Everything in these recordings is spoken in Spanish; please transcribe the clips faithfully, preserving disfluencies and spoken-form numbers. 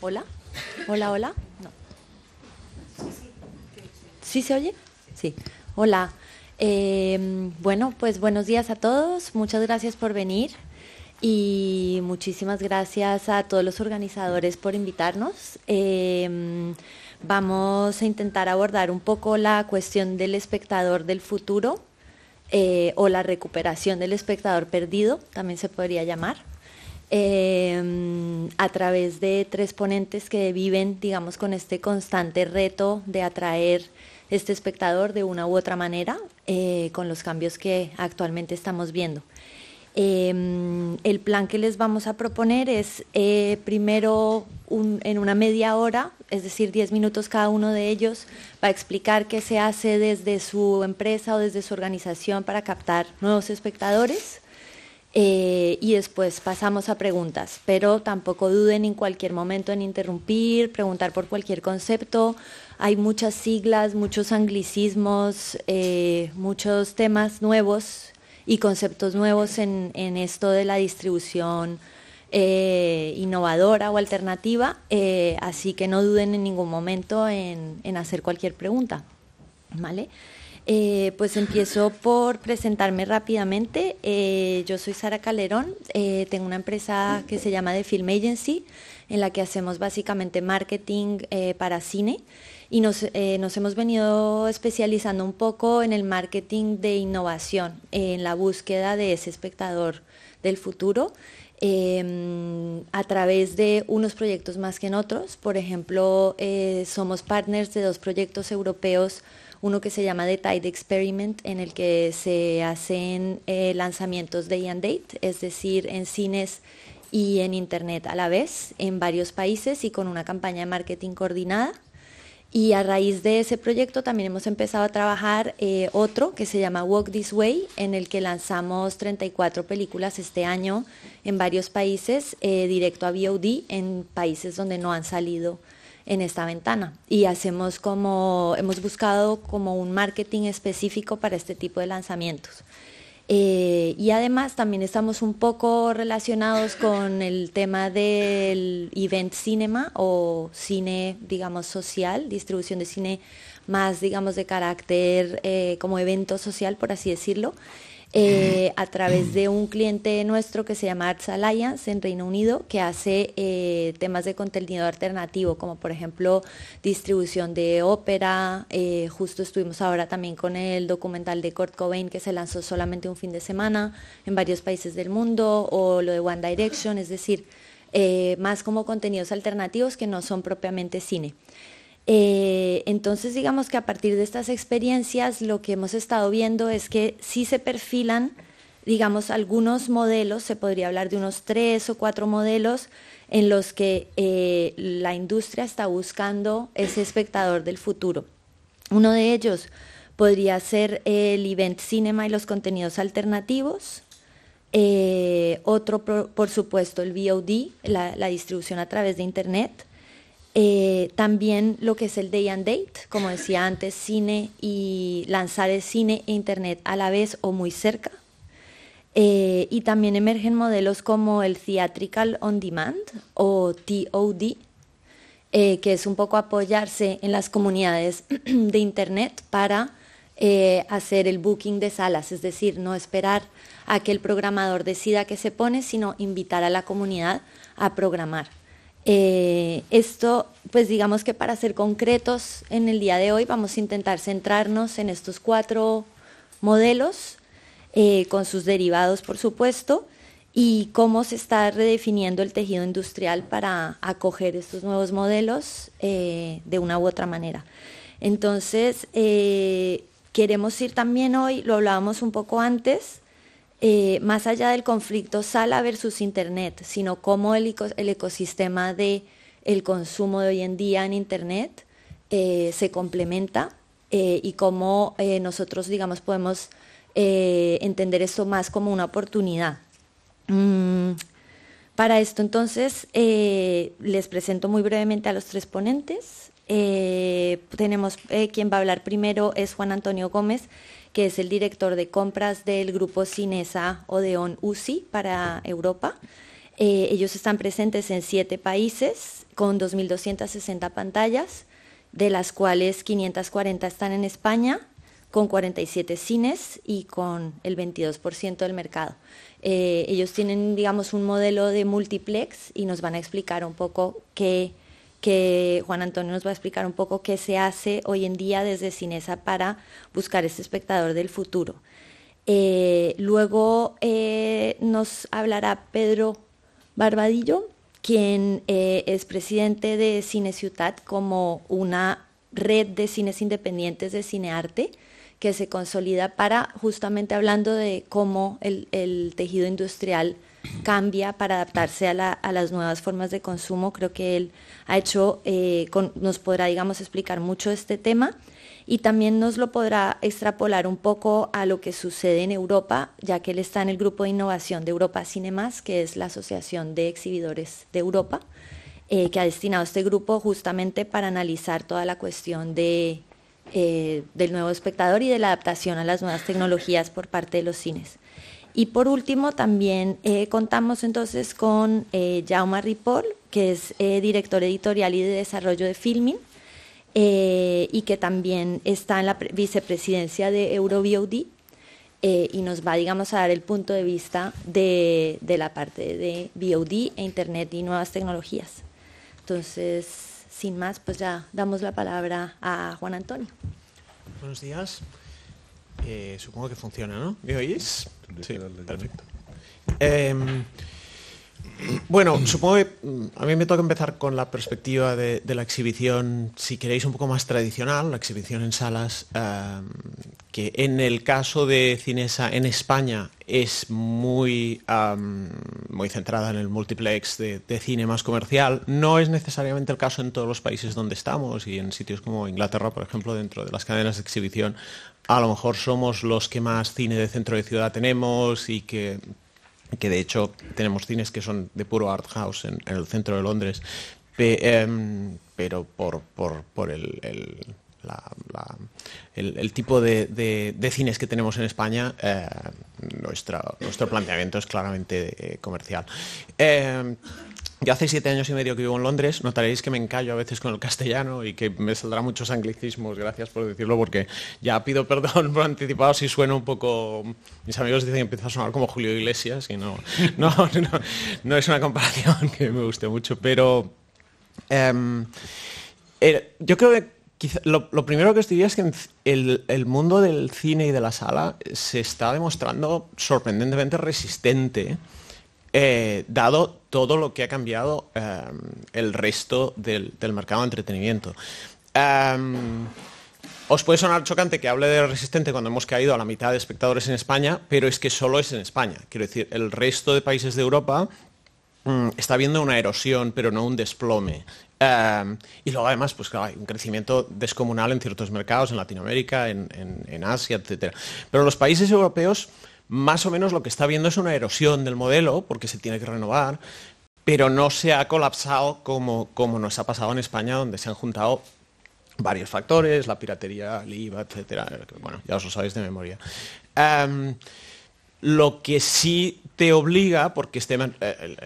Hola, hola, hola. No. ¿Sí se oye? Sí. Hola. Eh, bueno, pues buenos días a todos. Muchas gracias por venir y muchísimas gracias a todos los organizadores por invitarnos. Eh, vamos a intentar abordar un poco la cuestión del espectador del futuro eh, o la recuperación del espectador perdido, también se podría llamar. Eh, a través de tres ponentes que viven, digamos, con este constante reto de atraer este espectador de una u otra manera, eh, con los cambios que actualmente estamos viendo. Eh, el plan que les vamos a proponer es eh, primero un, en una media hora, es decir, diez minutos cada uno de ellos, va a explicar qué se hace desde su empresa o desde su organización para captar nuevos espectadores. Eh, y después pasamos a preguntas, pero tampoco duden en cualquier momento en interrumpir, preguntar por cualquier concepto. Hay muchas siglas, muchos anglicismos, eh, muchos temas nuevos y conceptos nuevos en, en esto de la distribución eh, innovadora o alternativa, eh, así que no duden en ningún momento en, en hacer cualquier pregunta, ¿vale? Eh, pues empiezo por presentarme rápidamente. Eh, yo soy Sara Calderón, eh, tengo una empresa que se llama The Film Agency, en la que hacemos básicamente marketing eh, para cine y nos, eh, nos hemos venido especializando un poco en el marketing de innovación, en la búsqueda de ese espectador del futuro. Eh, a través de unos proyectos más que en otros. Por ejemplo, eh, somos partners de dos proyectos europeos, uno que se llama The Tide Experiment, en el que se hacen eh, lanzamientos day and date, es decir, en cines y en internet a la vez, en varios países y con una campaña de marketing coordinada. Y a raíz de ese proyecto también hemos empezado a trabajar eh, otro que se llama Walk This Way, en el que lanzamos treinta y cuatro películas este año en varios países, eh, directo a V O D, en países donde no han salido en esta ventana. Y hacemos como, hemos buscado como un marketing específico para este tipo de lanzamientos. Eh, y además también estamos un poco relacionados con el tema del event cinema o cine, digamos, social, distribución de cine más, digamos, de carácter eh, como evento social, por así decirlo, eh, a través de un cliente nuestro que se llama Arts Alliance en Reino Unido, que hace eh, temas de contenido alternativo, como por ejemplo distribución de ópera. Eh, justo estuvimos ahora también con el documental de Kurt Cobain, que se lanzó solamente un fin de semana en varios países del mundo, o lo de One Direction, es decir, eh, más como contenidos alternativos que no son propiamente cine. Eh, entonces, digamos que a partir de estas experiencias lo que hemos estado viendo es que sí se perfilan, digamos, algunos modelos, se podría hablar de unos tres o cuatro modelos en los que eh, la industria está buscando ese espectador del futuro. Uno de ellos podría ser el event cinema y los contenidos alternativos. Eh, otro, por, por supuesto, el V O D, la, la distribución a través de Internet. Eh, también lo que es el day and date, como decía antes, cine y lanzar el cine e internet a la vez o muy cerca. Eh, y también emergen modelos como el Theatrical On Demand o T O D, eh, que es un poco apoyarse en las comunidades de internet para eh, hacer el booking de salas, es decir, no esperar a que el programador decida qué se pone, sino invitar a la comunidad a programar. Eh, esto, pues digamos que para ser concretos en el día de hoy vamos a intentar centrarnos en estos cuatro modelos, eh, con sus derivados por supuesto, y cómo se está redefiniendo el tejido industrial para acoger estos nuevos modelos eh, de una u otra manera. Entonces, eh, queremos ir también hoy, lo hablábamos un poco antes, Eh, más allá del conflicto sala versus internet, sino cómo el, eco, el ecosistema de el consumo de hoy en día en internet eh, se complementa eh, y cómo eh, nosotros, digamos, podemos eh, entender esto más como una oportunidad. Mm, para esto, entonces, eh, les presento muy brevemente a los tres ponentes. Eh, tenemos eh, quien va a hablar primero es Juan Antonio Gómez, que es el director de compras del grupo Cinesa Odeon U C I para Europa. Eh, ellos están presentes en siete países con dos mil doscientas sesenta pantallas, de las cuales quinientas cuarenta están en España, con cuarenta y siete cines y con el veintidós por ciento del mercado. Eh, ellos tienen, digamos, un modelo de multiplex y nos van a explicar un poco qué, que Juan Antonio nos va a explicar un poco qué se hace hoy en día desde Cinesa para buscar este espectador del futuro. Eh, luego eh, nos hablará Pedro Barbadillo, quien eh, es presidente de Cine Ciutat, como una red de cines independientes de cinearte que se consolida para, justamente hablando de cómo el, el tejido industrial cambia para adaptarse a, la, a las nuevas formas de consumo. Creo que él ha hecho, eh, con, nos podrá, digamos, explicar mucho este tema y también nos lo podrá extrapolar un poco a lo que sucede en Europa, ya que él está en el grupo de innovación de Europa Cinemas, que es la Asociación de Exhibidores de Europa, eh, que ha destinado este grupo justamente para analizar toda la cuestión de, eh, del nuevo espectador y de la adaptación a las nuevas tecnologías por parte de los cines. Y por último, también eh, contamos entonces con eh, Jaume Ripoll, que es eh, director editorial y de desarrollo de Filmin, eh, y que también está en la vicepresidencia de EuroVOD, eh, y nos va, digamos, a dar el punto de vista de, de la parte de V O D e Internet y nuevas tecnologías. Entonces, sin más, pues ya damos la palabra a Juan Antonio. Buenos días. Eh, supongo que funciona, ¿no? ¿Me oís? Sí, perfecto. Eh, bueno, supongo que a mí me toca empezar con la perspectiva de, de la exhibición, si queréis, un poco más tradicional, la exhibición en salas, eh, que en el caso de Cinesa en España es muy, um, muy centrada en el multiplex de, de cine más comercial. No es necesariamente el caso en todos los países donde estamos y en sitios como Inglaterra, por ejemplo, dentro de las cadenas de exhibición. A lo mejor somos los que más cine de centro de ciudad tenemos y que, que de hecho tenemos cines que son de puro art house en, en el centro de Londres, Pe, eh, pero por, por, por el, el, la, la, el, el tipo de, de, de cines que tenemos en España, eh, nuestra, nuestro planteamiento es claramente eh, comercial. Eh, Yo hace siete años y medio que vivo en Londres. Notaréis que me encallo a veces con el castellano y que me saldrán muchos anglicismos, gracias por decirlo, porque ya pido perdón por anticipado si suena un poco... Mis amigos dicen que empieza a sonar como Julio Iglesias y no, no, no, no es una comparación que me guste mucho, pero eh, eh, yo creo que quizá, lo, lo primero que os diría es que el, el mundo del cine y de la sala se está demostrando sorprendentemente resistente, Eh, dado todo lo que ha cambiado eh, el resto del, del mercado de entretenimiento. Um, os puede sonar chocante que hable de resistente cuando hemos caído a la mitad de espectadores en España, pero es que solo es en España. Quiero decir, el resto de países de Europa um, está viendo una erosión, pero no un desplome. Um, y luego además, pues claro, hay un crecimiento descomunal en ciertos mercados, en Latinoamérica, en, en, en Asia, etcétera. Pero los países europeos, más o menos lo que está viendo es una erosión del modelo, porque se tiene que renovar, pero no se ha colapsado como, como nos ha pasado en España, donde se han juntado varios factores, la piratería, el I V A, etcétera. Bueno, ya os lo sabéis de memoria. Um, lo que sí te obliga, porque este eh,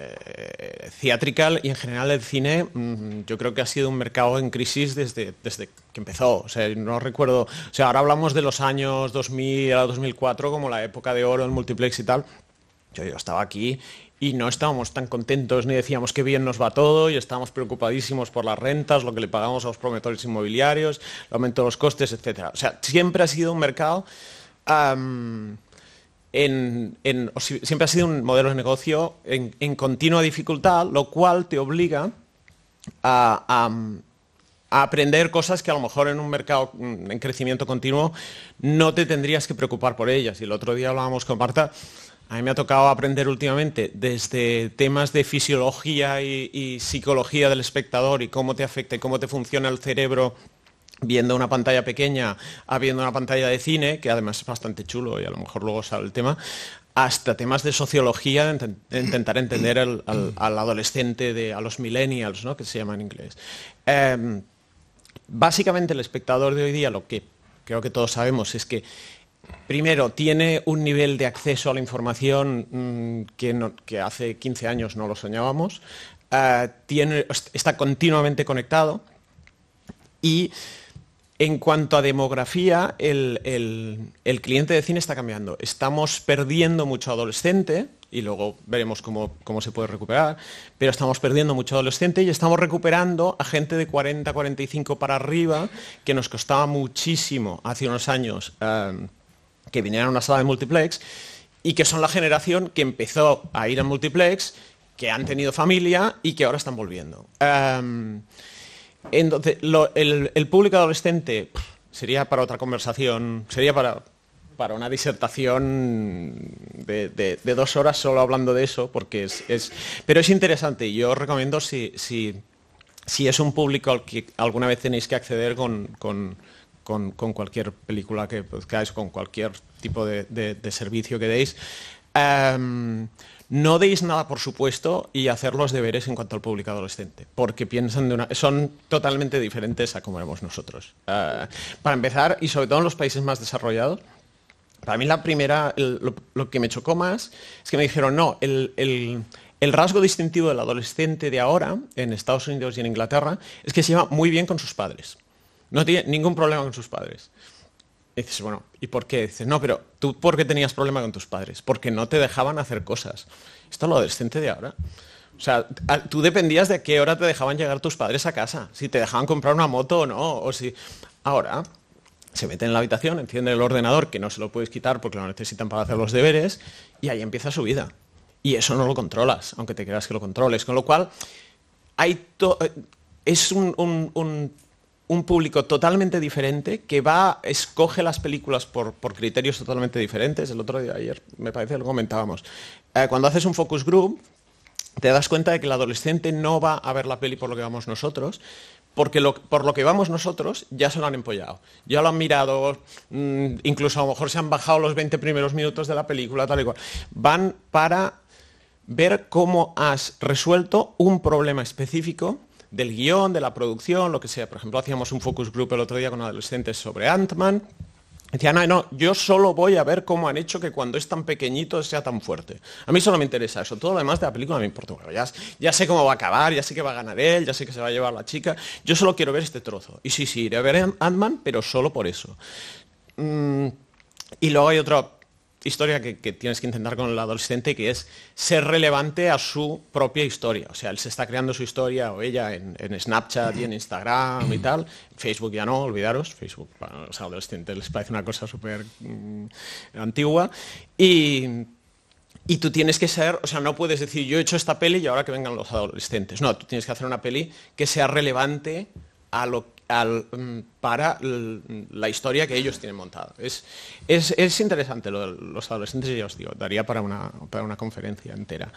eh, theatrical y en general el cine, mmm, yo creo que ha sido un mercado en crisis desde, desde que empezó. O sea, no recuerdo, o sea, ahora hablamos de los años dos mil a dos mil cuatro como la época de oro, el multiplex y tal. Yo, yo estaba aquí y no estábamos tan contentos ni decíamos qué bien nos va todo y estábamos preocupadísimos por las rentas, lo que le pagamos a los promotores inmobiliarios, el aumento de los costes, etcétera. O sea, siempre ha sido un mercado... Um, En, en, siempre ha sido un modelo de negocio en, en continua dificultad, lo cual te obliga a, a, a aprender cosas que a lo mejor en un mercado en crecimiento continuo no te tendrías que preocupar por ellas. Y el otro día hablábamos con Marta, a mí me ha tocado aprender últimamente desde temas de fisiología y, y psicología del espectador y cómo te afecta y cómo te funciona el cerebro viendo una pantalla pequeña a viendo una pantalla de cine, que además es bastante chulo y a lo mejor luego sale el tema, hasta temas de sociología, de, int de intentar entender el, al, al adolescente, de, a los millennials, ¿no?, que se llama en inglés. Eh, básicamente el espectador de hoy día, lo que creo que todos sabemos, es que primero, tiene un nivel de acceso a la información mmm, que, no, que hace quince años no lo soñábamos. Uh, tiene, está continuamente conectado. Y en cuanto a demografía, el, el, el cliente de cine está cambiando. Estamos perdiendo mucho adolescente, y luego veremos cómo, cómo se puede recuperar, pero estamos perdiendo mucho adolescente y estamos recuperando a gente de cuarenta, cuarenta y cinco para arriba, que nos costaba muchísimo hace unos años um, que vinieran a una sala de multiplex, y que son la generación que empezó a ir al multiplex, que han tenido familia y que ahora están volviendo. Um, entonces, lo, el, el público adolescente pff, sería para otra conversación, sería para... para una disertación de, de, de dos horas solo hablando de eso, porque es, es pero es interesante. Yo os recomiendo, si, si, si es un público al que alguna vez tenéis que acceder con, con, con, con cualquier película que buscáis, con cualquier tipo de, de, de servicio que deis, um, no deis nada por supuesto y hacer los deberes en cuanto al público adolescente, porque piensan de una, son totalmente diferentes a como éramos nosotros. Uh, para empezar, y sobre todo en los países más desarrollados, para mí la primera, el, lo, lo que me chocó más es que me dijeron, no, el, el, el rasgo distintivo del adolescente de ahora, en Estados Unidos y en Inglaterra, es que se lleva muy bien con sus padres. No tiene ningún problema con sus padres. Y dices, bueno, ¿y por qué? Dices, no, pero ¿tú por qué tenías problema con tus padres? Porque no te dejaban hacer cosas. Esto es lo adolescente de ahora. O sea, tú dependías de qué hora te dejaban llegar tus padres a casa, si te dejaban comprar una moto o no, o si... Ahora... se meten en la habitación, encienden el ordenador, que no se lo puedes quitar porque lo necesitan para hacer los deberes, y ahí empieza su vida. Y eso no lo controlas, aunque te creas que lo controles. Con lo cual, hay to es un, un, un, un público totalmente diferente que va, escoge las películas por, por criterios totalmente diferentes. El otro día, ayer, me parece que lo comentábamos. Eh, cuando haces un focus group, te das cuenta de que el adolescente no va a ver la peli por lo que vamos nosotros, porque lo, por lo que vamos nosotros ya se lo han empollado. Ya lo han mirado, mmm, incluso a lo mejor se han bajado los veinte primeros minutos de la película, tal y cual. Van para ver cómo has resuelto un problema específico del guión, de la producción, lo que sea. Por ejemplo, hacíamos un focus group el otro día con adolescentes sobre Ant-Man. Decían, no, no, yo solo voy a ver cómo han hecho que cuando es tan pequeñito sea tan fuerte. A mí solo me interesa eso. Todo lo demás de la película me importa. Bueno, ya, ya sé cómo va a acabar, ya sé que va a ganar él, ya sé que se va a llevar la chica. Yo solo quiero ver este trozo. Y sí, sí, iré a ver Ant-Man, pero solo por eso. Mm, y luego hay otra historia que, que tienes que intentar con el adolescente, que es ser relevante a su propia historia. O sea, él se está creando su historia, o ella, en, en Snapchat y en Instagram y tal. Facebook ya no, olvidaros. Facebook a los adolescentes les parece una cosa súper mmm, antigua. Y, y tú tienes que ser, o sea, no puedes decir, yo he hecho esta peli y ahora que vengan los adolescentes. No, tú tienes que hacer una peli que sea relevante a lo que Al, para la historia que ellos tienen montada. Es, es, es interesante lo de los adolescentes, ya os digo, daría para una, para una conferencia entera.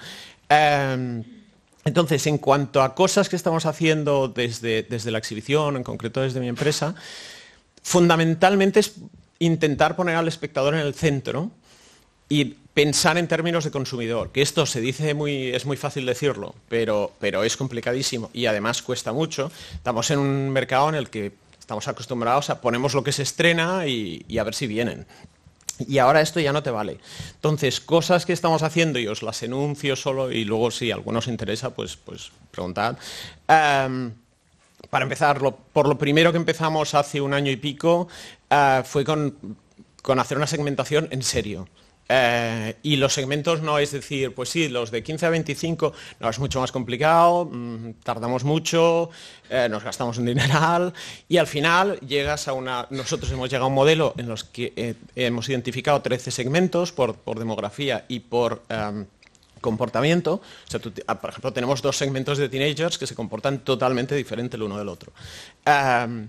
Eh, entonces, en cuanto a cosas que estamos haciendo desde, desde la exhibición, en concreto desde mi empresa, fundamentalmente es intentar poner al espectador en el centro y pensar en términos de consumidor, que esto se dice muy, es muy fácil decirlo, pero, pero es complicadísimo y además cuesta mucho. Estamos en un mercado en el que estamos acostumbrados a ponemos lo que se estrena y, y a ver si vienen. Y ahora esto ya no te vale. Entonces, cosas que estamos haciendo, y os las enuncio solo, y luego si a alguno os interesa, pues, pues preguntad. Um, para empezar, lo, por lo primero que empezamos hace un año y pico, uh, fue con, con hacer una segmentación en serio. Eh, y los segmentos no es decir, pues sí, los de quince a veinticinco, no, es mucho más complicado, mmm, tardamos mucho, eh, nos gastamos un dineral y al final llegas a una... Nosotros hemos llegado a un modelo en los que eh, hemos identificado trece segmentos por, por demografía y por um, comportamiento. O sea, tú, por ejemplo, tenemos dos segmentos de teenagers que se comportan totalmente diferente el uno del otro. Um,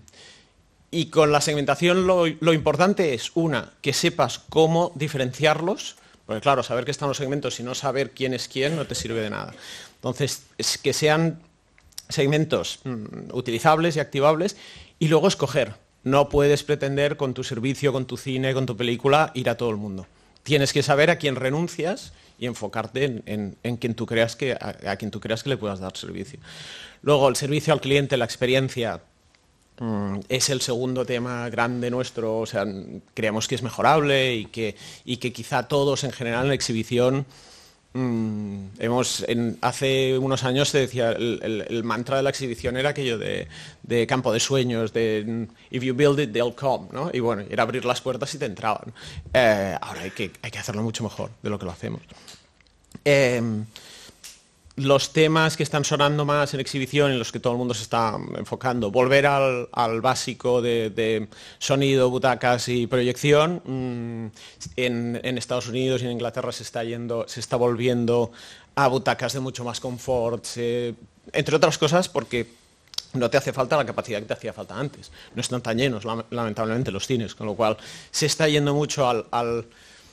Y con la segmentación lo, lo importante es, una, que sepas cómo diferenciarlos, porque claro, saber que están los segmentos y no saber quién es quién no te sirve de nada. Entonces, es que sean segmentos mmm, utilizables y activables y luego escoger. No puedes pretender con tu servicio, con tu cine, con tu película ir a todo el mundo. Tienes que saber a quién renuncias y enfocarte en, en, en quien tú creas que, a, a quien tú creas que le puedas dar servicio. Luego, el servicio al cliente, la experiencia... mm, es el segundo tema grande nuestro, o sea, creemos que es mejorable y que, y que quizá todos en general en la exhibición mm, hemos, en, hace unos años se decía, el, el, el mantra de la exhibición era aquello de, de campo de sueños, de if you build it, they'll come, ¿no? Y bueno, era abrir las puertas y te entraban. Eh, ahora hay que, hay que hacerlo mucho mejor de lo que lo hacemos. Eh, los temas que están sonando más en exhibición, en los que todo el mundo se está enfocando, volver al, al básico de, de sonido, butacas y proyección. Mm, en, en Estados Unidos y en Inglaterra se está, yendo, se está volviendo a butacas de mucho más confort, se, entre otras cosas porque no te hace falta la capacidad que te hacía falta antes. No están tan llenos, lamentablemente, los cines, con lo cual se está yendo mucho al, al,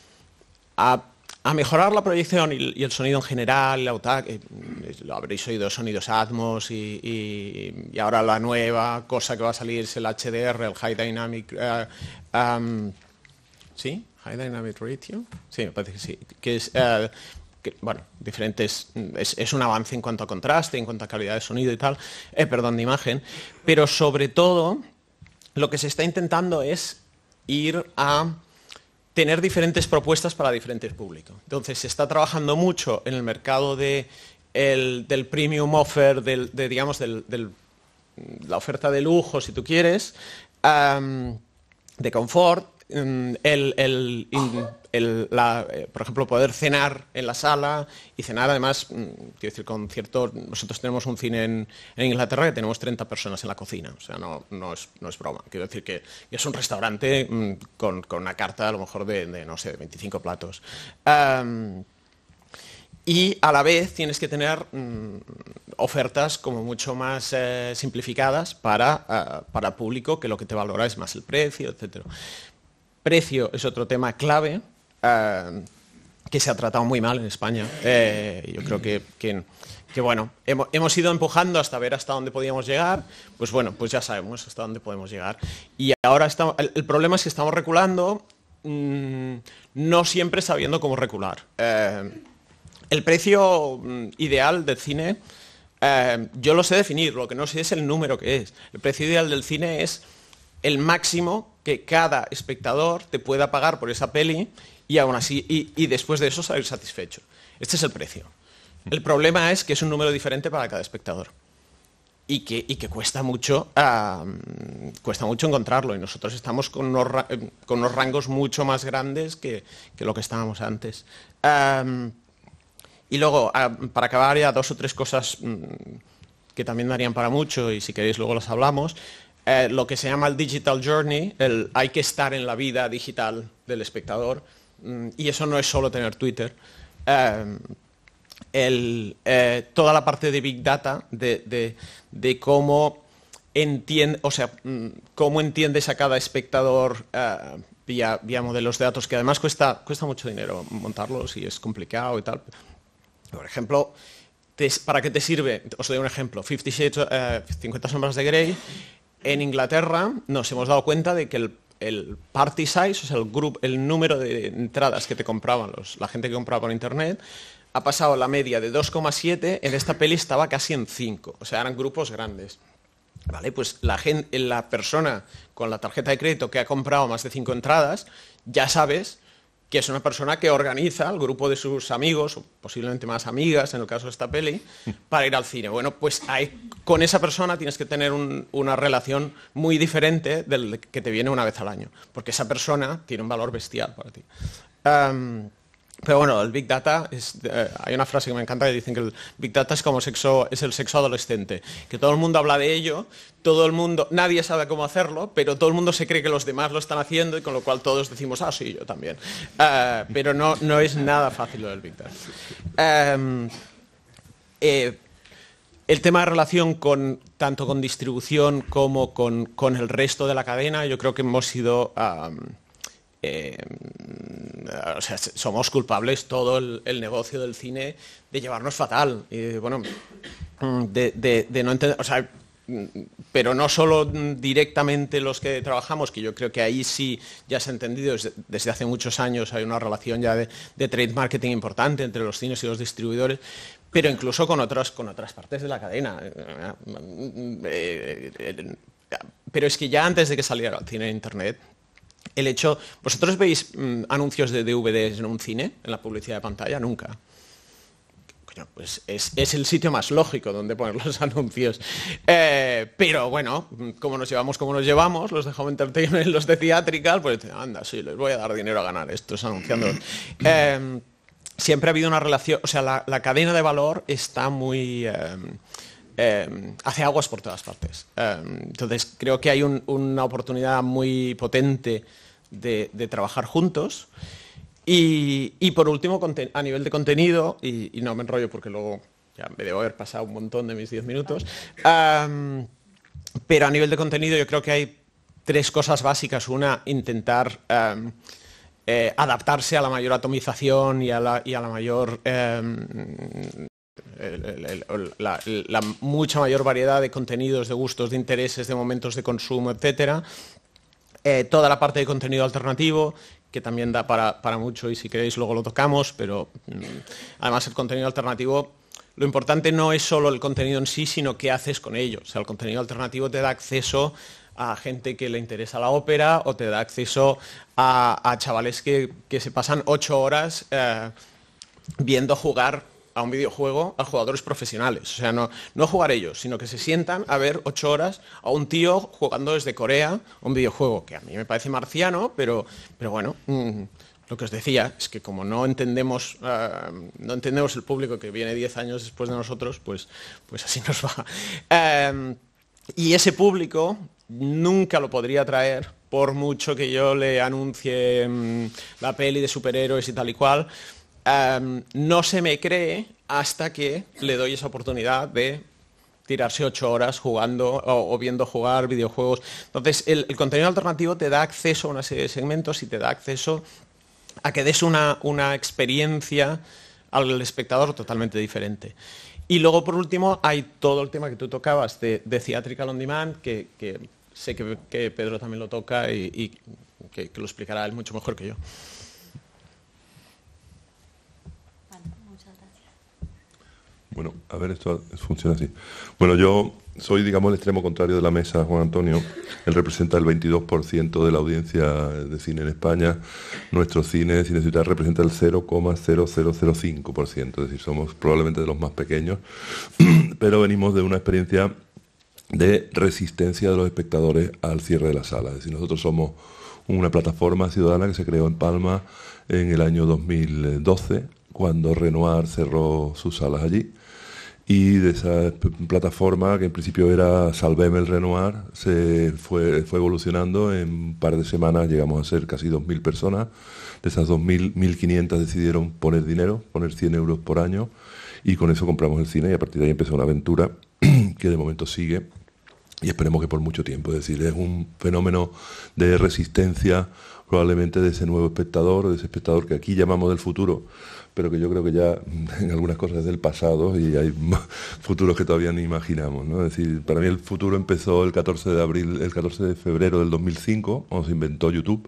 a a mejorar la proyección y, y el sonido en general, la butaca, eh, lo habréis oído, sonidos Atmos y, y, y ahora la nueva cosa que va a salir es el H D R, el High Dynamic, uh, um, ¿sí? High Dynamic Ratio, sí, me parece que sí, que es, uh, que, bueno, diferentes, es, es un avance en cuanto a contraste, en cuanto a calidad de sonido y tal, eh, perdón, de imagen, pero sobre todo lo que se está intentando es ir a tener diferentes propuestas para diferentes públicos. Entonces, se está trabajando mucho en el mercado de el, del premium offer, del, de, digamos, del, del, la oferta de lujo, si tú quieres, um, de confort, um, el, el, el, la, eh, por ejemplo, poder cenar en la sala y cenar además, um, quiero decir, con cierto... Nosotros tenemos un cine en, en Inglaterra que tenemos treinta personas en la cocina, o sea, no, no, es, no es broma. Quiero decir que es un restaurante um, con, con una carta a lo mejor de, de no sé, veinticinco platos. Um, y a la vez tienes que tener um, ofertas como mucho más eh, simplificadas para, uh, para público, que lo que te valora es más el precio, etcétera. Precio es otro tema clave, uh, que se ha tratado muy mal en España. Eh, yo creo que, que, que bueno, hemos, hemos ido empujando hasta ver hasta dónde podíamos llegar, pues bueno, pues ya sabemos hasta dónde podemos llegar. Y ahora estamos, el, el problema es que estamos reculando, mmm, no siempre sabiendo cómo recular. Eh, el precio mmm, ideal del cine, eh, yo lo sé definir, lo que no sé es el número que es. El precio ideal del cine es el máximo que cada espectador te pueda pagar por esa peli y aún así, y, y después de eso salir satisfecho. Este es el precio. El problema es que es un número diferente para cada espectador y que, y que cuesta mucho uh, cuesta mucho encontrarlo, y nosotros estamos con unos, con unos rangos mucho más grandes que, que lo que estábamos antes. Um, y luego, uh, para acabar, ya dos o tres cosas um, que también darían para mucho, y si queréis luego las hablamos. Eh, lo que se llama el digital journey, el hay que estar en la vida digital del espectador, mm, y eso no es solo tener Twitter. Eh, el, eh, toda la parte de Big Data, de, de, de cómo, entiende, o sea, mm, cómo entiendes a cada espectador eh, vía, vía modelos de datos, que además cuesta, cuesta mucho dinero montarlos y es complicado y tal. Por ejemplo, te, ¿para qué te sirve? Os doy un ejemplo. Fifty Shades, eh, cincuenta sombras de Grey. En Inglaterra nos hemos dado cuenta de que el, el party size, o sea, el, grupo, el número de entradas que te compraban los, la gente que compraba por internet, ha pasado la media de dos coma siete, en esta peli estaba casi en cinco, o sea, eran grupos grandes. Vale, pues la, gente, la persona con la tarjeta de crédito que ha comprado más de cinco entradas, ya sabes que es una persona que organiza el grupo de sus amigos, o posiblemente más amigas, en el caso de esta peli, para ir al cine. Bueno, pues hay, con esa persona tienes que tener un, una relación muy diferente del que te viene una vez al año, porque esa persona tiene un valor bestial para ti. Um, Pero bueno, el Big Data, es, eh, hay una frase que me encanta que dicen que el Big Data es como sexo, es el sexo adolescente, que todo el mundo habla de ello, todo el mundo, nadie sabe cómo hacerlo, pero todo el mundo se cree que los demás lo están haciendo y con lo cual todos decimos, ah, sí, yo también. Uh, pero no, no es nada fácil lo del Big Data. Um, eh, el tema de relación con, tanto con distribución como con, con el resto de la cadena, yo creo que hemos sido... Um, Eh, o sea, somos culpables todo el, el negocio del cine de llevarnos fatal y bueno, de, de, de no entender, o sea, pero no solo directamente los que trabajamos, que yo creo que ahí sí ya se ha entendido desde, desde hace muchos años, hay una relación ya de, de trade marketing importante entre los cines y los distribuidores, pero incluso con otras, con otras partes de la cadena. pero es que ya antes de que saliera el cine en Internet, el hecho... ¿Vosotros veis mmm, anuncios de D V Ds en un cine, en la publicidad de pantalla? Nunca. Coño, pues es, es el sitio más lógico donde poner los anuncios. Eh, pero bueno, como nos llevamos como nos llevamos, los de Home Entertainment, los de Theatrical, pues anda, sí, les voy a dar dinero a ganar estos anunciando. Eh, siempre ha habido una relación, o sea, la, la cadena de valor está muy... Eh, eh, hace aguas por todas partes. Eh, entonces, creo que hay un, una oportunidad muy potente de, de trabajar juntos. Y, y por último, a nivel de contenido, y, y no me enrollo porque luego ya me debo haber pasado un montón de mis diez minutos, um, pero a nivel de contenido yo creo que hay tres cosas básicas. Una, intentar um, eh, adaptarse a la mayor atomización y a la, y a la mayor... Um, el, el, el, la, la mucha mayor variedad de contenidos, de gustos, de intereses, de momentos de consumo, etcétera. Eh, toda la parte de contenido alternativo, que también da para, para mucho, y si queréis luego lo tocamos, pero mmm, además el contenido alternativo, lo importante no es solo el contenido en sí, sino qué haces con ello. O sea, el contenido alternativo te da acceso a gente que le interesa la ópera, o te da acceso a, a chavales que, que se pasan ocho horas eh, viendo jugar a un videojuego a jugadores profesionales. O sea, no, no jugar ellos, sino que se sientan a ver ocho horas a un tío jugando desde Corea un videojuego, que a mí me parece marciano, pero, pero bueno, mmm, lo que os decía es que como no entendemos, uh, no entendemos el público que viene diez años después de nosotros, pues, pues así nos va. Um, y ese público nunca lo podría traer por mucho que yo le anuncie um, la peli de superhéroes y tal y cual. Um, no se me cree hasta que le doy esa oportunidad de tirarse ocho horas jugando o, o viendo jugar videojuegos. Entonces, el, el contenido alternativo te da acceso a una serie de segmentos y te da acceso a que des una, una experiencia al espectador totalmente diferente. Y luego, por último, hay todo el tema que tú tocabas de, de Theatrical On Demand, que, que sé que, que Pedro también lo toca y, y que, que lo explicará él mucho mejor que yo. Bueno, a ver, esto funciona así. Bueno, yo soy, digamos, el extremo contrario de la mesa, Juan Antonio. Él representa el veintidós por ciento de la audiencia de cine en España. Nuestro cine, Cine Ciudad, representa el cero coma cero cero cero cinco por ciento. Es decir, somos probablemente de los más pequeños, pero venimos de una experiencia de resistencia de los espectadores al cierre de la sala. Es decir, nosotros somos una plataforma ciudadana que se creó en Palma en el año dos mil doce, cuando Renoir cerró sus salas allí. Y de esa plataforma, que en principio era Salveme el Renoir, se fue, fue evolucionando. En un par de semanas llegamos a ser casi dos mil personas. De esas dos mil, mil quinientas decidieron poner dinero, poner cien euros por año, y con eso compramos el cine, y a partir de ahí empezó una aventura que de momento sigue y esperemos que por mucho tiempo. Es decir, es un fenómeno de resistencia probablemente de ese nuevo espectador, de ese espectador que aquí llamamos del futuro, pero que yo creo que ya en algunas cosas es del pasado y hay futuros que todavía ni imaginamos, ¿no? Es decir, para mí el futuro empezó el catorce de abril, el catorce de febrero del dos mil cinco, cuando se inventó YouTube,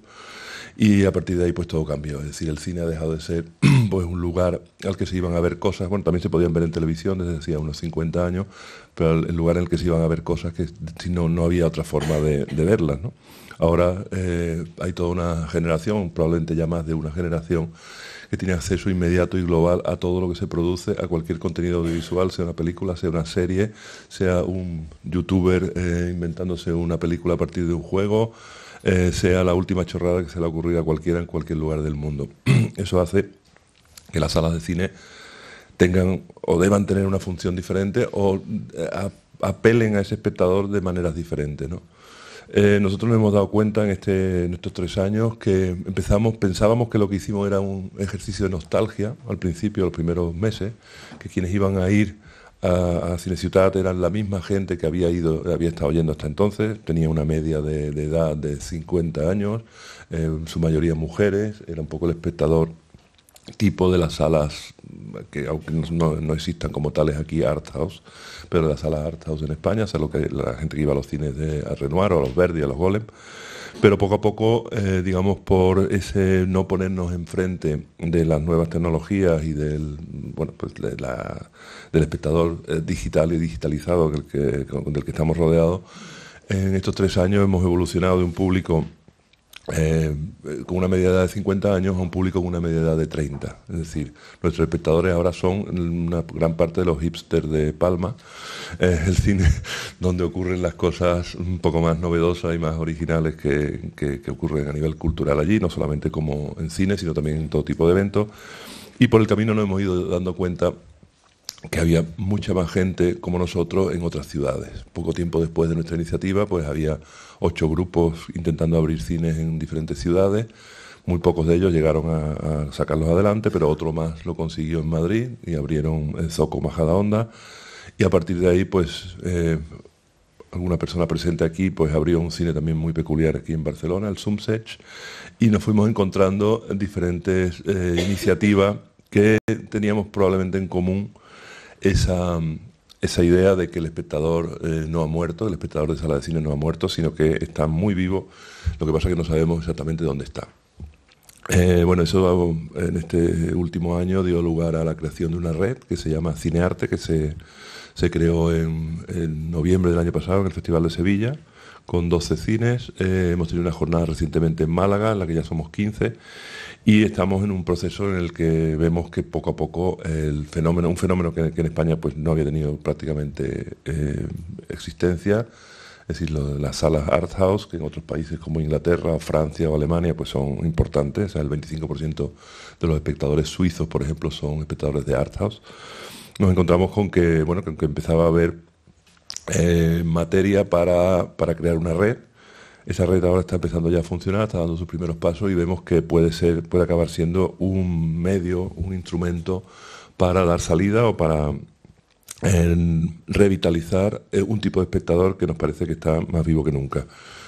y a partir de ahí pues todo cambió. Es decir, el cine ha dejado de ser pues un lugar al que se iban a ver cosas, bueno, también se podían ver en televisión desde hacía unos cincuenta años, pero el lugar en el que se iban a ver cosas que si no, no había otra forma de, de verlas, ¿no? Ahora eh, hay toda una generación, probablemente ya más de una generación, que tiene acceso inmediato y global a todo lo que se produce, a cualquier contenido audiovisual, sea una película, sea una serie, sea un youtuber eh, inventándose una película a partir de un juego, eh, sea la última chorrada que se le ha ocurrido a cualquiera en cualquier lugar del mundo. Eso hace que las salas de cine tengan o deban tener una función diferente o eh, a, apelen a ese espectador de maneras diferentes, ¿no? Eh, nosotros nos hemos dado cuenta en, este, en estos tres años que empezamos, pensábamos que lo que hicimos era un ejercicio de nostalgia al principio, los primeros meses, que quienes iban a ir a, a Cineciutat eran la misma gente que había ido, había estado yendo hasta entonces, tenía una media de, de edad de cincuenta años, eh, en su mayoría mujeres, era un poco el espectador tipo de las salas que aunque no, no existan como tales aquí, art house, pero las salas art house en España, o sea, lo que la gente que iba a los cines de a Renoir o a los Verdi, a los Golem, pero poco a poco, eh, digamos, por ese no ponernos enfrente de las nuevas tecnologías y del, bueno, pues de la, del espectador eh, digital y digitalizado del que, del que estamos rodeados, En estos tres años hemos evolucionado de un público eh, con una media edad de cincuenta años a un público con una media edad de treinta. Es decir, nuestros espectadores ahora son una gran parte de los hipsters de Palma, eh, el cine donde ocurren las cosas un poco más novedosas y más originales que, que, que ocurren a nivel cultural allí, no solamente como en cine, sino también en todo tipo de eventos. Y por el camino nos hemos ido dando cuenta que había mucha más gente como nosotros en otras ciudades. Poco tiempo después de nuestra iniciativa, pues había ocho grupos intentando abrir cines en diferentes ciudades. Muy pocos de ellos llegaron a, a sacarlos adelante, pero otro más lo consiguió en Madrid y abrieron el Zoco Majadahonda. Y a partir de ahí, pues eh, alguna persona presente aquí pues abrió un cine también muy peculiar aquí en Barcelona, el Sumsech, y nos fuimos encontrando diferentes eh, iniciativas que teníamos probablemente en común esa, esa idea de que el espectador eh, no ha muerto, el espectador de sala de cine no ha muerto, sino que está muy vivo, lo que pasa es que no sabemos exactamente dónde está. Eh, bueno, eso en este último año dio lugar a la creación de una red que se llama Cinearte, que se, se creó en, en noviembre del año pasado en el Festival de Sevilla, con doce cines. Eh, hemos tenido una jornada recientemente en Málaga, en la que ya somos quince, y estamos en un proceso en el que vemos que poco a poco el fenómeno, un fenómeno que, que en España pues no había tenido prácticamente eh, existencia, es decir, lo de las salas art house, que en otros países como Inglaterra, Francia o Alemania pues son importantes. O sea, el veinticinco por ciento de los espectadores suizos, por ejemplo, son espectadores de art house. Nos encontramos con que, bueno, que empezaba a haber eh, materia para, para crear una red. Esa red ahora está empezando ya a funcionar, está dando sus primeros pasos y vemos que puede ser, puede acabar siendo un medio, un instrumento para dar salida o para eh, revitalizar eh, un tipo de espectador que nos parece que está más vivo que nunca.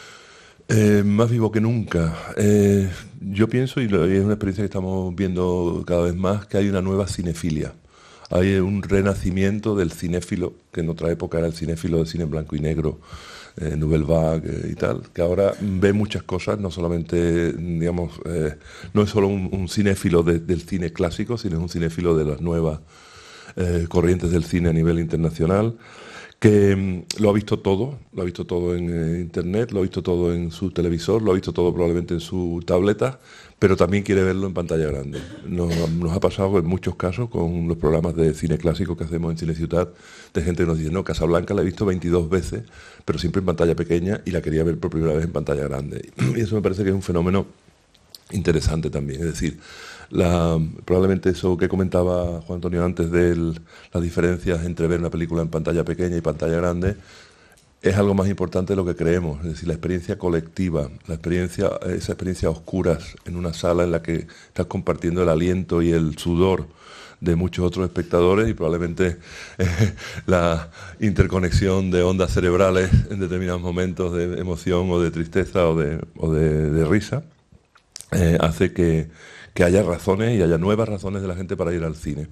Eh, más vivo que nunca. Eh, yo pienso, y es una experiencia que estamos viendo cada vez más, que hay una nueva cinefilia. Hay un renacimiento del cinéfilo, que en otra época era el cinéfilo de cine en blanco y negro, eh, Nouvelle Vague eh, y tal, que ahora ve muchas cosas, no solamente, digamos, eh, no es solo un, un cinéfilo de, del cine clásico, sino es un cinéfilo de las nuevas eh, corrientes del cine a nivel internacional, que mm, lo ha visto todo, lo ha visto todo en eh, internet, lo ha visto todo en su televisor, lo ha visto todo probablemente en su tableta, pero también quiere verlo en pantalla grande. Nos, nos ha pasado en muchos casos con los programas de cine clásico que hacemos en Cine Ciutat, de gente que nos dice, no, Casablanca la he visto veintidós veces, pero siempre en pantalla pequeña y la quería ver por primera vez en pantalla grande. Y eso me parece que es un fenómeno interesante también. Es decir, la, probablemente eso que comentaba Juan Antonio antes de las diferencias entre ver una película en pantalla pequeña y pantalla grande, es algo más importante de lo que creemos. Es decir, la experiencia colectiva, la experiencia, esa experiencia a oscuras en una sala en la que estás compartiendo el aliento y el sudor de muchos otros espectadores y probablemente eh, la interconexión de ondas cerebrales en determinados momentos de emoción o de tristeza o de, o de, de risa, eh, hace que, que haya razones y haya nuevas razones de la gente para ir al cine.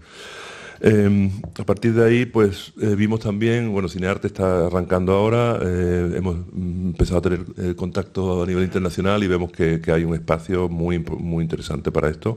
Eh, a partir de ahí, pues eh, vimos también, bueno, Cinearte está arrancando ahora, eh, hemos empezado a tener eh, contacto a nivel internacional y vemos que, que hay un espacio muy, muy interesante para esto.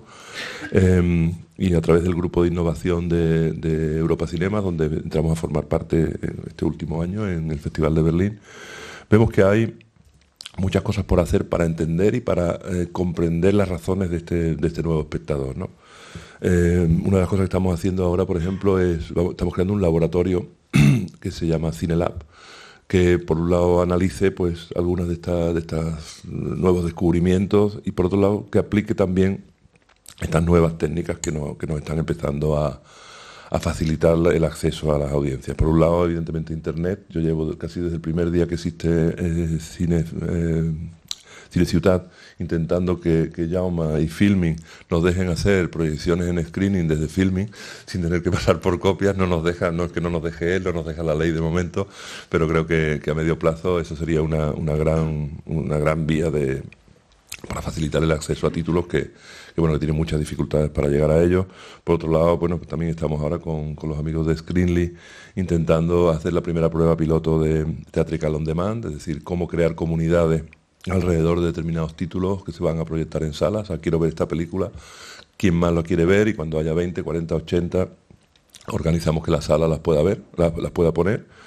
Eh, y a través del grupo de innovación de, de Europa Cinema, donde entramos a formar parte este último año en el Festival de Berlín, vemos que hay muchas cosas por hacer para entender y para eh, comprender las razones de este, de este nuevo espectador, ¿no? Eh, una de las cosas que estamos haciendo ahora, por ejemplo, es estamos creando un laboratorio que se llama CineLab, que por un lado analice pues algunos de estos de estas nuevos descubrimientos y por otro lado que aplique también estas nuevas técnicas que, no, que nos están empezando a, a facilitar el acceso a las audiencias. Por un lado, evidentemente, Internet. Yo llevo casi desde el primer día que existe eh, Cine, eh, Cine Ciutat intentando que, que Jaume y Filming nos dejen hacer proyecciones en screening desde Filming sin tener que pasar por copias. No nos deja, no es que no nos deje él, no nos deja la ley de momento, pero creo que, que a medio plazo eso sería una, una, gran, una gran vía de, para facilitar el acceso a títulos que, que bueno, que tienen muchas dificultades para llegar a ellos. Por otro lado, bueno, pues también estamos ahora con, con los amigos de Screenly intentando hacer la primera prueba piloto de Theatrical on Demand, es decir, cómo crear comunidades alrededor de determinados títulos que se van a proyectar en salas. O sea, quiero ver esta película, quién más lo quiere ver, y cuando haya veinte, cuarenta, ochenta, organizamos que la sala las pueda ver, las, las pueda poner.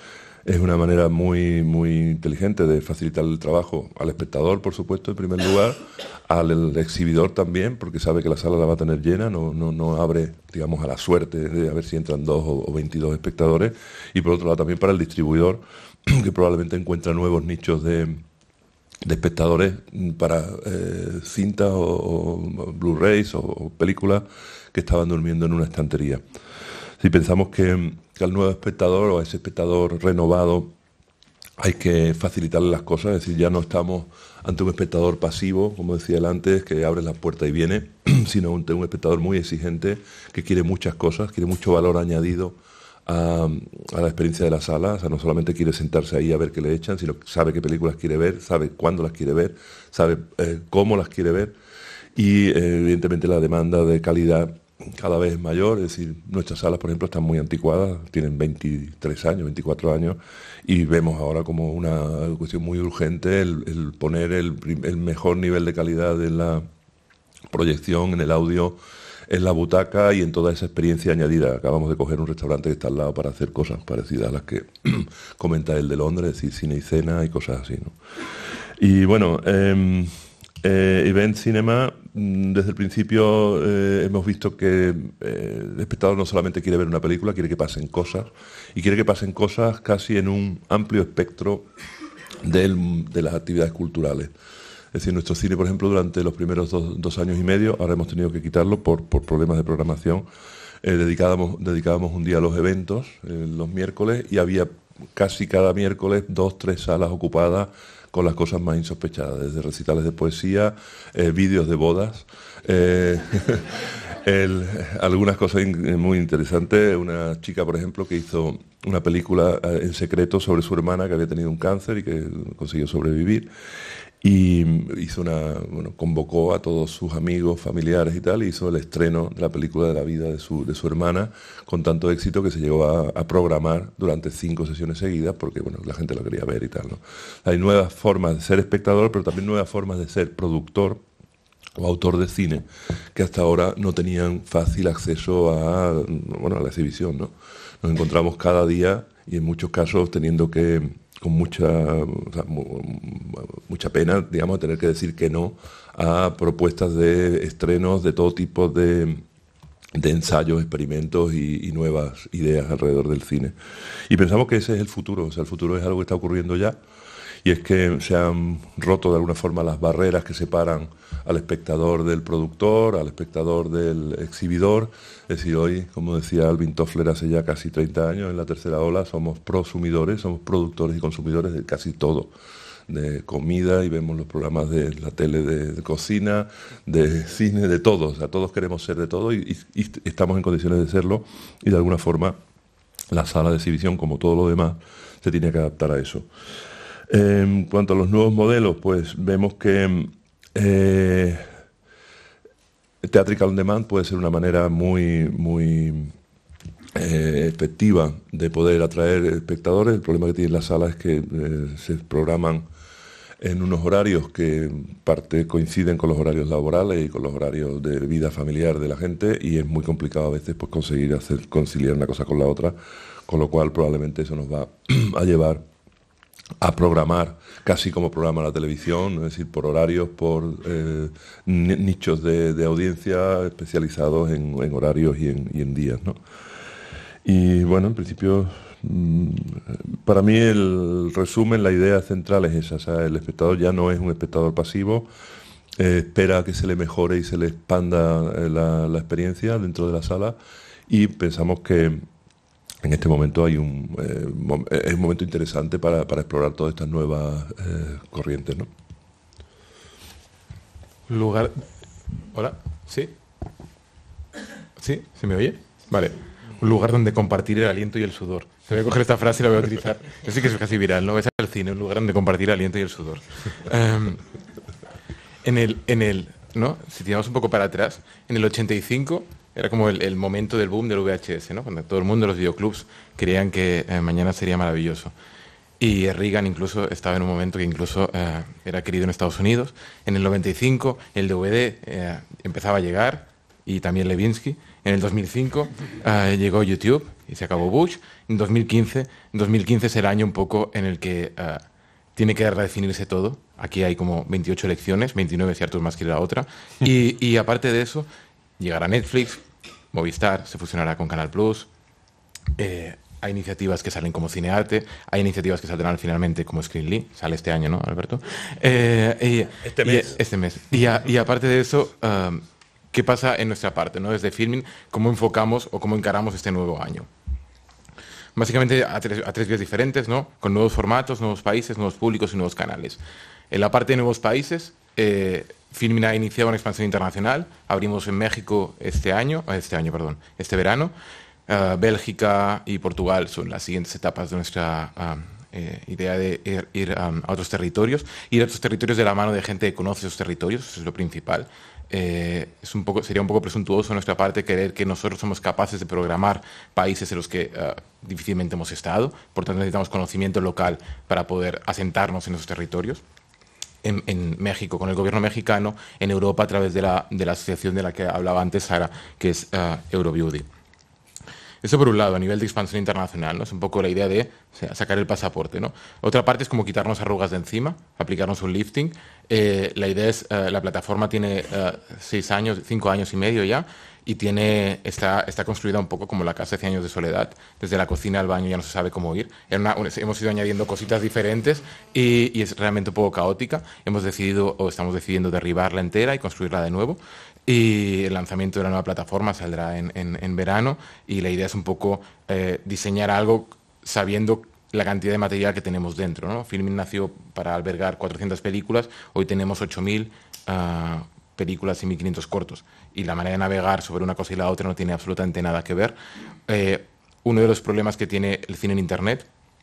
Es una manera muy, muy inteligente de facilitar el trabajo al espectador, por supuesto, en primer lugar, al exhibidor también, porque sabe que la sala la va a tener llena, no, no, no abre, digamos, a la suerte de a ver si entran dos o veintidós espectadores, y por otro lado también para el distribuidor, que probablemente encuentra nuevos nichos de, de espectadores para eh, cintas o, o Blu-rays o, o películas que estaban durmiendo en una estantería. Si pensamos que, que al nuevo espectador o a ese espectador renovado hay que facilitarle las cosas, es decir, ya no estamos ante un espectador pasivo, como decía él antes, que abre la puerta y viene, sino ante un espectador muy exigente que quiere muchas cosas, quiere mucho valor añadido a, a la experiencia de la sala. O sea, no solamente quiere sentarse ahí a ver qué le echan, sino que sabe qué películas quiere ver, sabe cuándo las quiere ver, sabe eh, cómo las quiere ver, y eh, evidentemente la demanda de calidad cada vez es mayor. Es decir, nuestras salas, por ejemplo, están muy anticuadas, tienen veintitrés años, veinticuatro años, y vemos ahora como una cuestión muy urgente el, el poner el, el mejor nivel de calidad en la proyección, en el audio, en la butaca y en toda esa experiencia añadida. Acabamos de coger un restaurante que está al lado para hacer cosas parecidas a las que comenta el de Londres, es decir, cine y cena y cosas así, ¿no? Y bueno, eh, eh, Event Cinema, desde el principio eh, hemos visto que eh, el espectador no solamente quiere ver una película, quiere que pasen cosas, y quiere que pasen cosas casi en un amplio espectro del, de las actividades culturales. Es decir, nuestro cine, por ejemplo, durante los primeros dos, dos años y medio, ahora hemos tenido que quitarlo por, por problemas de programación, eh, dedicábamos, dedicábamos un día a los eventos, eh, los miércoles, y había casi cada miércoles dos, tres salas ocupadas con las cosas más insospechadas, desde recitales de poesía, eh, vídeos de bodas, eh, el, algunas cosas in, muy interesantes. Una chica, por ejemplo, que hizo una película eh, en secreto sobre su hermana que había tenido un cáncer y que consiguió sobrevivir. Y hizo una, bueno, convocó a todos sus amigos, familiares y tal, y hizo el estreno de la película de la vida de su, de su hermana, con tanto éxito que se llegó a, a programar durante cinco sesiones seguidas, porque bueno, la gente lo quería ver y tal, ¿no? Hay nuevas formas de ser espectador, pero también nuevas formas de ser productor o autor de cine, que hasta ahora no tenían fácil acceso a, bueno, a la exhibición, ¿no? Nos encontramos cada día, y en muchos casos teniendo que, con mucha, o sea, mucha pena, digamos, tener que decir que no a propuestas de estrenos de todo tipo de, de ensayos, experimentos y, y nuevas ideas alrededor del cine. Y pensamos que ese es el futuro, o sea, el futuro es algo que está ocurriendo ya, y es que se han roto de alguna forma las barreras que separan al espectador del productor, al espectador del exhibidor. Es decir, hoy, como decía Alvin Toffler hace ya casi treinta años, en la tercera ola, somos prosumidores, somos productores y consumidores de casi todo, de comida, y vemos los programas de la tele de, de cocina, de cine, de todo. O sea, todos queremos ser de todo y, y, y estamos en condiciones de serlo, y de alguna forma la sala de exhibición, como todo lo demás, se tiene que adaptar a eso. En cuanto a los nuevos modelos, pues vemos que eh, Theatrical on Demand puede ser una manera muy, muy eh, efectiva de poder atraer espectadores. El problema que tiene la sala es que eh, se programan en unos horarios que parte coinciden con los horarios laborales y con los horarios de vida familiar de la gente, y es muy complicado a veces pues conseguir hacer conciliar una cosa con la otra, con lo cual probablemente eso nos va a llevar a programar casi como programa la televisión, es decir, por horarios, por eh, nichos de, de audiencia especializados en, en horarios y en, y en días, ¿no? Y bueno, en principio, para mí el resumen, la idea central es esa. O sea, el espectador ya no es un espectador pasivo, eh, espera que se le mejore y se le expanda la, la experiencia dentro de la sala, y pensamos que en este momento hay un, eh, es un momento interesante para, para explorar todas estas nuevas eh, corrientes, ¿no? Lugar... Hola, ¿sí? ¿Sí? ¿Se me oye? Vale. Un lugar donde compartir el aliento y el sudor. Se voy a coger esta frase y la voy a utilizar. Yo sé que es casi viral, ¿no? Es al cine, un lugar donde compartir el aliento y el sudor. Um, en el, en el, ¿no? Si tiramos un poco para atrás, en el ochenta y cinco... era como el, el momento del boom del V H S, ¿no? Cuando todo el mundo, los videoclubs, creían que eh, mañana sería maravilloso. Y Reagan incluso estaba en un momento que incluso eh, era querido en Estados Unidos. En el noventa y cinco el D V D eh, empezaba a llegar y también Levinsky. En el dos mil cinco uh, llegó YouTube y se acabó Bush. En dos mil quince, dos mil quince es el año un poco en el que uh, tiene que redefinirse todo. Aquí hay como veintiocho elecciones, veintinueve ciertos más que la otra. Y, y aparte de eso, llegará Netflix, Movistar, se fusionará con Canal Plus. Eh, hay iniciativas que salen como Cinearte, hay iniciativas que saldrán finalmente como Screenly, sale este año, ¿no, Alberto? Eh, y, este mes. Y, este mes. Y, a, y aparte de eso, um, ¿qué pasa en nuestra parte, ¿no? Desde Filmin, ¿cómo enfocamos o cómo encaramos este nuevo año? Básicamente a tres, a tres vías diferentes, ¿no? Con nuevos formatos, nuevos países, nuevos públicos y nuevos canales. En la parte de nuevos países, eh, Filmin ha iniciado una expansión internacional. Abrimos en México este año, este año, perdón, este verano. Uh, Bélgica y Portugal son las siguientes etapas de nuestra um, eh, idea de ir, ir um, a otros territorios. Ir a otros territorios de la mano de gente que conoce esos territorios, eso es lo principal. Eh, es un poco, sería un poco presuntuoso de nuestra parte creer que nosotros somos capaces de programar países en los que uh, difícilmente hemos estado. Por tanto, necesitamos conocimiento local para poder asentarnos en esos territorios. En, en México, con el gobierno mexicano, en Europa, a través de la, de la asociación de la que hablaba antes Sara, que es uh, Eurobeauty. Eso por un lado, a nivel de expansión internacional, ¿no? Es un poco la idea de o sea, sacar el pasaporte, ¿no? Otra parte es como quitarnos arrugas de encima, aplicarnos un lifting. Eh, la idea es, uh, la plataforma tiene uh, seis años, cinco años y medio ya, y tiene, está, está construida un poco como la casa de cien años de soledad. Desde la cocina al baño ya no se sabe cómo ir. Una, una, hemos ido añadiendo cositas diferentes y, y es realmente un poco caótica. Hemos decidido, o estamos decidiendo, derribarla entera y construirla de nuevo. Y el lanzamiento de la nueva plataforma saldrá en, en, en verano y la idea es un poco eh, diseñar algo sabiendo la cantidad de material que tenemos dentro, ¿no? Filmin nació para albergar cuatrocientas películas, hoy tenemos ocho mil uh, películas y mil quinientos cortos. Y la manera de navegar sobre una cosa y la otra no tiene absolutamente nada que ver. Eh, uno de los problemas que tiene el cine en Internet,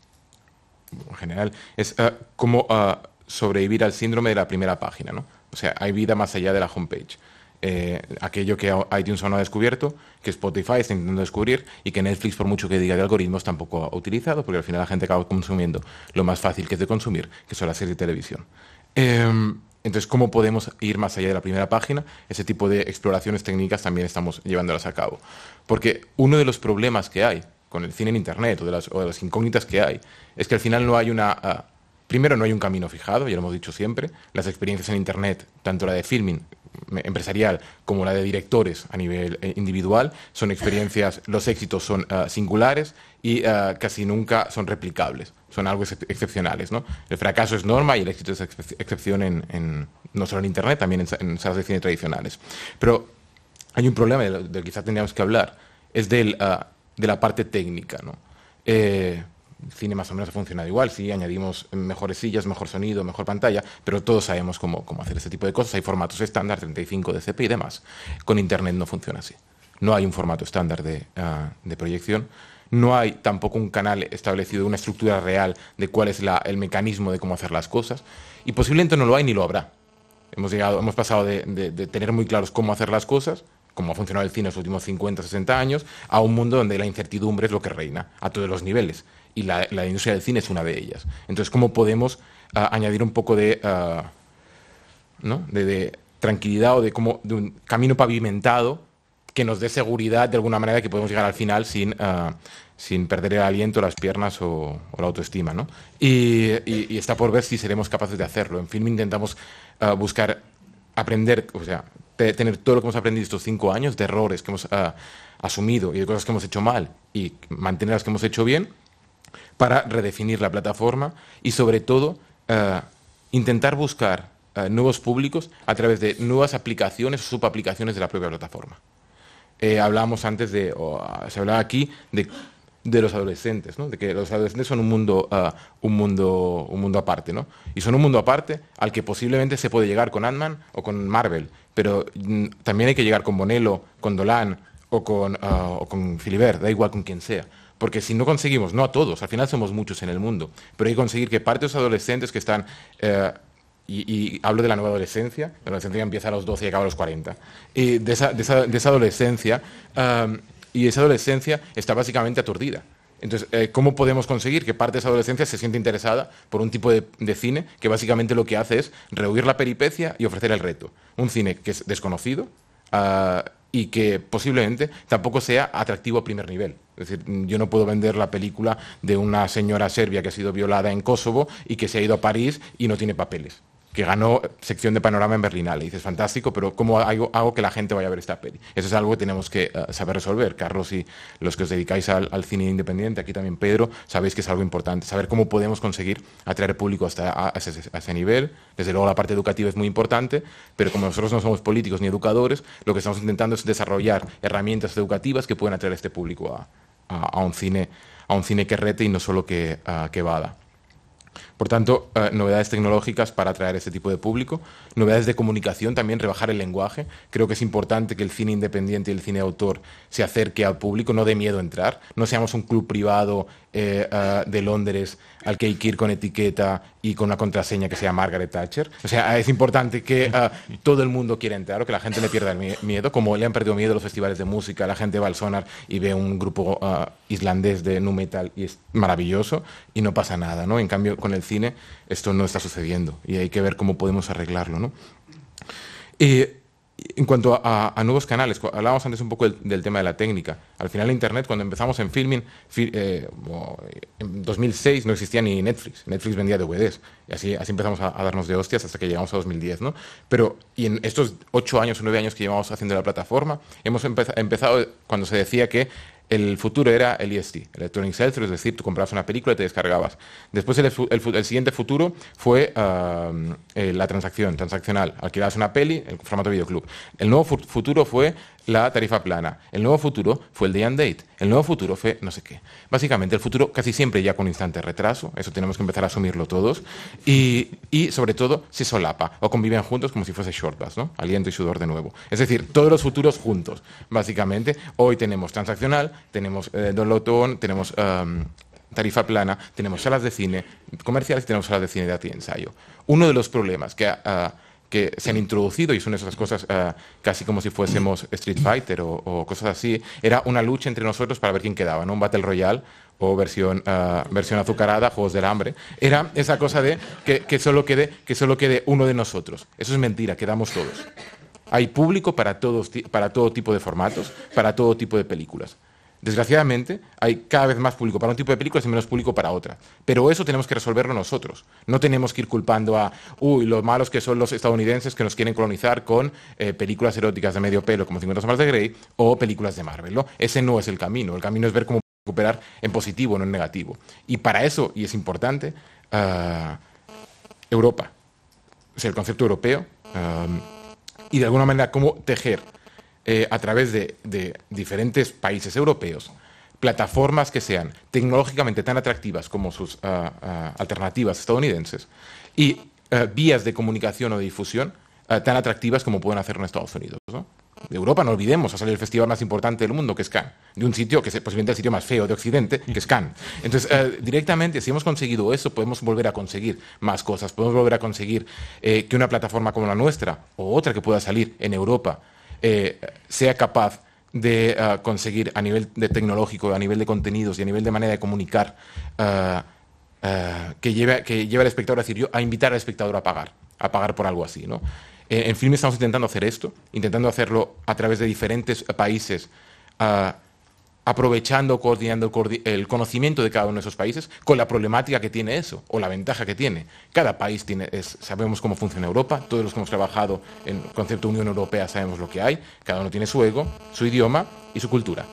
en general, es uh, cómo uh, sobrevivir al síndrome de la primera página, ¿no? O sea, hay vida más allá de la homepage. Eh, aquello que iTunes aún no ha descubierto, que Spotify está intentando descubrir y que Netflix, por mucho que diga de algoritmos, tampoco ha utilizado, porque al final la gente acaba consumiendo lo más fácil que es de consumir, que son las series de televisión. Eh, entonces, ¿cómo podemos ir más allá de la primera página? Ese tipo de exploraciones técnicas también estamos llevándolas a cabo. Porque uno de los problemas que hay con el cine en Internet o de las, o de las incógnitas que hay es que al final no hay una... Uh, primero, no hay un camino fijado, ya lo hemos dicho siempre. Las experiencias en Internet, tanto la de filming empresarial como la de directores a nivel eh, individual, son experiencias, los éxitos son uh, singulares y uh, casi nunca son replicables, son algo ex excepcionales, ¿no? El fracaso es norma y el éxito es ex excepción en, en, no solo en Internet, también en, en salas de cine tradicionales. Pero hay un problema del que quizás tendríamos que hablar, es del, uh, de la parte técnica, ¿no? Eh, El cine más o menos ha funcionado igual, sí, añadimos mejores sillas, mejor sonido, mejor pantalla, pero todos sabemos cómo, cómo hacer este tipo de cosas. Hay formatos estándar, treinta y cinco D C P y demás. Con Internet no funciona así. No hay un formato estándar de, uh, de proyección. No hay tampoco un canal establecido, una estructura real de cuál es la, el mecanismo de cómo hacer las cosas. Y posiblemente no lo hay ni lo habrá. Hemos, llegado, hemos pasado de, de, de tener muy claros cómo hacer las cosas, cómo ha funcionado el cine en los últimos cincuenta, sesenta años, a un mundo donde la incertidumbre es lo que reina a todos los niveles. Y la, la industria del cine es una de ellas. Entonces, ¿cómo podemos uh, añadir un poco de, uh, ¿no? de, de tranquilidad o de, como, de un camino pavimentado que nos dé seguridad de alguna manera que podemos llegar al final sin, uh, sin perder el aliento, las piernas o, o la autoestima, ¿no? Y, y, y está por ver si seremos capaces de hacerlo. En Film intentamos uh, buscar aprender, o sea, de tener todo lo que hemos aprendido estos cinco años, de errores que hemos uh, asumido y de cosas que hemos hecho mal y mantener las que hemos hecho bien, para redefinir la plataforma y, sobre todo, uh, intentar buscar uh, nuevos públicos a través de nuevas aplicaciones o subaplicaciones de la propia plataforma. Eh, hablábamos antes de, o uh, se hablaba aquí de, de los adolescentes, ¿no? De que los adolescentes son un mundo, uh, un mundo, un mundo aparte, ¿no? Y son un mundo aparte al que posiblemente se puede llegar con Ant-Man o con Marvel, pero mm, también hay que llegar con Bonello, con Dolan o con, uh, o con Philibert, da igual con quien sea. Porque si no conseguimos, no a todos, al final somos muchos en el mundo, pero hay que conseguir que parte de los adolescentes que están, eh, y, y hablo de la nueva adolescencia, la adolescencia empieza a los doce y acaba a los cuarenta, y de esa, de esa, de esa adolescencia, um, y esa adolescencia está básicamente aturdida. Entonces, eh, ¿cómo podemos conseguir que parte de esa adolescencia se siente interesada por un tipo de, de cine que básicamente lo que hace es rehuir la peripecia y ofrecer el reto? Un cine que es desconocido, uh, y que posiblemente tampoco sea atractivo a primer nivel. Es decir, yo no puedo vender la película de una señora serbia que ha sido violada en Kosovo y que se ha ido a París y no tiene papeles, que ganó sección de Panorama en Berlinale. Y dices, fantástico, pero ¿cómo hago, hago que la gente vaya a ver esta peli? Eso es algo que tenemos que uh, saber resolver. Carlos y los que os dedicáis al, al cine independiente, aquí también Pedro, sabéis que es algo importante, saber cómo podemos conseguir atraer público hasta a, a, ese, a ese nivel. Desde luego la parte educativa es muy importante, pero como nosotros no somos políticos ni educadores, lo que estamos intentando es desarrollar herramientas educativas que puedan atraer a este público a, a, a, un, cine, a un cine que rete y no solo que, uh, que vada. Por tanto, eh, novedades tecnológicas para atraer este tipo de público, novedades de comunicación también, rebajar el lenguaje. Creo que es importante que el cine independiente y el cine de autor se acerque al público, no dé miedo a entrar, no seamos un club privado eh, uh, de Londres al que hay que ir con etiqueta y con una contraseña que sea Margaret Thatcher. O sea, es importante que uh, todo el mundo quiera entrar o que la gente le pierda el miedo, como le han perdido miedo a los festivales de música, la gente va al Sonar y ve un grupo uh, islandés de nu metal y es maravilloso y no pasa nada, ¿no? En cambio, con el cine esto no está sucediendo y hay que ver cómo podemos arreglarlo, ¿no? Eh, en cuanto a, a nuevos canales, hablábamos antes un poco del, del tema de la técnica. Al final Internet, cuando empezamos en filming, fi, eh, en dos mil seis no existía ni Netflix. Netflix vendía D V Ds y así, así empezamos a, a darnos de hostias hasta que llegamos a dos mil diez, ¿no? Pero y en estos ocho años o nueve años que llevamos haciendo la plataforma, hemos empeza, empezado cuando se decía que el futuro era el E S T, Electronic Sell-Through, es decir, tú comprabas una película y te descargabas. Después el, el, el siguiente futuro fue uh, eh, la transacción, transaccional, alquilabas una peli en formato videoclub. El nuevo fu futuro fue la tarifa plana. El nuevo futuro fue el day and date. El nuevo futuro fue no sé qué. Básicamente el futuro casi siempre ya con instante retraso, eso tenemos que empezar a asumirlo todos, y, y sobre todo se solapa o conviven juntos como si fuese Shortbus, ¿no? Aliento y sudor de nuevo. Es decir, todos los futuros juntos, básicamente. Hoy tenemos transaccional, tenemos eh, download, tenemos um, tarifa plana, tenemos salas de cine comerciales y tenemos salas de cine de arte y ensayo. Uno de los problemas que, uh, que se han introducido, y son esas cosas uh, casi como si fuésemos Street Fighter o, o cosas así, era una lucha entre nosotros para ver quién quedaba, ¿no? Un Battle Royale o versión, uh, versión azucarada, Juegos del Hambre. Era esa cosa de que, que, solo quede, que solo quede uno de nosotros. Eso es mentira, quedamos todos. Hay público para, todos, para todo tipo de formatos, para todo tipo de películas. Desgraciadamente, hay cada vez más público para un tipo de películas y menos público para otra. Pero eso tenemos que resolverlo nosotros. No tenemos que ir culpando a, uy, los malos que son los estadounidenses que nos quieren colonizar con eh, películas eróticas de medio pelo como cincuenta sombras de Grey o películas de Marvel, ¿no? Ese no es el camino. El camino es ver cómo recuperar en positivo, no en negativo. Y para eso, y es importante, uh, Europa. O sea, el concepto europeo um, y de alguna manera cómo tejer Eh, a través de, de diferentes países europeos, plataformas que sean tecnológicamente tan atractivas como sus uh, uh, alternativas estadounidenses y uh, vías de comunicación o de difusión uh, tan atractivas como pueden hacerlo en Estados Unidos, ¿no? De Europa, no olvidemos, ha salido el festival más importante del mundo, que es Cannes, de un sitio que es posiblemente el sitio más feo de Occidente, que es Cannes. Entonces, uh, directamente, si hemos conseguido eso, podemos volver a conseguir más cosas, podemos volver a conseguir eh, que una plataforma como la nuestra o otra que pueda salir en Europa Eh, sea capaz de uh, conseguir a nivel de tecnológico, a nivel de contenidos y a nivel de manera de comunicar uh, uh, que, lleve, que lleve al espectador a decir yo, a invitar al espectador a pagar, a pagar por algo así, ¿no? Eh, en film estamos intentando hacer esto, intentando hacerlo a través de diferentes países, uh, aprovechando, coordinando el conocimiento de cada uno de esos países con la problemática que tiene eso, o la ventaja que tiene. Cada país tiene, es, sabemos cómo funciona Europa, todos los que hemos trabajado en el concepto de Unión Europea sabemos lo que hay, cada uno tiene su ego, su idioma y su cultura.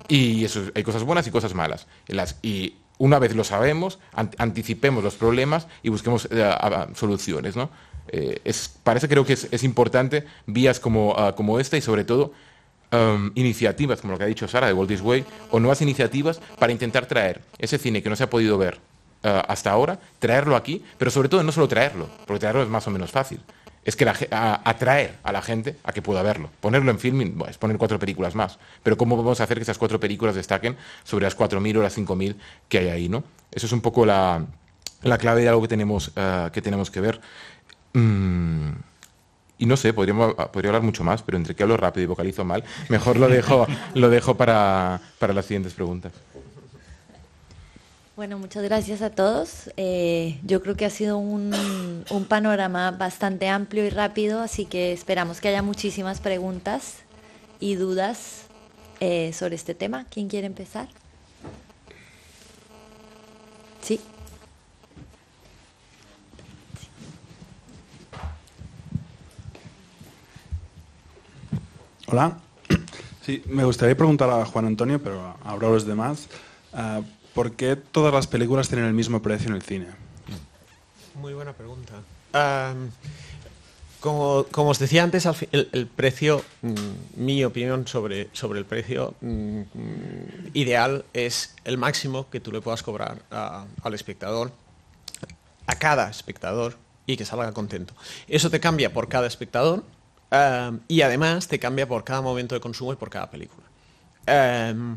Y eso, hay cosas buenas y cosas malas. Las, y una vez lo sabemos, an anticipemos los problemas y busquemos uh, soluciones, ¿no? Eh, es, parece creo que es, es importante vías como, uh, como esta y sobre todo Um, iniciativas, como lo que ha dicho Sara de Walt This Way, o nuevas iniciativas para intentar traer ese cine que no se ha podido ver uh, hasta ahora, traerlo aquí, pero sobre todo no solo traerlo, porque traerlo es más o menos fácil, es que la, a, atraer a la gente a que pueda verlo. Ponerlo en filming, bueno, es poner cuatro películas más, pero ¿cómo vamos a hacer que esas cuatro películas destaquen sobre las cuatro mil o las cinco mil que hay ahí, ¿no? Eso es un poco la, la clave de algo que tenemos, uh, que, tenemos que ver. Mm. Y no sé, podríamos, podría hablar mucho más, pero entre que hablo rápido y vocalizo mal, mejor lo dejo, lo dejo para, para las siguientes preguntas. Bueno, muchas gracias a todos. Eh, yo creo que ha sido un, un panorama bastante amplio y rápido, así que esperamos que haya muchísimas preguntas y dudas eh, sobre este tema. ¿Quién quiere empezar? Sí. Hola. Sí, me gustaría preguntar a Juan Antonio, pero ahora a los demás, uh, ¿por qué todas las películas tienen el mismo precio en el cine? Muy buena pregunta. Um, como, como os decía antes, al fin, el, el precio, mm, mi opinión sobre, sobre el precio mm, ideal es el máximo que tú le puedas cobrar a, al espectador, a cada espectador, y que salga contento. Eso te cambia por cada espectador. Um, y además te cambia por cada momento de consumo y por cada película. Um,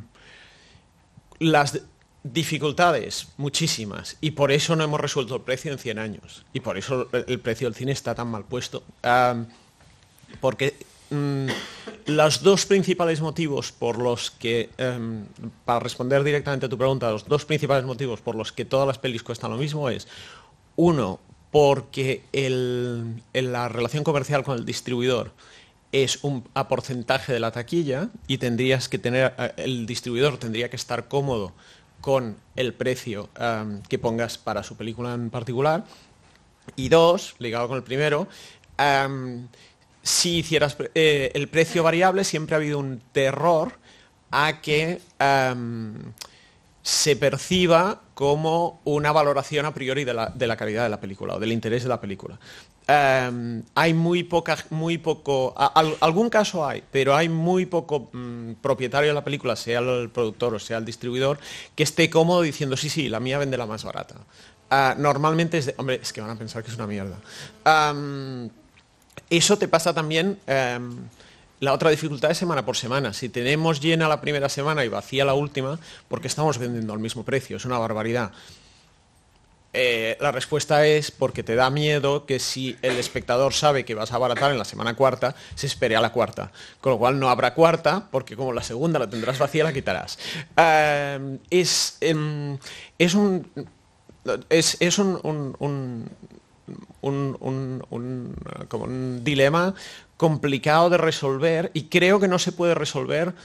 las dificultades, muchísimas, y por eso no hemos resuelto el precio en cien años, y por eso el, el precio del cine está tan mal puesto. Um, porque um, los dos principales motivos por los que, um, para responder directamente a tu pregunta, los dos principales motivos por los que todas las pelis cuestan lo mismo es, uno, porque el, el, la relación comercial con el distribuidor es un a porcentaje de la taquilla y tendrías que tener, el distribuidor tendría que estar cómodo con el precio um, que pongas para su película en particular. Y dos, ligado con el primero, um, si hicieras eh, el precio variable, siempre ha habido un terror a que um, se perciba como una valoración a priori de la, de la calidad de la película o del interés de la película. Um, hay muy poca, muy poco, a, a, algún caso hay, pero hay muy poco um, propietario de la película, sea el productor o sea el distribuidor, que esté cómodo diciendo sí, sí, la mía vende la más barata. Uh, normalmente es de, hombre, es que van a pensar que es una mierda. Um, eso te pasa también. Um, La otra dificultad es semana por semana. Si tenemos llena la primera semana y vacía la última, porque estamos vendiendo al mismo precio, es una barbaridad. Eh, la respuesta es porque te da miedo que si el espectador sabe que vas a abaratar en la semana cuarta, se espere a la cuarta. Con lo cual no habrá cuarta, porque como la segunda la tendrás vacía, la quitarás. Uh, es, um, es un... Es, es un, un, un Un, un, un, como un dilema complicado de resolver y creo que no se puede resolver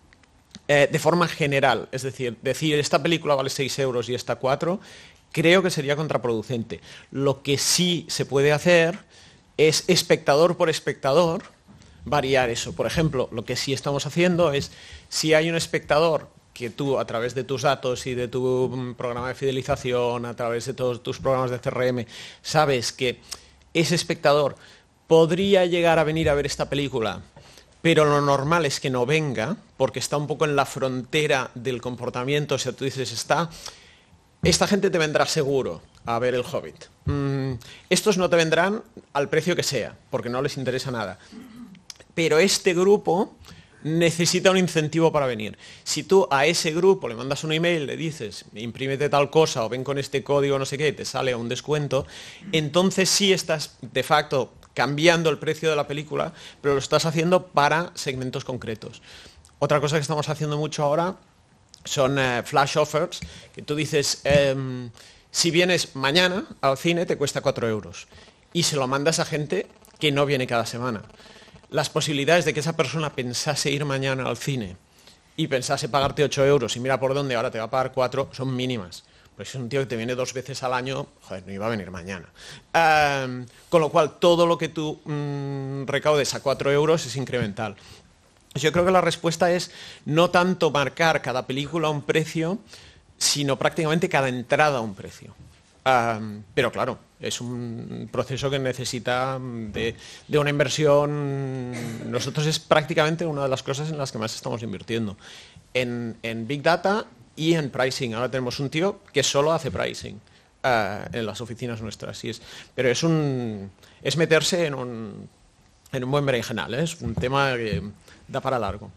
eh, de forma general. Es decir, decir esta película vale seis euros y esta cuatro, creo que sería contraproducente. Lo que sí se puede hacer es espectador por espectador variar eso. Por ejemplo, lo que sí estamos haciendo es, si hay un espectador que tú, a través de tus datos y de tu programa de fidelización, a través de todos tus programas de C R M, sabes que ese espectador podría llegar a venir a ver esta película, pero lo normal es que no venga, porque está un poco en la frontera del comportamiento. O sea, tú dices, está, esta gente te vendrá seguro a ver El Hobbit. Mm, estos no te vendrán al precio que sea, porque no les interesa nada. Pero este grupo necesita un incentivo para venir. Si tú a ese grupo le mandas un email, le dices, imprímete tal cosa o ven con este código no sé qué, te sale un descuento, entonces sí estás de facto cambiando el precio de la película, pero lo estás haciendo para segmentos concretos. Otra cosa que estamos haciendo mucho ahora son eh, flash offers, que tú dices, eh, si vienes mañana al cine te cuesta cuatro euros y se lo mandas a gente que no viene cada semana. Las posibilidades de que esa persona pensase ir mañana al cine y pensase pagarte ocho euros y mira por dónde ahora te va a pagar cuatro son mínimas. Porque si es un tío que te viene dos veces al año, joder, no iba a venir mañana. Um, con lo cual, todo lo que tú um, recaudes a cuatro euros es incremental. Yo creo que la respuesta es no tanto marcar cada película un precio, sino prácticamente cada entrada a un precio. Um, pero claro, es un proceso que necesita de, de una inversión. Nosotros es prácticamente una de las cosas en las que más estamos invirtiendo. En, en Big Data y en pricing. Ahora tenemos un tío que solo hace pricing uh, en las oficinas nuestras. Sí es, pero es, un, es meterse en un, en un buen berenjenal, ¿eh? Es un tema que da para largo.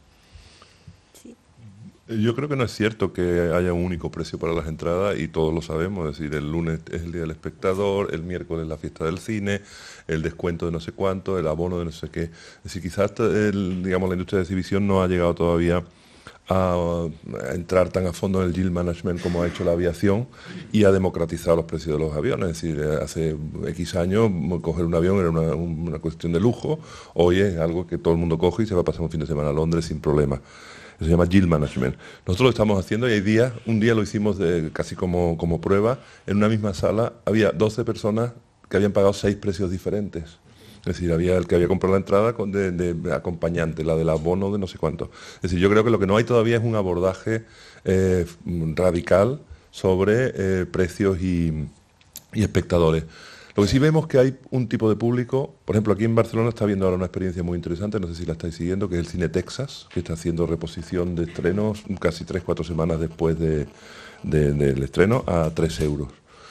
Yo creo que no es cierto que haya un único precio para las entradas y todos lo sabemos, es decir, el lunes es el día del espectador, el miércoles la fiesta del cine, el descuento de no sé cuánto, el abono de no sé qué. Es decir, quizás el, digamos, la industria de exhibición no ha llegado todavía a, a entrar tan a fondo en el yield management como ha hecho la aviación y a democratizar los precios de los aviones. Es decir, hace X años coger un avión era una, una cuestión de lujo, hoy es algo que todo el mundo coge y se va a pasar un fin de semana a Londres sin problema. Eso se llama yield management. Nosotros lo estamos haciendo y hay días, un día lo hicimos de, casi como, como prueba, en una misma sala había doce personas que habían pagado seis precios diferentes. Es decir, había el que había comprado la entrada con de, de acompañante, la del abono de no sé cuánto. Es decir, yo creo que lo que no hay todavía es un abordaje eh, radical sobre eh, precios y, y espectadores. Lo que sí vemos que hay un tipo de público, por ejemplo, aquí en Barcelona está viendo ahora una experiencia muy interesante, no sé si la estáis siguiendo, que es el Cine Texas, que está haciendo reposición de estrenos casi tres, cuatro semanas después de, de, del estreno a tres euros.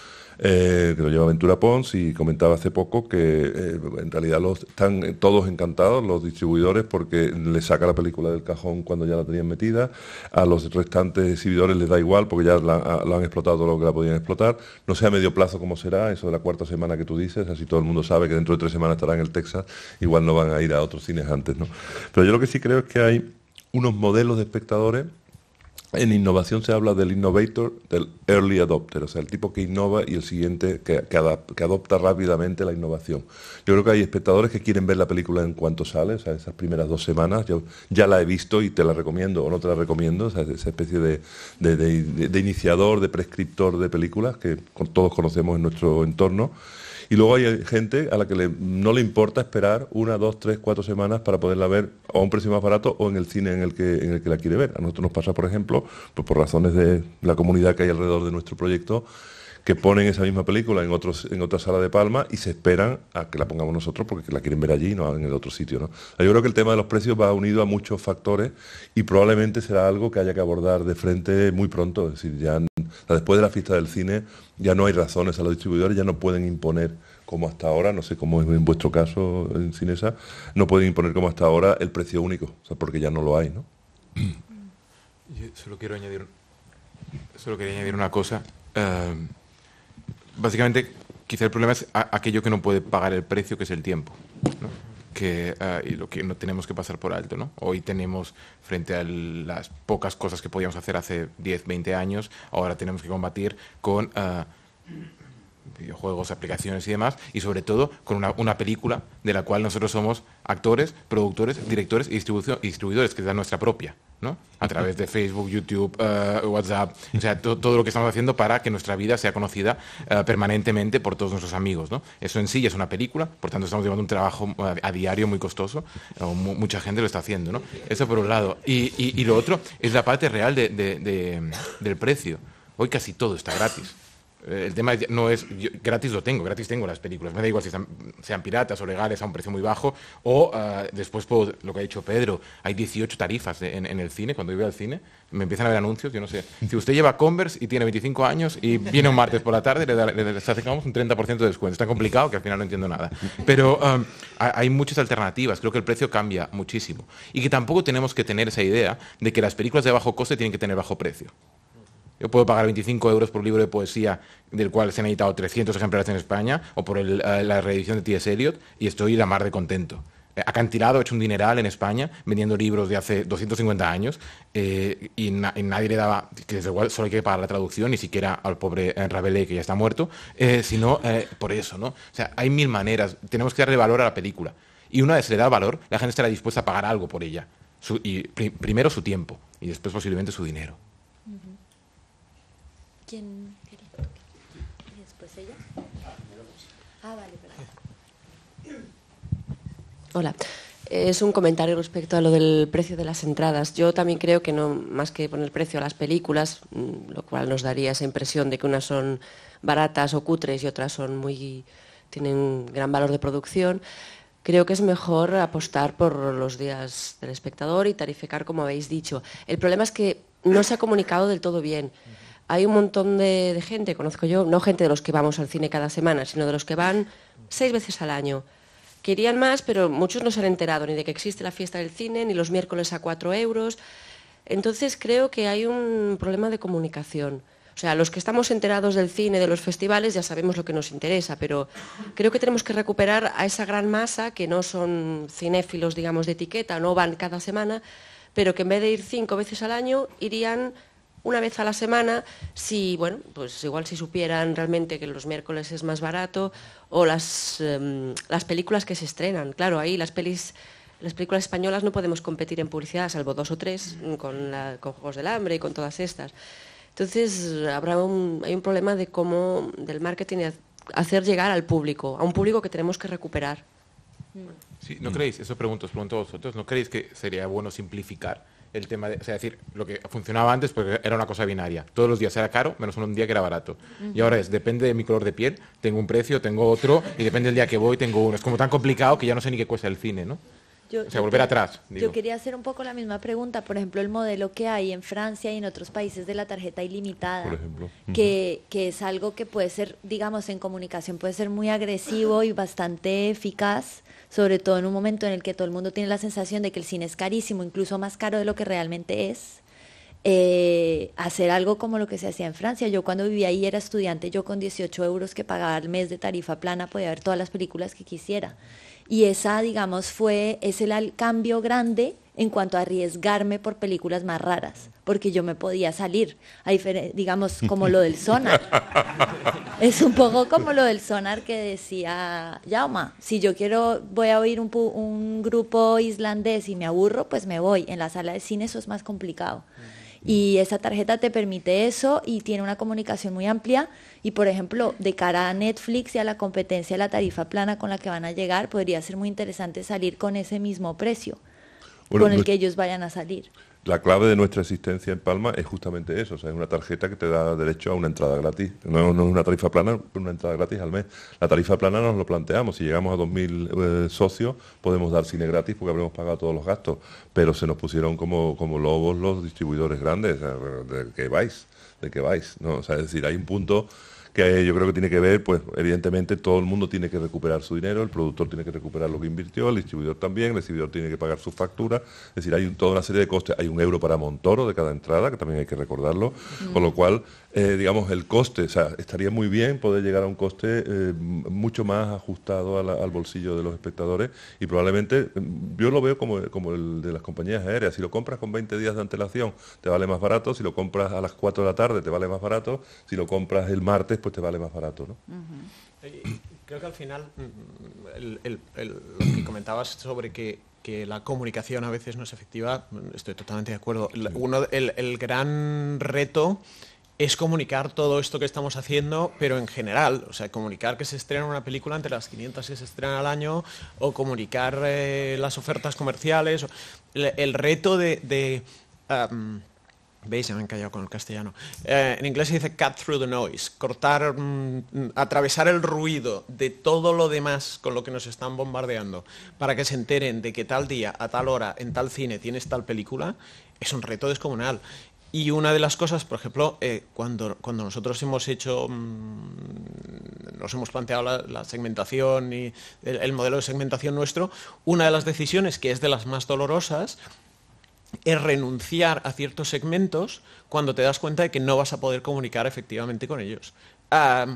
Eh, que lo lleva Ventura Pons y comentaba hace poco que eh, en realidad los, están todos encantados los distribuidores porque les saca la película del cajón cuando ya la tenían metida, a los restantes exhibidores les da igual porque ya la, a, la han explotado todo lo que la podían explotar, no sé a medio plazo cómo será, eso de la cuarta semana que tú dices, así todo el mundo sabe que dentro de tres semanas estará en el Texas, igual no van a ir a otros cines antes, ¿no? Pero yo lo que sí creo es que hay unos modelos de espectadores. En innovación se habla del innovator, del early adopter, o sea, el tipo que innova y el siguiente que, que, adap, que adopta rápidamente la innovación. Yo creo que hay espectadores que quieren ver la película en cuanto sale, o sea, esas primeras dos semanas, yo ya la he visto y te la recomiendo o no te la recomiendo, o sea, esa especie de, de, de, de, de iniciador, de prescriptor de películas que todos conocemos en nuestro entorno. Y luego hay gente a la que le, no le importa esperar una, dos, tres, cuatro semanas para poderla ver a un precio más barato o en el cine en el que, en el que la quiere ver. A nosotros nos pasa, por ejemplo, pues por razones de la comunidad que hay alrededor de nuestro proyecto, que ponen esa misma película en, otros, en otra sala de Palma y se esperan a que la pongamos nosotros porque la quieren ver allí y no en el otro sitio, ¿no? Yo creo que el tema de los precios va unido a muchos factores y probablemente será algo que haya que abordar de frente muy pronto. Es decir, ya después de la fiesta del cine ya no hay razones a los distribuidores, ya no pueden imponer como hasta ahora, no sé cómo es en vuestro caso en Cinesa, no pueden imponer como hasta ahora el precio único, o sea, porque ya no lo hay, ¿no? Yo solo quiero añadir, solo quería añadir una cosa. Uh, básicamente, quizá el problema es a, aquello que no puede pagar el precio, que es el tiempo, ¿no? Que, uh, y lo que no tenemos que pasar por alto, ¿no? Hoy tenemos, frente a las pocas cosas que podíamos hacer hace diez, veinte años, ahora tenemos que combatir con Uh, videojuegos, aplicaciones y demás, y sobre todo con una, una película de la cual nosotros somos actores, productores, directores y, y distribuidores, que es la nuestra propia, ¿no? A través de Facebook, YouTube, uh, WhatsApp, o sea, to, todo lo que estamos haciendo para que nuestra vida sea conocida uh, permanentemente por todos nuestros amigos, ¿no? Eso en sí ya es una película, por tanto estamos llevando un trabajo a, a diario muy costoso, o mu mucha gente lo está haciendo, ¿no? Eso por un lado. Y, y, y lo otro es la parte real de, de, de, del precio. Hoy casi todo está gratis. El tema no es, yo, gratis lo tengo, gratis tengo las películas, me da igual si están, sean piratas o legales a un precio muy bajo, o uh, después puedo, lo que ha dicho Pedro, hay dieciocho tarifas de, en, en el cine, cuando yo voy al cine, me empiezan a ver anuncios, yo no sé, si usted lleva Converse y tiene veinticinco años y viene un martes por la tarde, le, da, le, le sacamos un treinta por ciento de descuento, es tan complicado que al final no entiendo nada, pero um, hay muchas alternativas, creo que el precio cambia muchísimo, y que tampoco tenemos que tener esa idea de que las películas de bajo coste tienen que tener bajo precio. Yo puedo pagar veinticinco euros por un libro de poesía del cual se han editado trescientos ejemplares en España o por el, uh, la reedición de T S Eliot y estoy la mar de contento. Eh, Acantilado ha hecho un dineral en España vendiendo libros de hace doscientos cincuenta años eh, y, na y nadie le daba, que desde igual solo hay que pagar la traducción, ni siquiera al pobre eh, Rabelais, que ya está muerto, eh, sino eh, por eso, ¿no? O sea, hay mil maneras, tenemos que darle valor a la película. Y una vez se le da valor, la gente estará dispuesta a pagar algo por ella. Su, y pri primero su tiempo y después posiblemente su dinero. Uh-huh. ¿Quién quería? ¿Y después ella? Ah, vale, perdón. Hola. Es un comentario respecto a lo del precio de las entradas. Yo también creo que no, más que poner precio a las películas, lo cual nos daría esa impresión de que unas son baratas o cutres y otras son muy, tienen gran valor de producción, creo que es mejor apostar por los días del espectador y tarificar como habéis dicho. El problema es que no se ha comunicado del todo bien. Hay un montón de, de gente, conozco yo, no gente de los que vamos al cine cada semana, sino de los que van seis veces al año. Querían más, pero muchos no se han enterado ni de que existe la fiesta del cine, ni los miércoles a cuatro euros. Entonces creo que hay un problema de comunicación. O sea, los que estamos enterados del cine, de los festivales, ya sabemos lo que nos interesa, pero creo que tenemos que recuperar a esa gran masa que no son cinéfilos, digamos, de etiqueta, no van cada semana, pero que en vez de ir cinco veces al año, irían una vez a la semana, si, bueno, pues igual si supieran realmente que los miércoles es más barato, o las, um, las películas que se estrenan. Claro, ahí las pelis, las películas españolas no podemos competir en publicidad, salvo dos o tres, con, la, con Juegos del Hambre y con todas estas. Entonces, habrá un, hay un problema de cómo, del marketing, hacer llegar al público, a un público que tenemos que recuperar. Sí, ¿no creéis? Eso pregunto, os pregunto a vosotros. ¿No creéis que sería bueno simplificar el tema de, o sea, decir, lo que funcionaba antes porque era una cosa binaria? Todos los días era caro, menos un día que era barato. Uh-huh. Y ahora es, depende de mi color de piel, tengo un precio, tengo otro, y depende del día que voy, tengo uno. Es como tan complicado que ya no sé ni qué cuesta el cine, ¿no? Yo, o sea, volver yo, atrás. Digo. Yo quería hacer un poco la misma pregunta. Por ejemplo, el modelo que hay en Francia y en otros países de la tarjeta ilimitada, por ejemplo. Uh-huh. que, que es algo que puede ser, digamos, en comunicación puede ser muy agresivo y bastante eficaz, sobre todo en un momento en el que todo el mundo tiene la sensación de que el cine es carísimo, incluso más caro de lo que realmente es. Eh, hacer algo como lo que se hacía en Francia. Yo cuando vivía ahí era estudiante, yo con dieciocho euros que pagaba al mes de tarifa plana podía ver todas las películas que quisiera. Y esa, digamos, fue, es el cambio grande en cuanto a arriesgarme por películas más raras, porque yo me podía salir, a digamos, como lo del Sonar. Es un poco como lo del Sonar que decía Jaume, si yo quiero, voy a oír un, un grupo islandés y me aburro, pues me voy. En la sala de cine eso es más complicado. Y esa tarjeta te permite eso y tiene una comunicación muy amplia. Y, por ejemplo, de cara a Netflix y a la competencia de la tarifa plana con la que van a llegar, podría ser muy interesante salir con ese mismo precio, bueno, con el que ellos vayan a salir. La clave de nuestra existencia en Palma es justamente eso, o sea, es una tarjeta que te da derecho a una entrada gratis. No, no es una tarifa plana, una entrada gratis al mes. La tarifa plana nos lo planteamos, si llegamos a dos mil eh, socios podemos dar cine gratis porque habremos pagado todos los gastos, pero se nos pusieron como, como lobos los distribuidores grandes. O sea, ¿de qué vais? ¿De qué vais? ¿No? O sea, es decir, hay un punto que yo creo que tiene que ver, pues evidentemente todo el mundo tiene que recuperar su dinero, el productor tiene que recuperar lo que invirtió, el distribuidor también, el distribuidor tiene que pagar sus facturas, es decir, hay un, toda una serie de costes, hay un euro para Montoro de cada entrada, que también hay que recordarlo, mm. con lo cual, eh, digamos, el coste, o sea, estaría muy bien poder llegar a un coste eh, mucho más ajustado a la, al bolsillo de los espectadores y probablemente, yo lo veo como, como el de las compañías aéreas, si lo compras con veinte días de antelación te vale más barato, si lo compras a las cuatro de la tarde te vale más barato, si lo compras el martes pues te vale más barato, ¿no? Uh-huh. Creo que al final el, el, el, lo que comentabas sobre que, que la comunicación a veces no es efectiva, estoy totalmente de acuerdo. Sí. Uno, el, el gran reto es comunicar todo esto que estamos haciendo, pero en general, o sea, comunicar que se estrena una película entre las quinientas que se estrenan al año, o comunicar eh, las ofertas comerciales, o, el, el reto de... de um, ¿veis? Se me han callado con el castellano. Eh, en inglés se dice cut through the noise, cortar, mm, atravesar el ruido de todo lo demás con lo que nos están bombardeando para que se enteren de que tal día, a tal hora, en tal cine tienes tal película, es un reto descomunal. Y una de las cosas, por ejemplo, eh, cuando, cuando nosotros hemos hecho, mmm, nos hemos planteado la, la segmentación y el, el modelo de segmentación nuestro, una de las decisiones, que es de las más dolorosas, es renunciar a ciertos segmentos cuando te das cuenta de que no vas a poder comunicar efectivamente con ellos. Uh,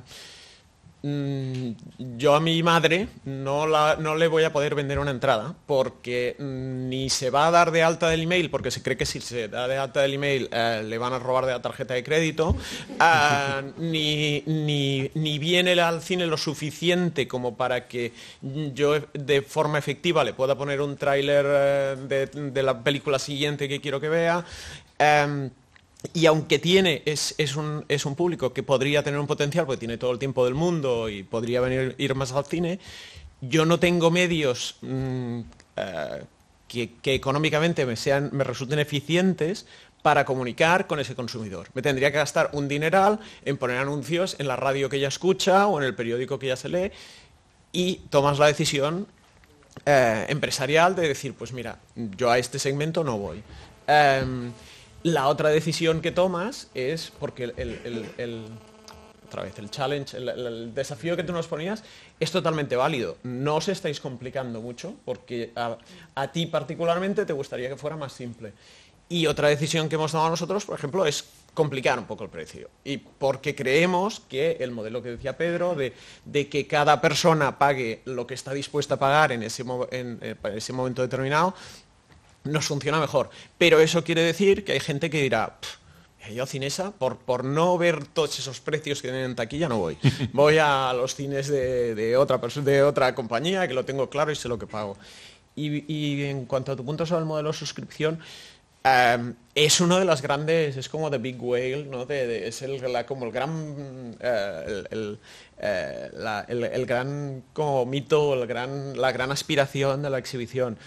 mm, yo a mi madre no, la, no le voy a poder vender una entrada porque mm, ni se va a dar de alta del email, porque se cree que si se da de alta del email uh, le van a robar de la tarjeta de crédito, uh, ni, ni, ni viene al cine lo suficiente como para que yo de forma efectiva le pueda poner un tráiler uh, de, de la película siguiente que quiero que vea. Um, Y aunque tiene, es, es, un, es un público que podría tener un potencial, porque tiene todo el tiempo del mundo y podría venir, ir más al cine, yo no tengo medios mmm, uh, que, que económicamente me, sean, me resulten eficientes para comunicar con ese consumidor. Me tendría que gastar un dineral en poner anuncios en la radio que ella escucha o en el periódico que ella se lee y tomas la decisión eh, empresarial de decir, pues mira, yo a este segmento no voy. Um, La otra decisión que tomas es, porque el, el, el, el otra vez, el challenge, el, el desafío que tú nos ponías es totalmente válido. No os estáis complicando mucho, porque a, a ti particularmente te gustaría que fuera más simple. Y otra decisión que hemos tomado nosotros, por ejemplo, es complicar un poco el precio. Y porque creemos que el modelo que decía Pedro, de, de que cada persona pague lo que está dispuesta a pagar en ese, en, en ese momento determinado, nos funciona mejor. Pero eso quiere decir que hay gente que dirá, yo a Cinesa, por, por no ver todos esos precios que tienen en taquilla, no voy. Voy a los cines de, de, otra, de otra compañía, que lo tengo claro y sé lo que pago. Y, y en cuanto a tu punto sobre el modelo de suscripción, um, es uno de las grandes, es como The Big Whale, ¿no? De, de, es el, la, como el gran, uh, el, el, uh, la, el, el gran como mito, el gran, la gran aspiración de la exhibición.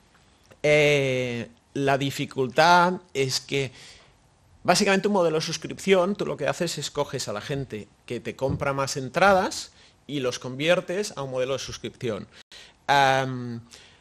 Eh, la dificultad es que básicamente un modelo de suscripción, tú lo que haces es coges a la gente que te compra más entradas y los conviertes a un modelo de suscripción. Um,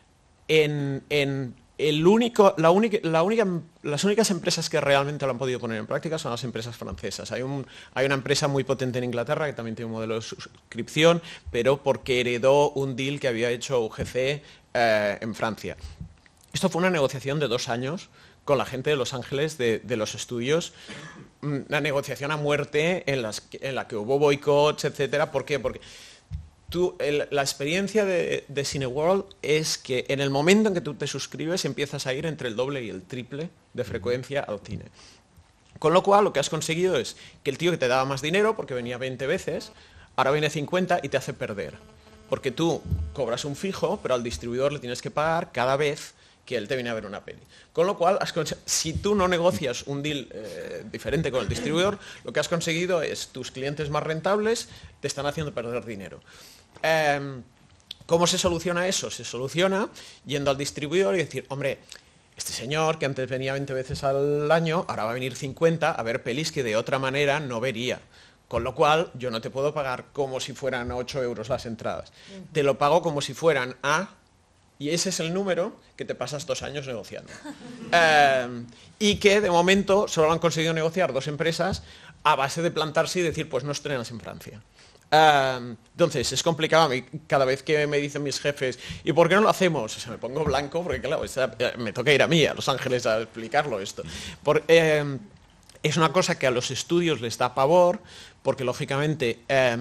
en, en el único, la única, la única, las únicas empresas que realmente lo han podido poner en práctica son las empresas francesas. Hay, un, hay una empresa muy potente en Inglaterra que también tiene un modelo de suscripción, pero porque heredó un deal que había hecho U G C eh, en Francia. Esto fue una negociación de dos años con la gente de Los Ángeles, de, de los estudios, una negociación a muerte en, las, en la que hubo boicots, etcétera. ¿Por qué? Porque tú, el, la experiencia de, de Cineworld es que en el momento en que tú te suscribes empiezas a ir entre el doble y el triple de frecuencia al cine. Con lo cual lo que has conseguido es que el tío que te daba más dinero, porque venía veinte veces, ahora viene cincuenta y te hace perder. Porque tú cobras un fijo, pero al distribuidor le tienes que pagar cada vez que él te viene a ver una peli. Con lo cual, has si tú no negocias un deal eh, diferente con el distribuidor, lo que has conseguido es tus clientes más rentables te están haciendo perder dinero. Eh, ¿Cómo se soluciona eso? Se soluciona yendo al distribuidor y decir, hombre, este señor que antes venía veinte veces al año, ahora va a venir cincuenta a ver pelis que de otra manera no vería. Con lo cual, yo no te puedo pagar como si fueran ocho euros las entradas. Uh-huh. Te lo pago como si fueran a... Y ese es el número que te pasas dos años negociando. eh, y que de momento solo han conseguido negociar dos empresas a base de plantarse y decir, pues no estrenas en Francia. Eh, entonces, es complicado a mí cada vez que me dicen mis jefes, ¿y por qué no lo hacemos? O sea, me pongo blanco porque, claro, esa, me toca ir a mí, a Los Ángeles, a explicarlo esto. Por, eh, es una cosa que a los estudios les da pavor, porque lógicamente... Eh,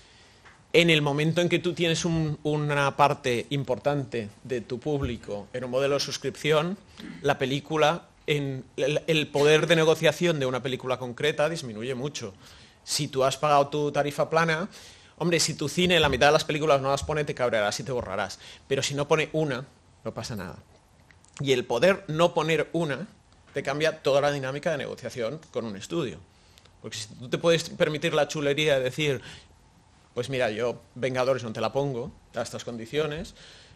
en el momento en que tú tienes un, una parte importante de tu público en un modelo de suscripción, la película, en, el, el poder de negociación de una película concreta disminuye mucho. Si tú has pagado tu tarifa plana, hombre, si tu cine la mitad de las películas no las pone, te cabrearás y te borrarás. Pero si no pone una, no pasa nada. Y el poder no poner una te cambia toda la dinámica de negociación con un estudio. Porque si tú te puedes permitir la chulería de decir... Pues mira, yo Vengadores no te la pongo a estas condiciones.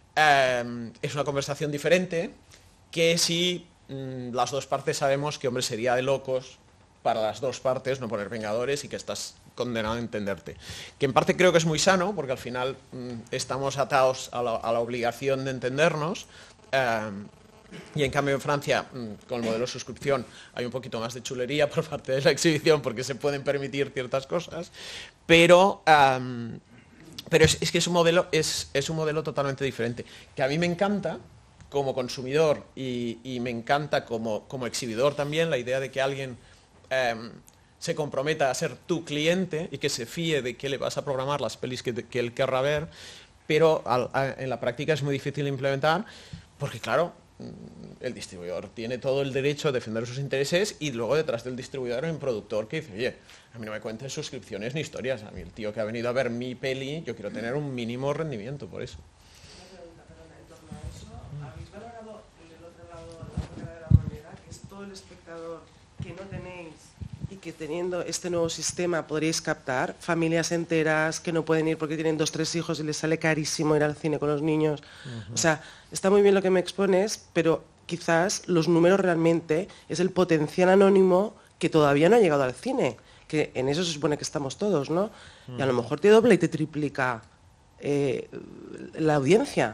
Eh, es una conversación diferente que si mmm, las dos partes sabemos que, hombre, sería de locos para las dos partes no poner Vengadores y que estás condenado a entenderte. Que en parte creo que es muy sano, porque al final mmm, estamos atados a la, a la obligación de entendernos. Eh, Y en cambio en Francia, con el modelo de suscripción, hay un poquito más de chulería por parte de la exhibición porque se pueden permitir ciertas cosas, pero, um, pero es, es que es un, modelo, es, es un modelo totalmente diferente, que a mí me encanta como consumidor y, y me encanta como, como exhibidor también la idea de que alguien um, se comprometa a ser tu cliente y que se fíe de que le vas a programar las pelis que, que él querrá ver, pero al, a, en la práctica es muy difícil de implementar porque, claro, el distribuidor tiene todo el derecho a defender sus intereses y luego detrás del distribuidor hay un productor que dice, oye, a mí no me cuentes suscripciones ni historias, a mí el tío que ha venido a ver mi peli, yo quiero tener un mínimo rendimiento por eso. Una pregunta, perdona, en torno a eso, ¿habéis valorado el otro lado, la otra cara de la moneda, que es todo el espectador que no tenéis y que teniendo este nuevo sistema podréis captar? Familias enteras que no pueden ir porque tienen dos, tres hijos y les sale carísimo ir al cine con los niños. Uh-huh. O sea, está muy bien lo que me expones, pero quizás los números realmente es el potencial anónimo que todavía no ha llegado al cine, que en eso se supone que estamos todos, ¿no? Uh-huh. Y a lo mejor te dobla y te triplica eh, la audiencia.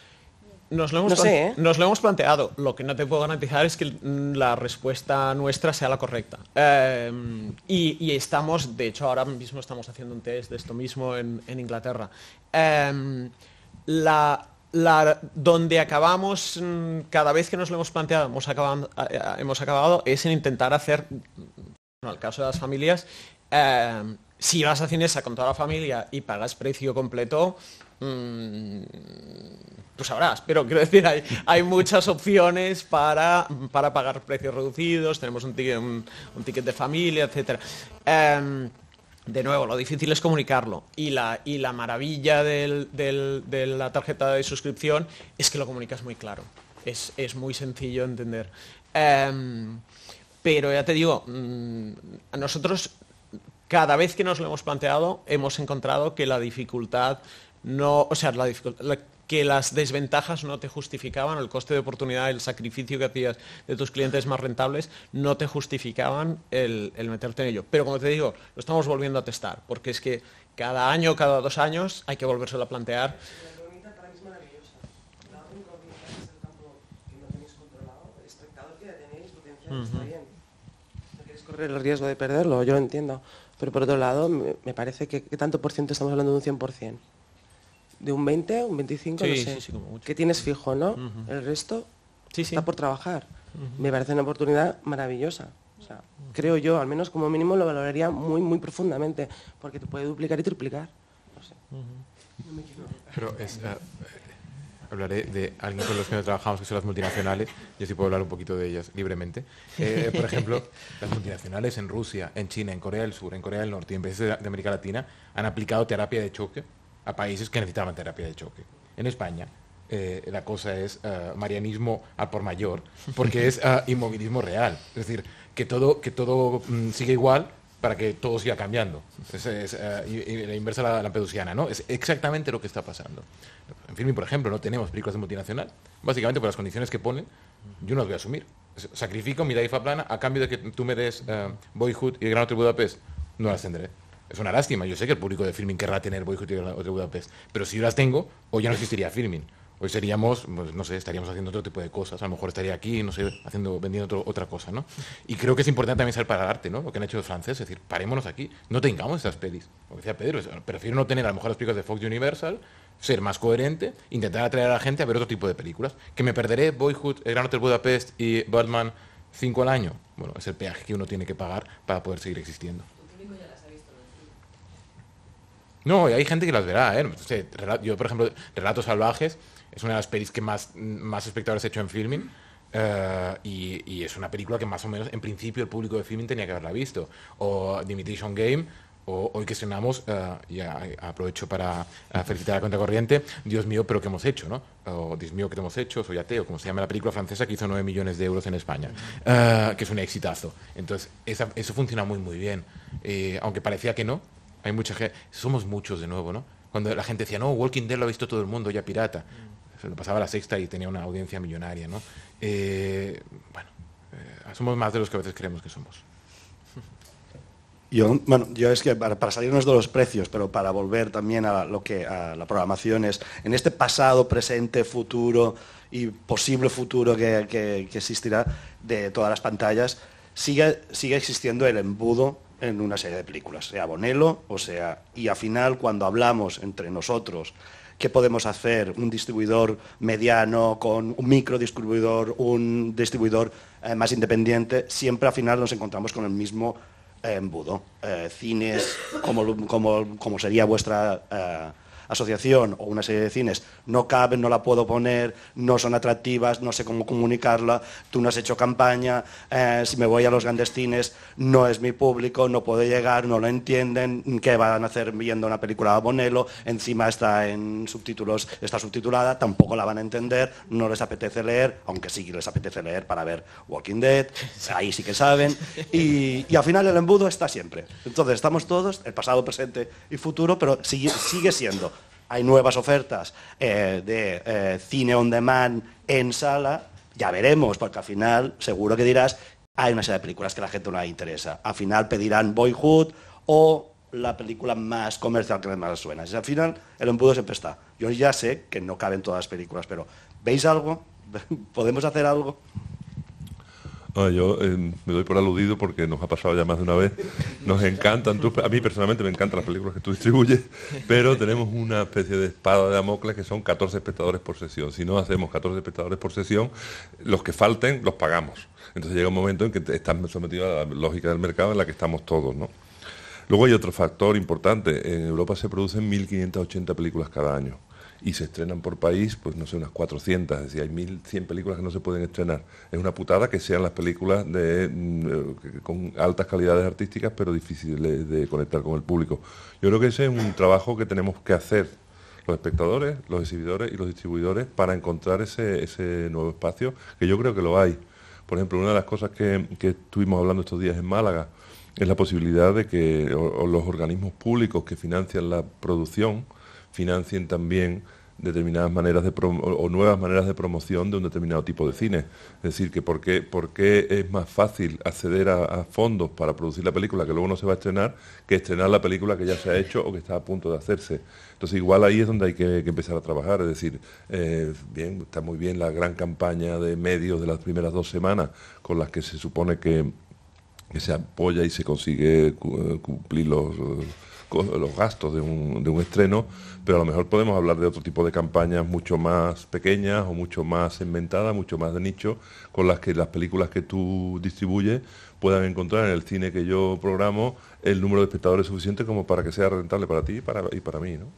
Nos lo, hemos no sé, ¿eh? nos lo hemos planteado. Lo que no te puedo garantizar es que la respuesta nuestra sea la correcta. Eh, y, y estamos, de hecho, ahora mismo estamos haciendo un test de esto mismo en, en Inglaterra. Eh, la, la, donde acabamos, cada vez que nos lo hemos planteado, hemos acabado, hemos acabado es en intentar hacer, en el caso de las familias, eh, si vas a Cinesa con toda la familia y pagas precio completo, mmm, pues sabrás, pero quiero decir, hay, hay muchas opciones para, para pagar precios reducidos, tenemos un ticket, un, un ticket de familia, etcétera. Um, de nuevo, lo difícil es comunicarlo, y la, y la maravilla del, del, de la tarjeta de suscripción es que lo comunicas muy claro, es, es muy sencillo de entender. Um, pero ya te digo, um, a nosotros cada vez que nos lo hemos planteado hemos encontrado que la dificultad no, o sea, la dificultad, la, que las desventajas no te justificaban, el coste de oportunidad, el sacrificio que hacías de tus clientes más rentables, no te justificaban el, el meterte en ello. Pero como te digo, lo estamos volviendo a testar, porque es que cada año, cada dos años, hay que volvérselo a plantear. La incógnita para mí es maravillosa. La otra incógnita es el campo que no tenéis controlado, el espectador que ya tenéis potencial, uh-huh. Está bien. No quieres correr el riesgo de perderlo, yo lo entiendo. Pero por otro lado, me, me parece que, que tanto por ciento estamos hablando de un cien por ciento. ¿De un veinte, un veinticinco? Sí, no sé. Sí, sí, como mucho. Que tienes fijo, ¿no? Uh-huh. El resto sí, sí. Está por trabajar. Uh-huh. Me parece una oportunidad maravillosa. O sea, uh-huh. Creo yo, al menos como mínimo, lo valoraría muy, muy profundamente, porque te puede duplicar y triplicar. No sé. Uh-huh. No me quiero... Pero es, uh, hablaré de alguien con los que no trabajamos, que son las multinacionales. Yo sí puedo hablar un poquito de ellas libremente. Eh, por ejemplo, las multinacionales en Rusia, en China, en Corea del Sur, en Corea del Norte y en países de América Latina han aplicado terapia de choque a países que necesitaban terapia de choque. En España, eh, la cosa es uh, marianismo al por mayor, porque es uh, inmovilismo real. Es decir, que todo, que todo mm, sigue igual para que todo siga cambiando. Es, es uh, y, y la inversa a la lampedusiana, ¿no? Es exactamente lo que está pasando. En Filmin, por ejemplo, no tenemos películas de multinacional, básicamente por las condiciones que ponen, yo no las voy a asumir. Sacrifico mi tarifa plana a cambio de que tú me des uh, Boyhood y el Gran Hotel Budapest. No las tendré. Es una lástima. Yo sé que el público de Filmin querrá tener Boyhood y el Gran Hotel Budapest, pero si yo las tengo, hoy ya no existiría Filmin. Hoy seríamos, pues, no sé, estaríamos haciendo otro tipo de cosas. A lo mejor estaría aquí, no sé, haciendo, vendiendo otro, otra cosa, ¿no? Y creo que es importante también saber parar arte, ¿no? Lo que han hecho los franceses, es decir, parémonos aquí, no tengamos esas pelis. Como decía Pedro, prefiero no tener a lo mejor las películas de Fox Universal, ser más coherente, intentar atraer a la gente a ver otro tipo de películas. ¿Que me perderé Boyhood, el Gran Hotel Budapest y Batman cinco al año? Bueno, es el peaje que uno tiene que pagar para poder seguir existiendo. No, y hay gente que las verá, ¿eh? No sé, yo, por ejemplo, Relatos Salvajes es una de las pelis que más, más espectadores he hecho en Filmin, uh, y, y es una película que más o menos, en principio, el público de Filmin tenía que haberla visto. O The Imitation Game, o hoy que estrenamos, uh, ya aprovecho para uh, felicitar a Contracorriente, Dios mío, pero ¿qué hemos hecho, no? O Dios mío, ¿qué hemos hecho? Soy ateo, como se llama la película francesa que hizo nueve millones de euros en España, uh, que es un exitazo. Entonces, esa, eso funciona muy, muy bien. Eh, aunque parecía que no, hay mucha gente, somos muchos de nuevo, ¿no? Cuando la gente decía, no, Walking Dead lo ha visto todo el mundo, ya pirata. Se lo pasaba a La Sexta y tenía una audiencia millonaria, ¿no? Eh, bueno, eh, somos más de los que a veces creemos que somos. Yo, bueno, yo es que para, para salirnos de los precios, pero para volver también a lo que a la programación es, en este pasado, presente, futuro y posible futuro que, que, que existirá de todas las pantallas, sigue, sigue existiendo el embudo en una serie de películas, sea Bonello o sea... Y al final, cuando hablamos entre nosotros, ¿qué podemos hacer? Un distribuidor mediano, con un micro distribuidor, un distribuidor eh, más independiente, siempre al final nos encontramos con el mismo eh, embudo. Eh, cines, como, como, como sería vuestra... Eh, asociación o una serie de cines no caben, no la puedo poner, no son atractivas, no sé cómo comunicarla, tú no has hecho campaña, eh, si me voy a los grandes cines no es mi público, no puedo llegar, no lo entienden, ¿qué van a hacer viendo una película de Bonello? Encima está en subtítulos, está subtitulada, tampoco la van a entender, no les apetece leer, aunque sí les apetece leer para ver Walking Dead, ahí sí que saben, y, y al final el embudo está siempre. Entonces estamos todos, el pasado, presente y futuro, pero sigue, sigue siendo. Hay nuevas ofertas eh, de eh, cine on demand en sala, ya veremos, porque al final seguro que dirás, hay una serie de películas que a la gente no le interesa. Al final pedirán Boyhood o la película más comercial que más suena. Y al final el embudo siempre está. Yo ya sé que no caben todas las películas, pero ¿veis algo? ¿Podemos hacer algo? Ah, yo eh, me doy por aludido porque nos ha pasado ya más de una vez. Nos encantan, tú, a mí personalmente me encantan las películas que tú distribuyes, pero tenemos una especie de espada de Damocles que son catorce espectadores por sesión. Si no hacemos catorce espectadores por sesión, los que falten los pagamos. Entonces llega un momento en que estás sometido a la lógica del mercado en la que estamos todos, ¿no? Luego hay otro factor importante. En Europa se producen mil quinientas ochenta películas cada año y se estrenan por país, pues no sé, unas cuatrocientas. Es decir, hay mil cien películas que no se pueden estrenar. Es una putada que sean las películas de, mm, con altas calidades artísticas, pero difíciles de conectar con el público. Yo creo que ese es un trabajo que tenemos que hacer los espectadores, los exhibidores y los distribuidores para encontrar ese, ese nuevo espacio, que yo creo que lo hay. Por ejemplo, una de las cosas que, que estuvimos hablando estos días en Málaga es la posibilidad de que o, o los organismos públicos que financian la producción financien también determinadas maneras de prom o, o nuevas maneras de promoción de un determinado tipo de cine. Es decir, que por qué, por qué es más fácil acceder a, a fondos para producir la película que luego no se va a estrenar que estrenar la película que ya se ha hecho o que está a punto de hacerse. Entonces igual ahí es donde hay que, que empezar a trabajar. Es decir, eh, bien, está muy bien la gran campaña de medios de las primeras dos semanas con las que se supone que, que se apoya y se consigue cumplir los... los gastos de un, de un estreno, pero a lo mejor podemos hablar de otro tipo de campañas mucho más pequeñas o mucho más segmentadas, mucho más de nicho, con las que las películas que tú distribuyes puedan encontrar en el cine que yo programo el número de espectadores suficiente como para que sea rentable para ti y para, y para mí, ¿no?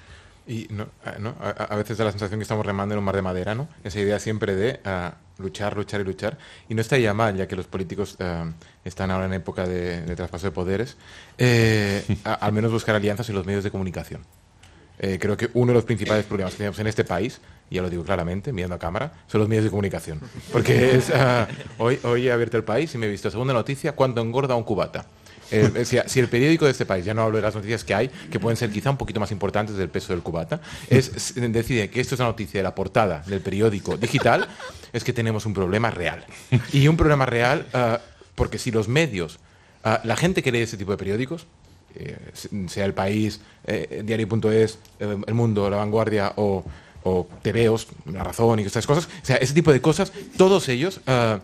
Y no, ¿no? A, a veces da la sensación que estamos remando en un mar de madera, ¿no? Esa idea siempre de uh, luchar, luchar y luchar. Y no estaría mal, ya que los políticos uh, están ahora en época de, de traspaso de poderes, eh, a, al menos buscar alianzas en los medios de comunicación. Eh, creo que uno de los principales problemas que tenemos en este país, y ya lo digo claramente, mirando a cámara, son los medios de comunicación. Porque es, uh, hoy, hoy he abierto el país y me he visto, segunda noticia, ¿cuánto engorda un cubata? Eh, si, si el periódico de este país, ya no hablo de las noticias que hay, que pueden ser quizá un poquito más importantes del peso del cubata, es, decide que esto es la noticia de la portada del periódico digital, es que tenemos un problema real. Y un problema real uh, porque si los medios, uh, la gente que lee ese tipo de periódicos, eh, sea El País, eh, Diario punto es, eh, El Mundo, La Vanguardia o, o TVOs, La Razón y estas cosas, o sea, ese tipo de cosas, todos ellos uh,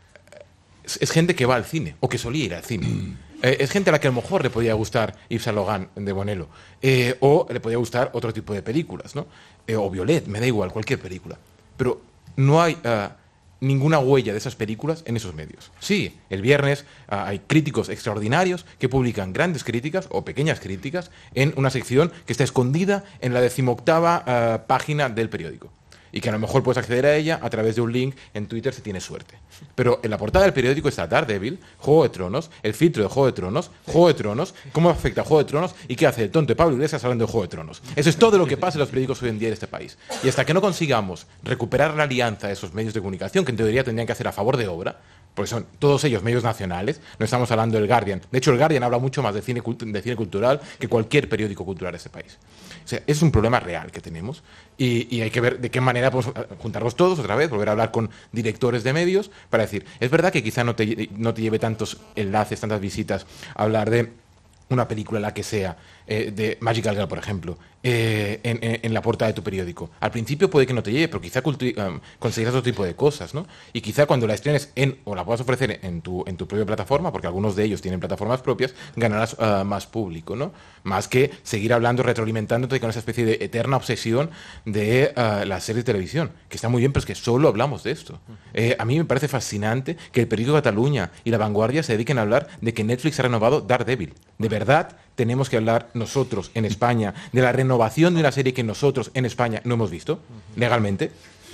es, es gente que va al cine o que solía ir al cine. Eh, es gente a la que a lo mejor le podía gustar Yves Saint Laurent de Bonello, eh, o le podía gustar otro tipo de películas, ¿no? Eh, o Violet, me da igual, cualquier película. Pero no hay uh, ninguna huella de esas películas en esos medios. Sí, el viernes uh, hay críticos extraordinarios que publican grandes críticas o pequeñas críticas en una sección que está escondida en la decimoctava uh, página del periódico. Y que a lo mejor puedes acceder a ella a través de un link en Twitter si tienes suerte. Pero en la portada del periódico está Daredevil, Juego de Tronos, el filtro de Juego de Tronos, Juego de Tronos, cómo afecta a Juego de Tronos y qué hace el tonto de Pablo Iglesias hablando de Juego de Tronos. Eso es todo lo que pasa en los periódicos hoy en día en este país. Y hasta que no consigamos recuperar la alianza de esos medios de comunicación, que en teoría tendrían que hacer a favor de obra, porque son todos ellos medios nacionales, no estamos hablando del Guardian. De hecho, el Guardian habla mucho más de cine, de cine cultural que cualquier periódico cultural de este país. O sea, es un problema real que tenemos y, y hay que ver de qué manera podemos juntarnos todos otra vez, volver a hablar con directores de medios para decir, es verdad que quizá no te, no te lleve tantos enlaces, tantas visitas a hablar de una película, la que sea, eh, de Magical Girl, por ejemplo, eh, en, en, en la portada de tu periódico. Al principio puede que no te llegue, pero quizá um, conseguirás otro tipo de cosas, ¿no? Y quizá cuando la estrenes en, o la puedas ofrecer en tu, en tu propia plataforma, porque algunos de ellos tienen plataformas propias, ganarás uh, más público, ¿no? Más que seguir hablando, retroalimentándote con esa especie de eterna obsesión de uh, la serie de televisión, que está muy bien, pero es que solo hablamos de esto. Eh, a mí me parece fascinante que el periódico Cataluña y La Vanguardia se dediquen a hablar de que Netflix ha renovado Daredevil. De verdad, tenemos que hablar nosotros en España de la renovación de una serie que nosotros en España no hemos visto legalmente.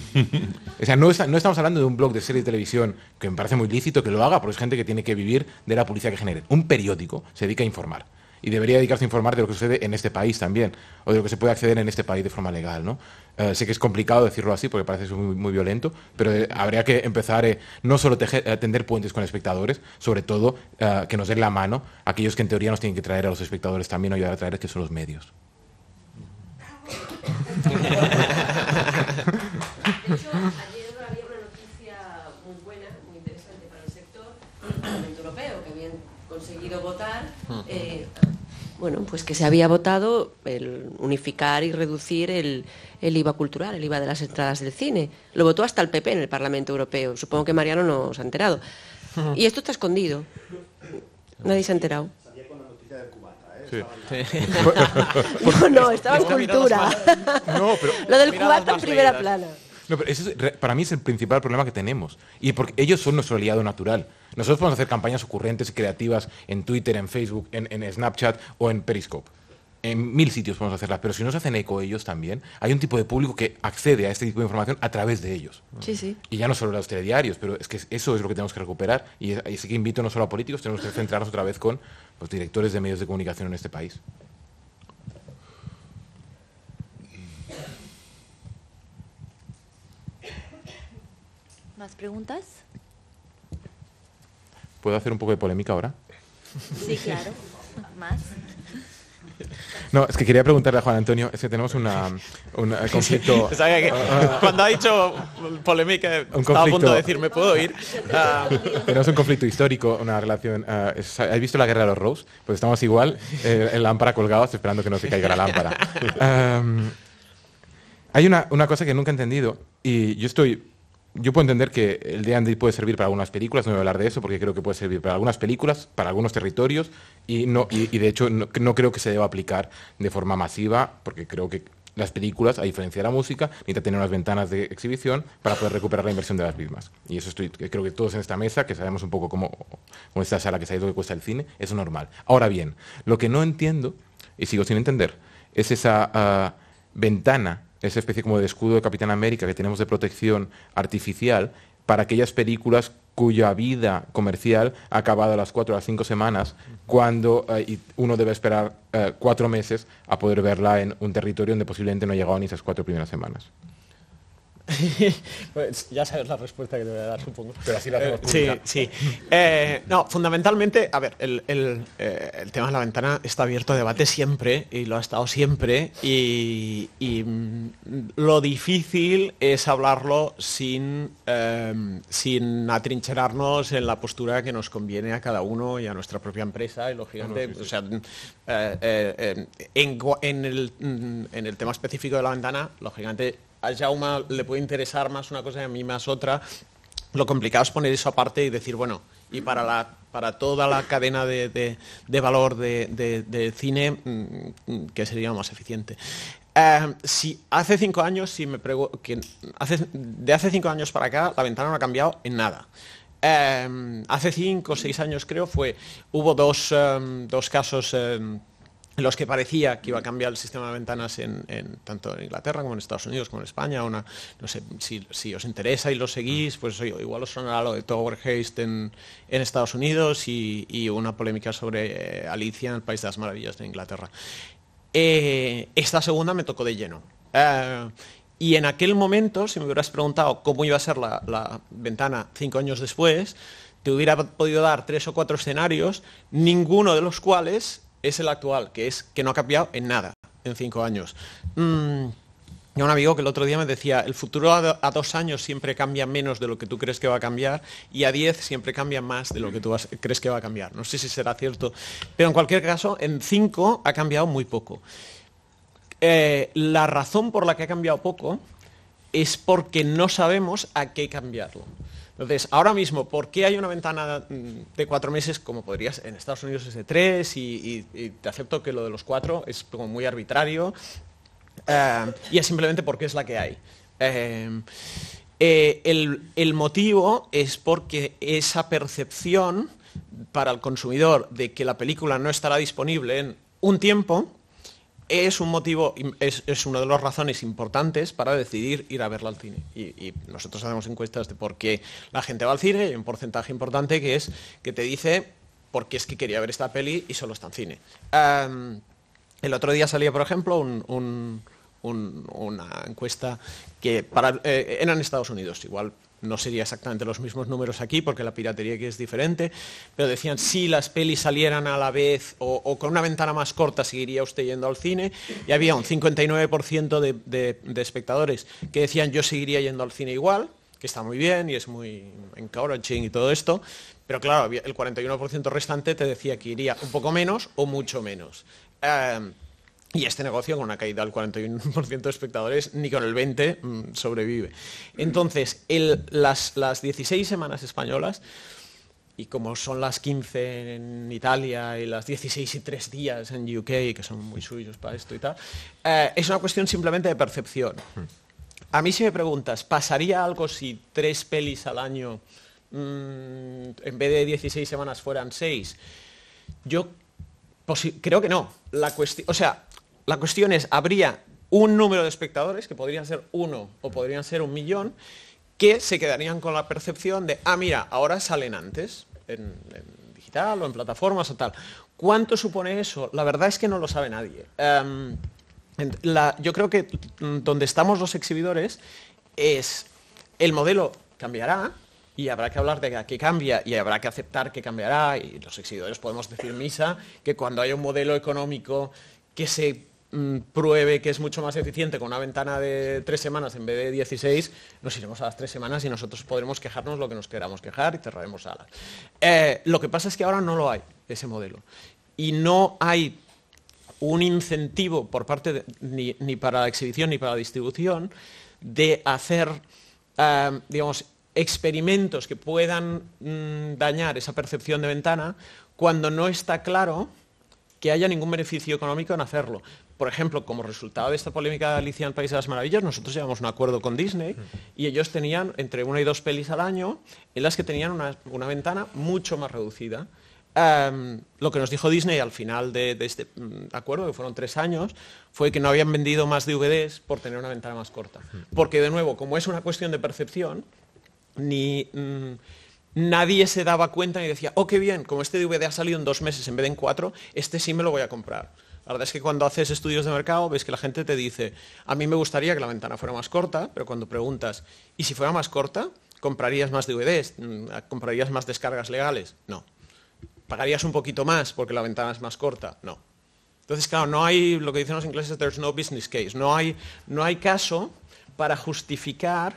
O sea, no, está, no estamos hablando de un blog de serie de televisión que me parece muy lícito que lo haga, porque es gente que tiene que vivir de la publicidad que genere. Un periódico se dedica a informar. Y debería dedicarse a informar de lo que sucede en este país también, o de lo que se puede acceder en este país de forma legal, ¿no? Eh, sé que es complicado decirlo así porque parece muy, muy violento, pero eh, habría que empezar eh, no solo tejer, a tender puentes con espectadores, sobre todo eh, que nos den la mano aquellos que en teoría nos tienen que traer a los espectadores también o ayudar a traer, que son los medios. De hecho, ayer había una noticia muy buena, muy interesante para el sector, el Parlamento Europeo, que habían conseguido votar, eh, bueno, pues que se había votado el unificar y reducir el, el I V A cultural, el I V A de las entradas del cine. Lo votó hasta el P P en el Parlamento Europeo. Supongo que Mariano no se ha enterado. Y esto está escondido. Nadie se ha enterado. Sí. No, no, estaba en cultura. No, pero lo del cubata en primera plana. No, pero eso es, para mí es el principal problema que tenemos. Y porque ellos son nuestro aliado natural. Nosotros podemos hacer campañas ocurrentes y creativas en Twitter, en Facebook, en, en Snapchat o en Periscope. En mil sitios podemos hacerlas, pero si no se hacen eco ellos también, hay un tipo de público que accede a este tipo de información a través de ellos. Sí, sí. Y ya no solo los telediarios, pero es que eso es lo que tenemos que recuperar. Y así que invito no solo a políticos, tenemos que centrarnos otra vez con los directores de medios de comunicación en este país. ¿Más preguntas? ¿Puedo hacer un poco de polémica ahora? Sí, claro. ¿Más? No, es que quería preguntarle a Juan Antonio, es que tenemos una, un conflicto... Sí, sabía que cuando ha dicho polémica, estaba a punto de decir, ¿me puedo ir? Uh, tenemos un conflicto histórico, una relación... Uh, es, ¿Has visto la guerra de los Rose? Pues estamos igual, eh, en lámpara colgados, esperando que no se caiga la lámpara. Um, hay una, una cosa que nunca he entendido, y yo estoy... Yo puedo entender que el D and D puede servir para algunas películas, no voy a hablar de eso porque creo que puede servir para algunas películas, para algunos territorios y, no, y, y de hecho no, no creo que se deba aplicar de forma masiva porque creo que las películas, a diferencia de la música, necesitan tener unas ventanas de exhibición para poder recuperar la inversión de las mismas. Y eso estoy, creo que todos en esta mesa, que sabemos un poco cómo, cómo esta sala que se ha ido que cuesta el cine, es normal. Ahora bien, lo que no entiendo, y sigo sin entender, es esa uh, ventana, esa especie como de escudo de Capitán América que tenemos de protección artificial para aquellas películas cuya vida comercial ha acabado a las cuatro o las cinco semanas, cuando eh, uno debe esperar eh, cuatro meses a poder verla en un territorio donde posiblemente no ha llegado ni esas cuatro primeras semanas. Pues ya sabes la respuesta que te voy a dar, supongo. Pero así la hacemos eh, Sí, sí. Eh, no, fundamentalmente, a ver, el, el, eh, el tema de la ventana está abierto a debate siempre, y lo ha estado siempre, y, y mm, lo difícil es hablarlo sin, eh, sin atrincherarnos en la postura que nos conviene a cada uno y a nuestra propia empresa, y lógicamente, no, no, sí, sí. O sea, eh, eh, en, en, el, en el tema específico de la ventana, lógicamente, a Jaume le puede interesar más una cosa y a mí más otra. Lo complicado es poner eso aparte y decir, bueno, y para, la, para toda la cadena de, de, de valor de, de, de cine, ¿qué sería más eficiente? Eh, si hace cinco años, si me pregunto, hace, de hace cinco años para acá, la ventana no ha cambiado en nada. Eh, hace cinco o seis años creo fue, hubo dos, um, dos casos... Um, en los que parecía que iba a cambiar el sistema de ventanas en, en, tanto en Inglaterra como en Estados Unidos como en España. Una, no sé si, si os interesa y lo seguís, pues igual os sonará lo de Tower Haste en, en Estados Unidos y, y una polémica sobre eh, Alicia en el País de las Maravillas de Inglaterra. Eh, esta segunda me tocó de lleno. Eh, y en aquel momento, si me hubieras preguntado cómo iba a ser la, la ventana cinco años después, te hubiera podido dar tres o cuatro escenarios, ninguno de los cuales es el actual, que es que no ha cambiado en nada en cinco años. Mm, y un amigo que el otro día me decía, el futuro a, do, a dos años siempre cambia menos de lo que tú crees que va a cambiar y a diez siempre cambia más de lo que tú vas, crees que va a cambiar. No sé si será cierto, pero en cualquier caso, en cinco ha cambiado muy poco. Eh, la razón por la que ha cambiado poco es porque no sabemos a qué cambiarlo. Entonces, ahora mismo, ¿por qué hay una ventana de cuatro meses como podrías? En Estados Unidos es de tres y, y, y te acepto que lo de los cuatro es como muy arbitrario eh, y es simplemente porque es la que hay. Eh, eh, el, el motivo es porque esa percepción para el consumidor de que la película no estará disponible en un tiempo es un motivo, es, es una de las razones importantes para decidir ir a verla al cine. Y, y nosotros hacemos encuestas de por qué la gente va al cine, y hay un porcentaje importante que es que te dice por qué es que quería ver esta peli y solo está en cine. Um, el otro día salía, por ejemplo, un, un, un, una encuesta que para, eh, era en Estados Unidos, igual no sería exactamente los mismos números aquí porque la piratería aquí es diferente, pero decían si las pelis salieran a la vez o, o con una ventana más corta seguiría usted yendo al cine, y había un cincuenta y nueve por ciento de, de, de espectadores que decían yo seguiría yendo al cine igual, que está muy bien y es muy encouraging y todo esto, pero claro, el cuarenta y uno por ciento restante te decía que iría un poco menos o mucho menos. Um, Y este negocio, con una caída del cuarenta y uno por ciento de espectadores, ni con el veinte por ciento mmm, sobrevive. Entonces, el, las, las dieciséis semanas españolas, y como son las quince en Italia y las dieciséis y tres días en U K, que son muy suyos para esto y tal, eh, es una cuestión simplemente de percepción. a mí si me preguntas, ¿pasaría algo si tres pelis al año, mmm, en vez de dieciséis semanas, fueran seis? Yo creo que no. La cuestión, o sea, la cuestión es, habría un número de espectadores, que podrían ser uno o podrían ser un millón, que se quedarían con la percepción de, ah, mira, ahora salen antes, en, en digital o en plataformas o tal. ¿Cuánto supone eso? La verdad es que no lo sabe nadie. Um, la, yo creo que donde estamos los exhibidores es, el modelo cambiará, y habrá que hablar de que cambia y habrá que aceptar que cambiará, y los exhibidores podemos decir misa que cuando haya un modelo económico que se mmm, pruebe que es mucho más eficiente con una ventana de tres semanas en vez de dieciséis, nos iremos a las tres semanas y nosotros podremos quejarnos lo que nos queramos quejar y cerraremos salas. Eh, lo que pasa es que ahora no lo hay, ese modelo, y no hay un incentivo por parte de, ni, ni para la exhibición ni para la distribución de hacer, eh, digamos, experimentos que puedan mmm, dañar esa percepción de ventana cuando no está claro que haya ningún beneficio económico en hacerlo. Por ejemplo, como resultado de esta polémica de Alicia en el País de las Maravillas, nosotros llevamos un acuerdo con Disney y ellos tenían entre una y dos pelis al año en las que tenían una, una ventana mucho más reducida. Um, lo que nos dijo Disney al final de, de este um, acuerdo, que fueron tres años, fue que no habían vendido más D V Ds por tener una ventana más corta. Porque, de nuevo, como es una cuestión de percepción, ni mmm, nadie se daba cuenta y decía, oh, qué bien, como este D V D ha salido en dos meses en vez de en cuatro, este sí me lo voy a comprar. La verdad es que cuando haces estudios de mercado ves que la gente te dice, a mí me gustaría que la ventana fuera más corta, pero cuando preguntas, ¿y si fuera más corta? ¿Comprarías más D V Ds? ¿Comprarías más descargas legales? No. ¿Pagarías un poquito más porque la ventana es más corta? No. Entonces, claro, no hay, lo que dicen los ingleses, there's no business case. No hay, no hay caso para justificar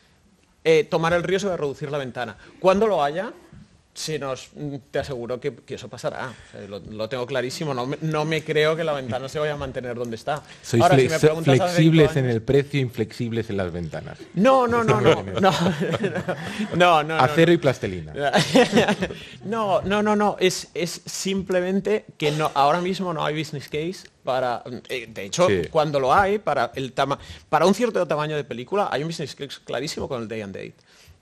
eh, tomar el riesgo de reducir la ventana. Cuando lo haya, sí nos, te aseguro que, que eso pasará. O sea, lo, lo tengo clarísimo. No me, no me creo que la ventana se vaya a mantener donde está. Sois Ahora, fle si me preguntas flexibles años, en el precio, inflexibles en las ventanas. No, no, no, no. No, no, no, Acero no. y plastelina. No, no, no, no. Es, es simplemente que no, ahora mismo no hay business case para. De hecho, sí. Cuando lo hay, para el tama para un cierto tamaño de película, hay un business case clarísimo con el day and date.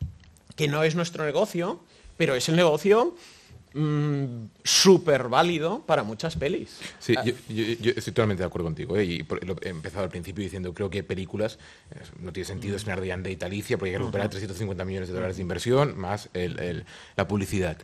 Que no es nuestro negocio, pero es el negocio mmm, súper válido para muchas pelis. Sí, yo, yo, yo estoy totalmente de acuerdo contigo. ¿eh? Y por, lo, he empezado al principio diciendo, creo que películas, eh, no tiene sentido estrenar Day and Date Alicia porque hay que recuperar trescientos cincuenta millones de dólares de inversión más el, el, la publicidad.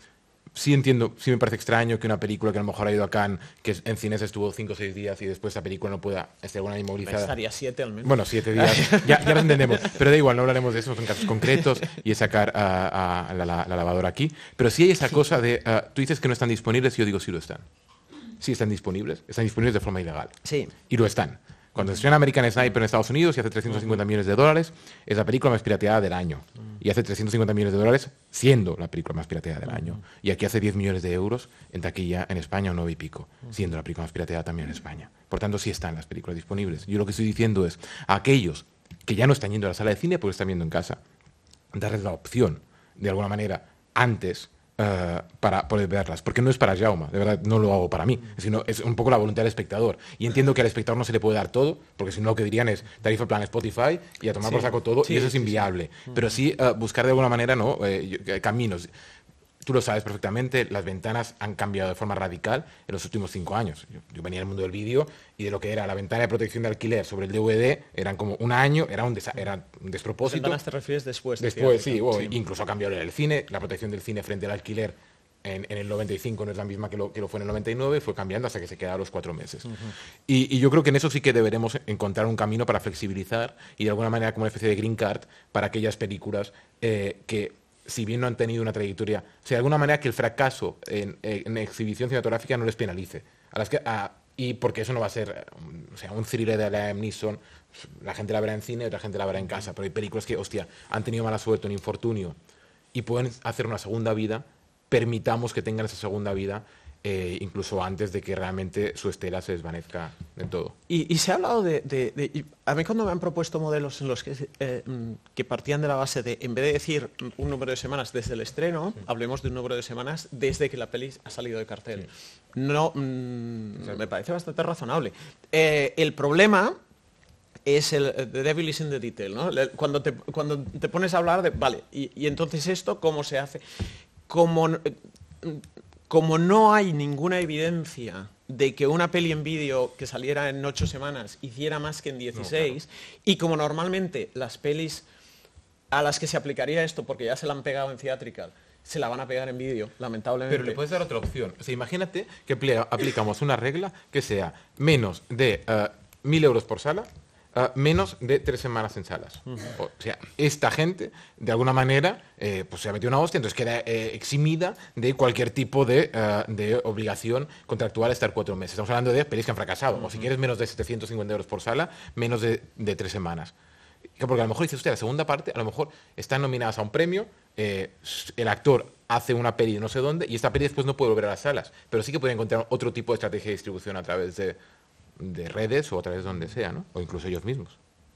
Sí entiendo, sí me parece extraño que una película que a lo mejor ha ido a Cannes, que en cines estuvo cinco o seis días y después esa película no pueda estar alguna inmovilizada. Estaría siete al menos. Bueno, siete días, ya, ya lo entendemos, pero da igual, no hablaremos de eso, son casos concretos y es sacar a, a la, la, la lavadora aquí. Pero sí hay esa cosa de, uh, tú dices que no están disponibles y yo digo sí lo están. Sí están disponibles, están disponibles de forma ilegal. Sí. Y lo están. Cuando se estrena American Sniper en Estados Unidos y hace trescientos cincuenta millones de dólares, es la película más pirateada del año. Y hace trescientos cincuenta millones de dólares siendo la película más pirateada del año. Y aquí hace diez millones de euros en taquilla en España o nueve y pico, siendo la película más pirateada también en España. Por tanto, sí están las películas disponibles. Yo lo que estoy diciendo es a aquellos que ya no están yendo a la sala de cine porque están viendo en casa, darles la opción, de alguna manera, antes Uh, para poder verlas, porque no es para Jaume, de verdad no lo hago para mí, sino es un poco la voluntad del espectador, y entiendo que al espectador no se le puede dar todo, porque si no lo que dirían es tarifa plan Spotify y a tomar sí. por saco todo, sí, y eso es inviable, sí, sí. pero sí uh, buscar de alguna manera no eh, caminos. Tú lo sabes perfectamente, las ventanas han cambiado de forma radical en los últimos cinco años. Yo, yo venía del mundo del vídeo y de lo que era la ventana de protección de alquiler sobre el D V D, eran como un año, era un, era un despropósito. ¿Ventanas te refieres después? Después, sí, bueno, sí. Incluso ha cambiado el cine, la protección del cine frente al alquiler en, en el noventa y cinco no es la misma que lo, que lo fue en el noventa y nueve, fue cambiando hasta que se queda a los cuatro meses. Uh-huh. y, y yo creo que en eso sí que deberemos encontrar un camino para flexibilizar y de alguna manera como una especie de green card para aquellas películas eh, que si bien no han tenido una trayectoria, o sea, de alguna manera que el fracaso en, en exhibición cinematográfica no les penalice. A las que, a, y porque eso no va a ser, o sea, un thriller de Liam Neeson, la gente la verá en cine, otra gente la verá en casa, pero hay películas que, hostia, han tenido mala suerte, un infortunio, y pueden hacer una segunda vida, permitamos que tengan esa segunda vida, eh, incluso antes de que realmente su estela se desvanezca del todo. Y, y se ha hablado de, de, de... A mí cuando me han propuesto modelos en los que, eh, que partían de la base de, en vez de decir un número de semanas desde el estreno, sí. hablemos de un número de semanas desde que la peli ha salido de cartel. Sí. No, mmm, me parece bastante razonable. Eh, el problema es el the devil is in the detail, ¿no? Cuando te, cuando te pones a hablar de, vale, y, y entonces esto, ¿cómo se hace? Como, como no hay ninguna evidencia de que una peli en vídeo que saliera en ocho semanas hiciera más que en dieciséis, no, claro. Y como normalmente las pelis a las que se aplicaría esto, porque ya se la han pegado en theatrical, se la van a pegar en vídeo, lamentablemente. Pero le puedes dar otra opción. O sea, imagínate que aplicamos una regla que sea menos de uh, mil euros por sala, Uh, menos de tres semanas en salas. Uh-huh. O sea, esta gente, de alguna manera, eh, pues se ha metido una hostia, entonces queda eh, eximida de cualquier tipo de, uh, de obligación contractual a estar cuatro meses. Estamos hablando de pelis que han fracasado. Uh-huh. O si quieres menos de setecientos cincuenta euros por sala, menos de, de tres semanas. Porque a lo mejor, dice usted, la segunda parte, a lo mejor están nominadas a un premio, eh, el actor hace una peli de no sé dónde, y esta peli después no puede volver a las salas. Pero sí que puede encontrar otro tipo de estrategia de distribución a través de... de redes o a través de donde sea, ¿no? O incluso ellos mismos.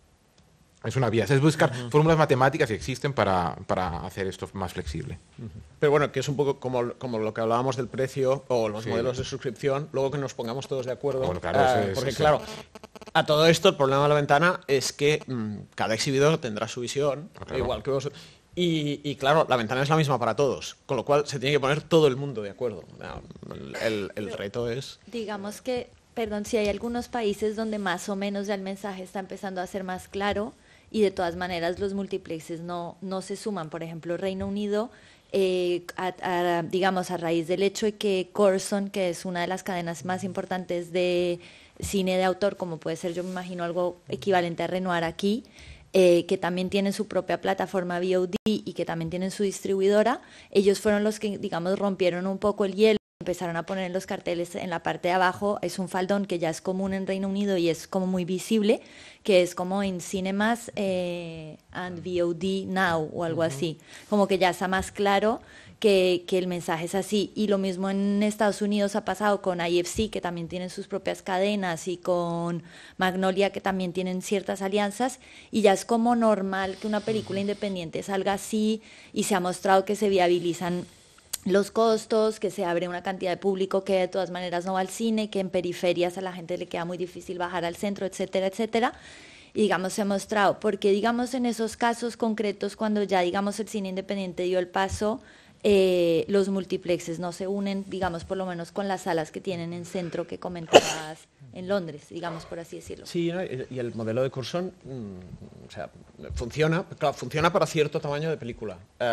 Es una vía, es buscar uh-huh. fórmulas matemáticas que existen para, para hacer esto más flexible. Uh-huh. Pero bueno, que es un poco como, como lo que hablábamos del precio o los sí. modelos de suscripción, luego que nos pongamos todos de acuerdo. Bueno, claro, uh, es, porque es, claro, a todo esto el problema de la ventana es que mmm, cada exhibidor tendrá su visión, claro. igual que vos. Y, y claro, la ventana es la misma para todos, con lo cual se tiene que poner todo el mundo de acuerdo. El, el, el reto es... Digamos que Perdón, si hay algunos países donde más o menos ya el mensaje está empezando a ser más claro y de todas maneras los multiplexes no, no se suman. Por ejemplo, Reino Unido, eh, a, a, digamos, a raíz del hecho de que Corson, que es una de las cadenas más importantes de cine de autor, como puede ser, yo me imagino, algo equivalente a Renoir aquí, eh, que también tienen su propia plataforma V O D y que también tienen su distribuidora, ellos fueron los que, digamos, rompieron un poco el hielo. Empezaron a poner en los carteles en la parte de abajo, es un faldón que ya es común en Reino Unido y es como muy visible, que es como en Cinemas eh, and V O D Now o algo uh-huh. así, como que ya está más claro que, que el mensaje es así. Y lo mismo en Estados Unidos ha pasado con I F C, que también tienen sus propias cadenas, y con Magnolia, que también tienen ciertas alianzas, y ya es como normal que una película independiente salga así, y se ha mostrado que se viabilizan los costos, que se abre una cantidad de público que de todas maneras no va al cine, que en periferias a la gente le queda muy difícil bajar al centro, etcétera, etcétera. Y digamos, se ha mostrado, porque digamos en esos casos concretos, cuando ya digamos el cine independiente dio el paso, eh, los multiplexes no se unen, digamos, por lo menos con las salas que tienen en centro que comentabas en Londres, digamos, por así decirlo. Sí, ¿no? Y el modelo de Curson, mmm, o sea, funciona, claro, funciona para cierto tamaño de película.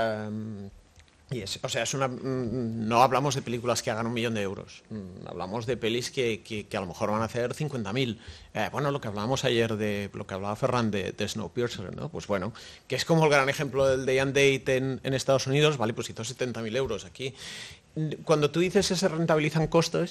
Um, Y es, o sea, es una, no hablamos de películas que hagan un millón de euros, hablamos de pelis que, que, que a lo mejor van a hacer cincuenta mil. Eh, bueno, lo que hablábamos ayer, de lo que hablaba Ferran de, de Snowpiercer, ¿no? Pues bueno, que es como el gran ejemplo del Day and Date en, en Estados Unidos, vale, pues hizo setenta mil euros aquí. Cuando tú dices que se rentabilizan costos,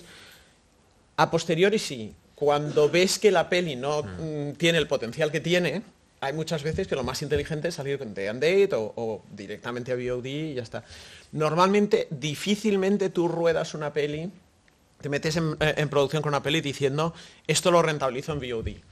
a posteriori sí, cuando ves que la peli no mm. tiene el potencial que tiene, hay muchas veces que lo más inteligente es salir con Day and Date o, o directamente a V O D y ya está. Normalmente, difícilmente tú ruedas una peli, te metes en, en producción con una peli diciendo esto lo rentabilizo en V O D.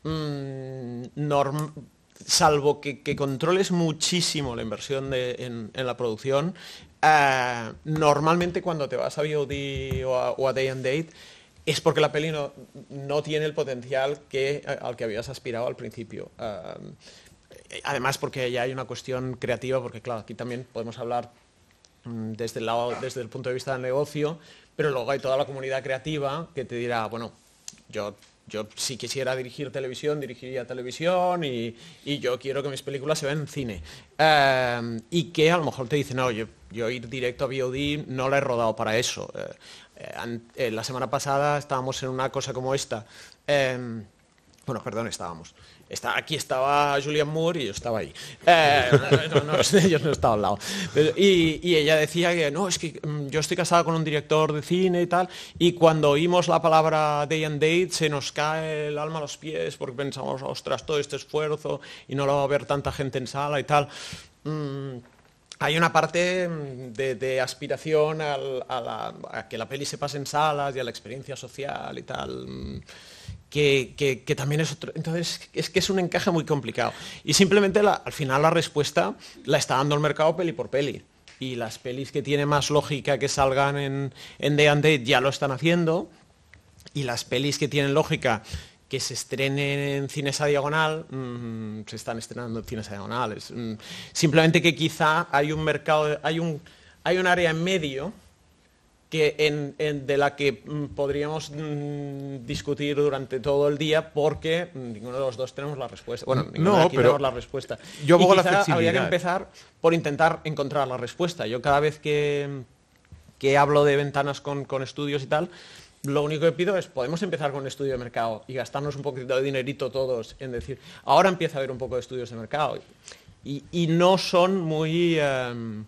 Mm, norm, salvo que, que controles muchísimo la inversión de, en, en la producción, eh, normalmente cuando te vas a V O D o a, o a Day and Date, es porque la peli no, no tiene el potencial que, al que habías aspirado al principio. Uh, además, porque ya hay una cuestión creativa, porque claro, aquí también podemos hablar um, desde, el lado, desde el punto de vista del negocio, pero luego hay toda la comunidad creativa que te dirá, bueno, yo, yo si quisiera dirigir televisión, dirigiría televisión y, y yo quiero que mis películas se vean en cine. Uh, y que a lo mejor te dicen, no, yo, yo ir directo a V O D no la he rodado para eso. Uh, Eh, la semana pasada estábamos en una cosa como esta. Eh, bueno, perdón, estábamos. Está, aquí estaba Julianne Moore y yo estaba ahí. Eh, no, no, yo no estaba al lado. Pero, y, y ella decía que no, es que um, yo estoy casada con un director de cine y tal, y cuando oímos la palabra Day and Date se nos cae el alma a los pies porque pensamos, ostras, todo este esfuerzo y no lo va a ver tanta gente en sala y tal. Mm, Hay una parte de, de aspiración al, a, la, a que la peli se pase en salas y a la experiencia social y tal, que, que, que también es otro. Entonces, es que es un encaje muy complicado. Y simplemente la, al final la respuesta la está dando el mercado peli por peli. Y las pelis que tiene más lógica que salgan en, en Day and Date ya lo están haciendo. Y las pelis que tienen lógica que se estrenen en Cines a Diagonal, mmm, se están estrenando en Cines a Diagonal. Es, mmm, simplemente que quizá hay un mercado, hay un, hay un área en medio que en, en, de la que mmm, podríamos mmm, discutir durante todo el día porque mmm, ninguno de los dos tenemos la respuesta. Bueno, ninguno no, de aquí pero tenemos la respuesta. Yo abogo y la quizá flexibilidad. habría que empezar por intentar encontrar la respuesta. Yo cada vez que, que hablo de ventanas con, con estudios y tal, lo único que pido es, podemos empezar con un estudio de mercado y gastarnos un poquito de dinerito todos en decir, ahora empieza a haber un poco de estudios de mercado. Y, y no son muy... Um,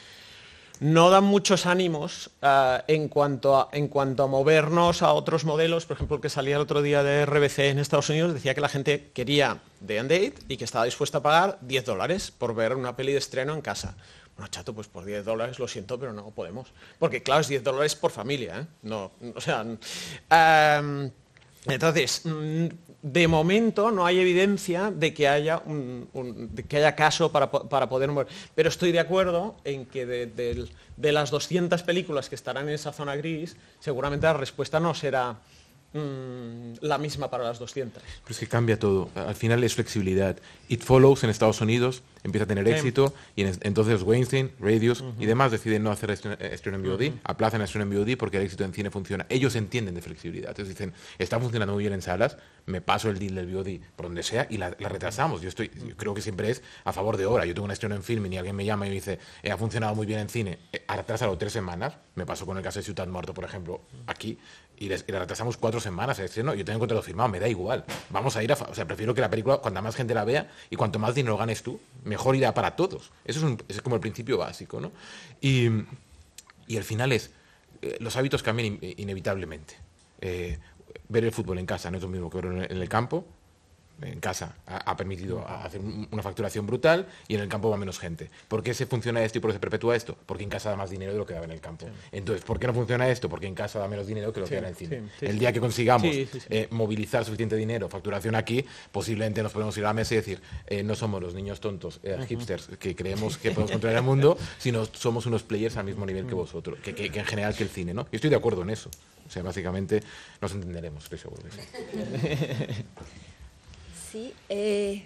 no dan muchos ánimos uh, en, cuanto a, en cuanto a movernos a otros modelos. Por ejemplo, el que salía el otro día de R B C en Estados Unidos decía que la gente quería day and date y que estaba dispuesta a pagar diez dólares por ver una peli de estreno en casa. Bueno, chato, pues por diez dólares lo siento, pero no podemos. Porque claro, es diez dólares por familia, ¿eh? No, o sea... Um, entonces, de momento no hay evidencia de que haya, un, un, de que haya caso para, para poder mover. Pero estoy de acuerdo en que de, de, de las doscientas películas que estarán en esa zona gris, seguramente la respuesta no será mmm, la misma para las doscientas. Pero es que cambia todo. Al final es flexibilidad. It Follows en Estados Unidos empieza a tener sí. éxito y en, entonces Weinstein, Radius uh-huh. y demás deciden no hacer estreno en V O D, uh-huh. aplazan el estreno en V O D porque el éxito en cine funciona. Ellos entienden de flexibilidad. Entonces dicen, está funcionando muy bien en salas, me paso el deal del V O D por donde sea y la, la retrasamos. Yo, estoy, yo creo que siempre es a favor de hora. Yo tengo un estreno en Filmin y alguien me llama y me dice, eh, ha funcionado muy bien en cine, eh, retrásalo tres semanas. Me pasó con el caso de Ciutat Morto, por ejemplo, aquí, y, les, y la retrasamos cuatro semanas el estreno. Yo tengo un contrato firmado, me da igual. Vamos a ir a... O sea, prefiero que la película, cuanta más gente la vea y cuanto más dinero ganes tú, mejor irá para todos. Eso es, un, es como el principio básico, ¿no? Y, y el final es, eh, los hábitos cambian in, inevitablemente. Eh, ver el fútbol en casa no es lo mismo que verlo en el campo. En casa ha, ha permitido hacer una facturación brutal y en el campo va menos gente. ¿Por qué se funciona esto y por qué se perpetúa esto? Porque en casa da más dinero de lo que daba en el campo. Sí. Entonces, ¿por qué no funciona esto? Porque en casa da menos dinero que lo sí, que da en el cine. Sí, sí, el día que consigamos sí, sí, sí. Eh, movilizar suficiente dinero, facturación aquí, posiblemente nos podemos ir a la mesa y decir, eh, no somos los niños tontos, eh, uh-huh. hipsters, que creemos que podemos controlar el mundo, sino somos unos players al mismo nivel que vosotros, que, que, que en general que el cine, ¿no? Yo estoy de acuerdo en eso. O sea, básicamente nos entenderemos, estoy seguro de eso. Sí, eh...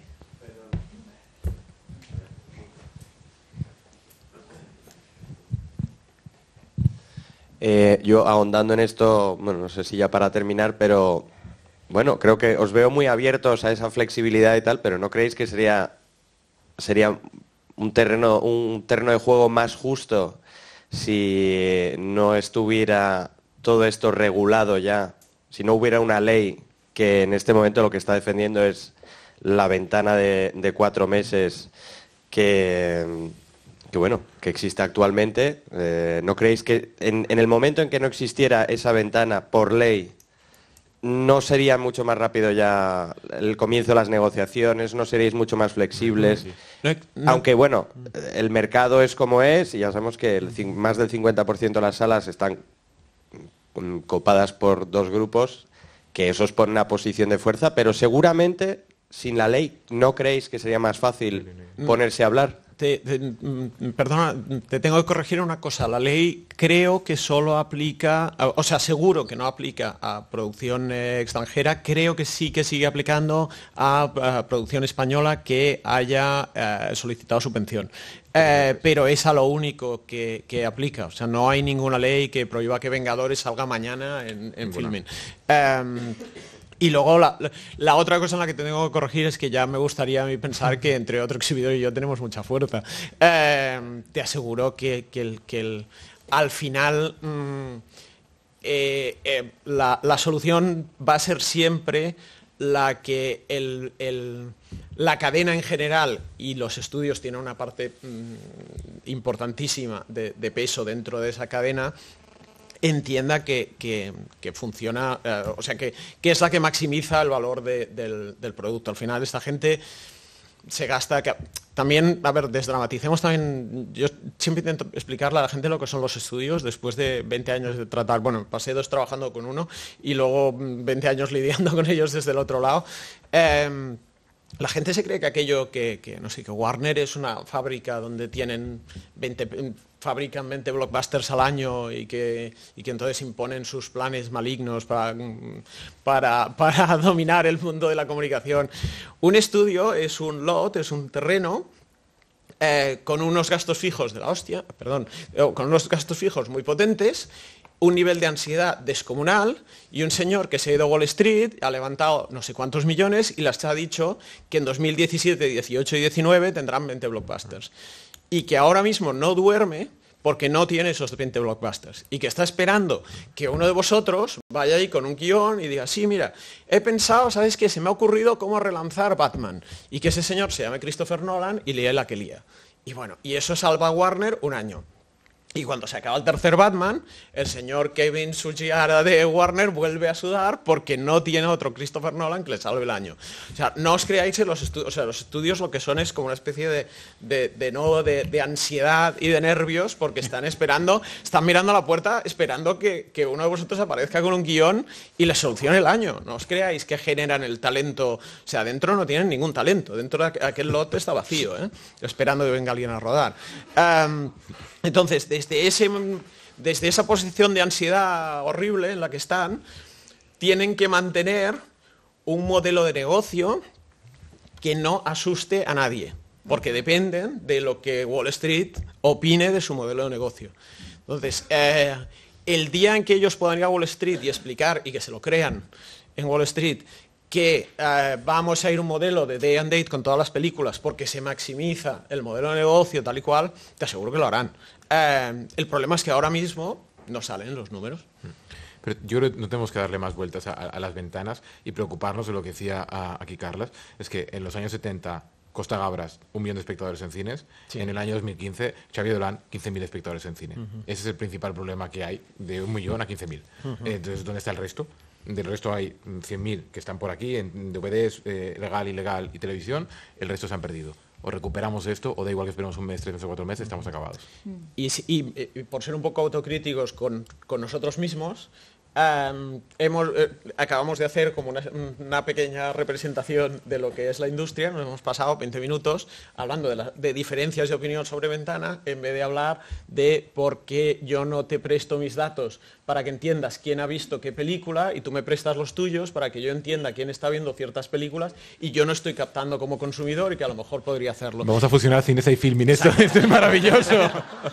Eh, yo ahondando en esto, bueno, no sé si ya para terminar, pero bueno, creo que os veo muy abiertos a esa flexibilidad y tal, pero ¿no creéis que sería, sería un terreno, un terreno de juego más justo si no estuviera todo esto regulado ya, si no hubiera una ley que en este momento lo que está defendiendo es la ventana de, de cuatro meses que, que, bueno, que existe actualmente? Eh, ¿No creéis que en, en el momento en que no existiera esa ventana por ley, no sería mucho más rápido ya el comienzo de las negociaciones? ¿No seríais mucho más flexibles? No, no. Aunque, bueno, el mercado es como es y ya sabemos que el, más del cincuenta por ciento de las salas están copadas por dos grupos, que eso os pone una posición de fuerza, pero seguramente sin la ley, ¿no creéis que sería más fácil ponerse a hablar? Te, te, perdona, te tengo que corregir una cosa. La ley creo que solo aplica, o sea, seguro que no aplica a producción eh, extranjera. Creo que sí que sigue aplicando a, a producción española que haya eh, solicitado subvención. Eh, pero es a lo único que, que aplica. O sea, no hay ninguna ley que prohíba que Vengadores salga mañana en, en Filmin. Um, y luego la, la otra cosa en la que te tengo que corregir es que ya me gustaría a mí pensar que entre otro exhibidor y yo tenemos mucha fuerza. Eh, te aseguro que, que, el, que el, al final mmm, eh, eh, la, la solución va a ser siempre la que el, el, la cadena en general, y los estudios tienen una parte mmm, importantísima de, de peso dentro de esa cadena, entienda que, que, que funciona, eh, o sea, que, que es la que maximiza el valor de, del, del producto. Al final esta gente se gasta... Que, también, a ver, desdramaticemos también, yo siempre intento explicarle a la gente lo que son los estudios después de veinte años de tratar, bueno, pasé dos trabajando con uno y luego veinte años lidiando con ellos desde el otro lado. Eh, La gente se cree que aquello que, que, no sé, que Warner es una fábrica donde tienen veinte fabrican veinte blockbusters al año y que, y que entonces imponen sus planes malignos para, para, para dominar el mundo de la comunicación. Un estudio es un lot, es un terreno eh, con unos gastos fijos de la hostia, perdón, con unos gastos fijos muy potentes, un nivel de ansiedad descomunal y un señor que se ha ido a Wall Street, ha levantado no sé cuántos millones y les ha dicho que en dos mil diecisiete, dieciocho y diecinueve tendrán veinte blockbusters. Y que ahora mismo no duerme porque no tiene esos veinte blockbusters. Y que está esperando que uno de vosotros vaya ahí con un guión y diga, sí, mira, he pensado, ¿sabes qué? Se me ha ocurrido cómo relanzar Batman. Y que ese señor se llame Christopher Nolan y lea la que lía. Y bueno, y eso salva a Warner un año. Y cuando se acaba el tercer Batman, el señor Kevin Tsujihara de Warner vuelve a sudar porque no tiene otro Christopher Nolan que le salve el año. O sea, no os creáis en los estudios, o sea, los estudios lo que son es como una especie de, de, de, no, de, de ansiedad y de nervios porque están esperando, están mirando a la puerta esperando que, que uno de vosotros aparezca con un guión y les solucione el año. No os creáis que generan el talento, o sea, dentro no tienen ningún talento, dentro de aquel lote está vacío, ¿eh? Esperando que venga alguien a rodar. Um, Entonces, desde, ese, desde esa posición de ansiedad horrible en la que están, tienen que mantener un modelo de negocio que no asuste a nadie, porque dependen de lo que Wall Street opine de su modelo de negocio. Entonces, eh, el día en que ellos puedan ir a Wall Street y explicar, y que se lo crean en Wall Street, que eh, vamos a ir a un modelo de day and date con todas las películas porque se maximiza el modelo de negocio tal y cual, te aseguro que lo harán. Eh, el problema es que ahora mismo no salen los números. Pero yo creo que no tenemos que darle más vueltas a, a las ventanas y preocuparnos de lo que decía a, aquí Carlas, es que en los años setenta Costa Gabras, un millón de espectadores en cines, sí. En el año dos mil quince Xavier Dolan, quince mil espectadores en cine. Uh-huh. Ese es el principal problema que hay, de un millón a quince mil. Uh-huh. Entonces, ¿dónde está el resto? Del resto hay cien mil que están por aquí, en D V Ds, eh, legal, ilegal y televisión, el resto se han perdido. O recuperamos esto, o da igual que esperemos un mes, tres meses o cuatro meses, estamos acabados. Y, y, y por ser un poco autocríticos con, con nosotros mismos, Um, hemos, eh, acabamos de hacer como una, una pequeña representación de lo que es la industria. Nos hemos pasado veinte minutos hablando de, la, de diferencias de opinión sobre Ventana, en vez de hablar de por qué yo no te presto mis datos para que entiendas quién ha visto qué película y tú me prestas los tuyos para que yo entienda quién está viendo ciertas películas y yo no estoy captando como consumidor y que a lo mejor podría hacerlo. Vamos a fusionar Cinesa y Filmin, esto, esto es maravilloso.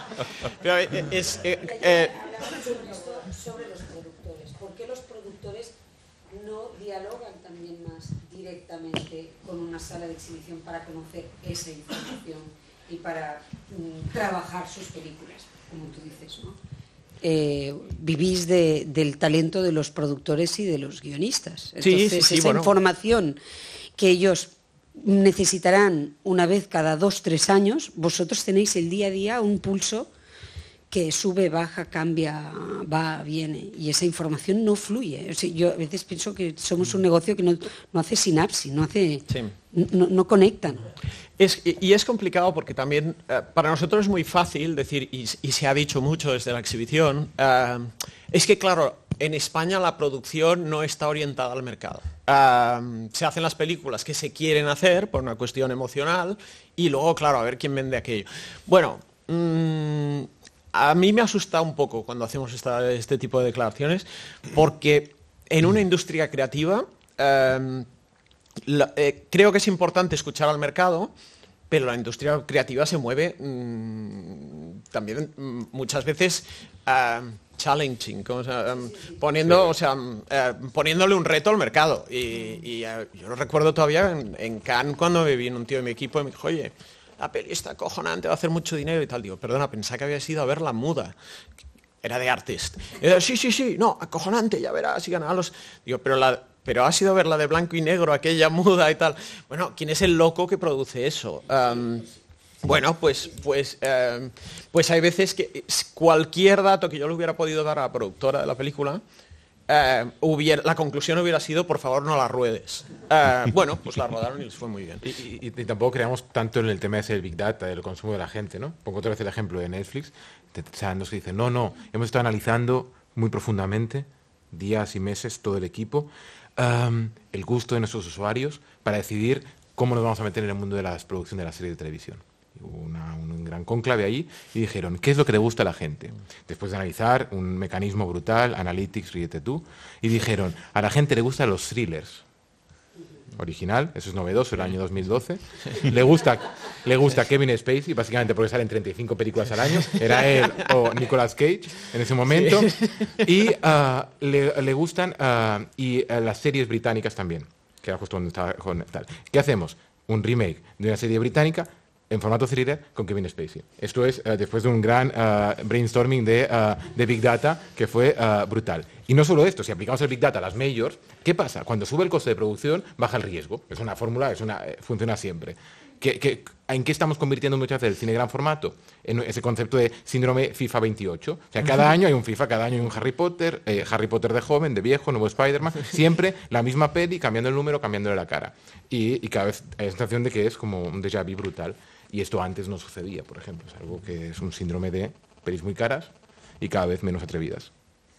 Pero, eh, es, eh, eh, sobre los productores, ¿por qué los productores no dialogan también más directamente con una sala de exhibición para conocer esa información y para mm, trabajar sus películas, como tú dices, ¿no? Eh, vivís de, del talento de los productores y de los guionistas. Entonces, sí, sí, sí, esa bueno. información que ellos necesitarán una vez cada dos, tres años, vosotros tenéis el día a día un pulso que sube, baja, cambia, va, viene, y esa información no fluye. O sea, yo a veces pienso que somos un negocio que no, no hace sinapsis, no hace, sí. no, no conectan. Es, y es complicado porque también eh, para nosotros es muy fácil decir, y, y se ha dicho mucho desde la exhibición, eh, es que claro, en España la producción no está orientada al mercado. Uh, se hacen las películas que se quieren hacer por una cuestión emocional y luego, claro, a ver quién vende aquello. Bueno, mmm, a mí me asusta un poco cuando hacemos esta, este tipo de declaraciones porque en una industria creativa eh, la, eh, creo que es importante escuchar al mercado, pero la industria creativa se mueve mmm, también mmm, muchas veces uh, challenging, o sea, um, poniendo, o sea, um, uh, poniéndole un reto al mercado. Y, y uh, yo lo recuerdo todavía en, en Cannes cuando me vino un tío de mi equipo y me dijo, oye, la peli está acojonante, va a hacer mucho dinero y tal. Digo, perdona, pensaba que había ido a ver La Muda. Era de Artist. Y digo, sí, sí, sí, no, acojonante, ya verás, si ganaba los... Digo, pero, la, pero has ido a ver la de blanco y negro, aquella muda y tal. Bueno, ¿quién es el loco que produce eso? Um, bueno, pues, pues, um, pues hay veces que cualquier dato que yo le hubiera podido dar a la productora de la película, Uh, hubiera, la conclusión hubiera sido, por favor, no la ruedes. Uh, bueno, pues la rodaron y les fue muy bien. Y, y, y tampoco creamos tanto en el tema ese del Big Data, del consumo de la gente, ¿no? Pongo otra vez el ejemplo de Netflix. Te, o sea, nos dicen, no, no, hemos estado analizando muy profundamente, días y meses, todo el equipo, um, el gusto de nuestros usuarios para decidir cómo nos vamos a meter en el mundo de la producción de la serie de televisión. Hubo una, un gran cónclave ahí y dijeron, ¿qué es lo que le gusta a la gente? Después de analizar un mecanismo brutal, Analytics, ríete tú, y dijeron, a la gente le gustan los thrillers. Original, eso es novedoso, el año dos mil doce. Le gusta, le gusta Kevin Spacey, básicamente porque salen treinta y cinco películas al año. Era él o Nicolas Cage en ese momento. Sí. Y uh, le, le gustan uh, y uh, las series británicas también, que era justo donde estaba con tal. ¿Qué hacemos? Un remake de una serie británica en formato thriller con Kevin Spacey. Esto es uh, después de un gran uh, brainstorming de, uh, de Big Data que fue uh, brutal. Y no solo esto, si aplicamos el Big Data a las majors, ¿qué pasa? Cuando sube el coste de producción, baja el riesgo. Es una fórmula, es una, eh, funciona siempre. ¿Qué, qué, ¿En qué estamos convirtiendo muchas veces el cine gran formato? En ese concepto de síndrome FIFA veintiocho. O sea, cada año hay un FIFA, cada año hay un Harry Potter, eh, Harry Potter de joven, de viejo, nuevo Spider-Man, siempre la misma peli, cambiando el número, cambiándole la cara. Y, y cada vez hay la sensación de que es como un déjà vu brutal. Y esto antes no sucedía, por ejemplo. Es algo que es un síndrome de pelis muy caras y cada vez menos atrevidas.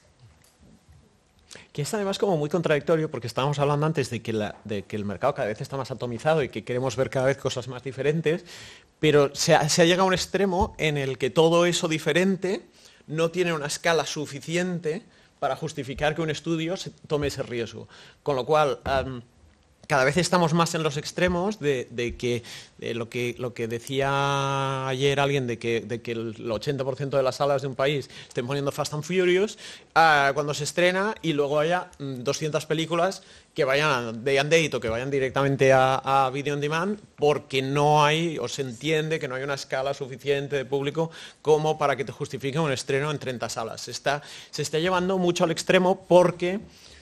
Que es además como muy contradictorio porque estábamos hablando antes de que, la, de que el mercado cada vez está más atomizado y que queremos ver cada vez cosas más diferentes, pero se ha, se ha llegado a un extremo en el que todo eso diferente no tiene una escala suficiente para justificar que un estudio se tome ese riesgo. Con lo cual, um, cada vez estamos más en los extremos de, de que de lo que lo que decía ayer alguien de que, de que el ochenta por ciento de las salas de un país estén poniendo Fast and Furious uh, cuando se estrena y luego haya um, doscientas películas que vayan a Day and Date o que vayan directamente a, a Video on Demand porque no hay, o se entiende que no hay una escala suficiente de público como para que te justifique un estreno en treinta salas. Se está, se está llevando mucho al extremo porque...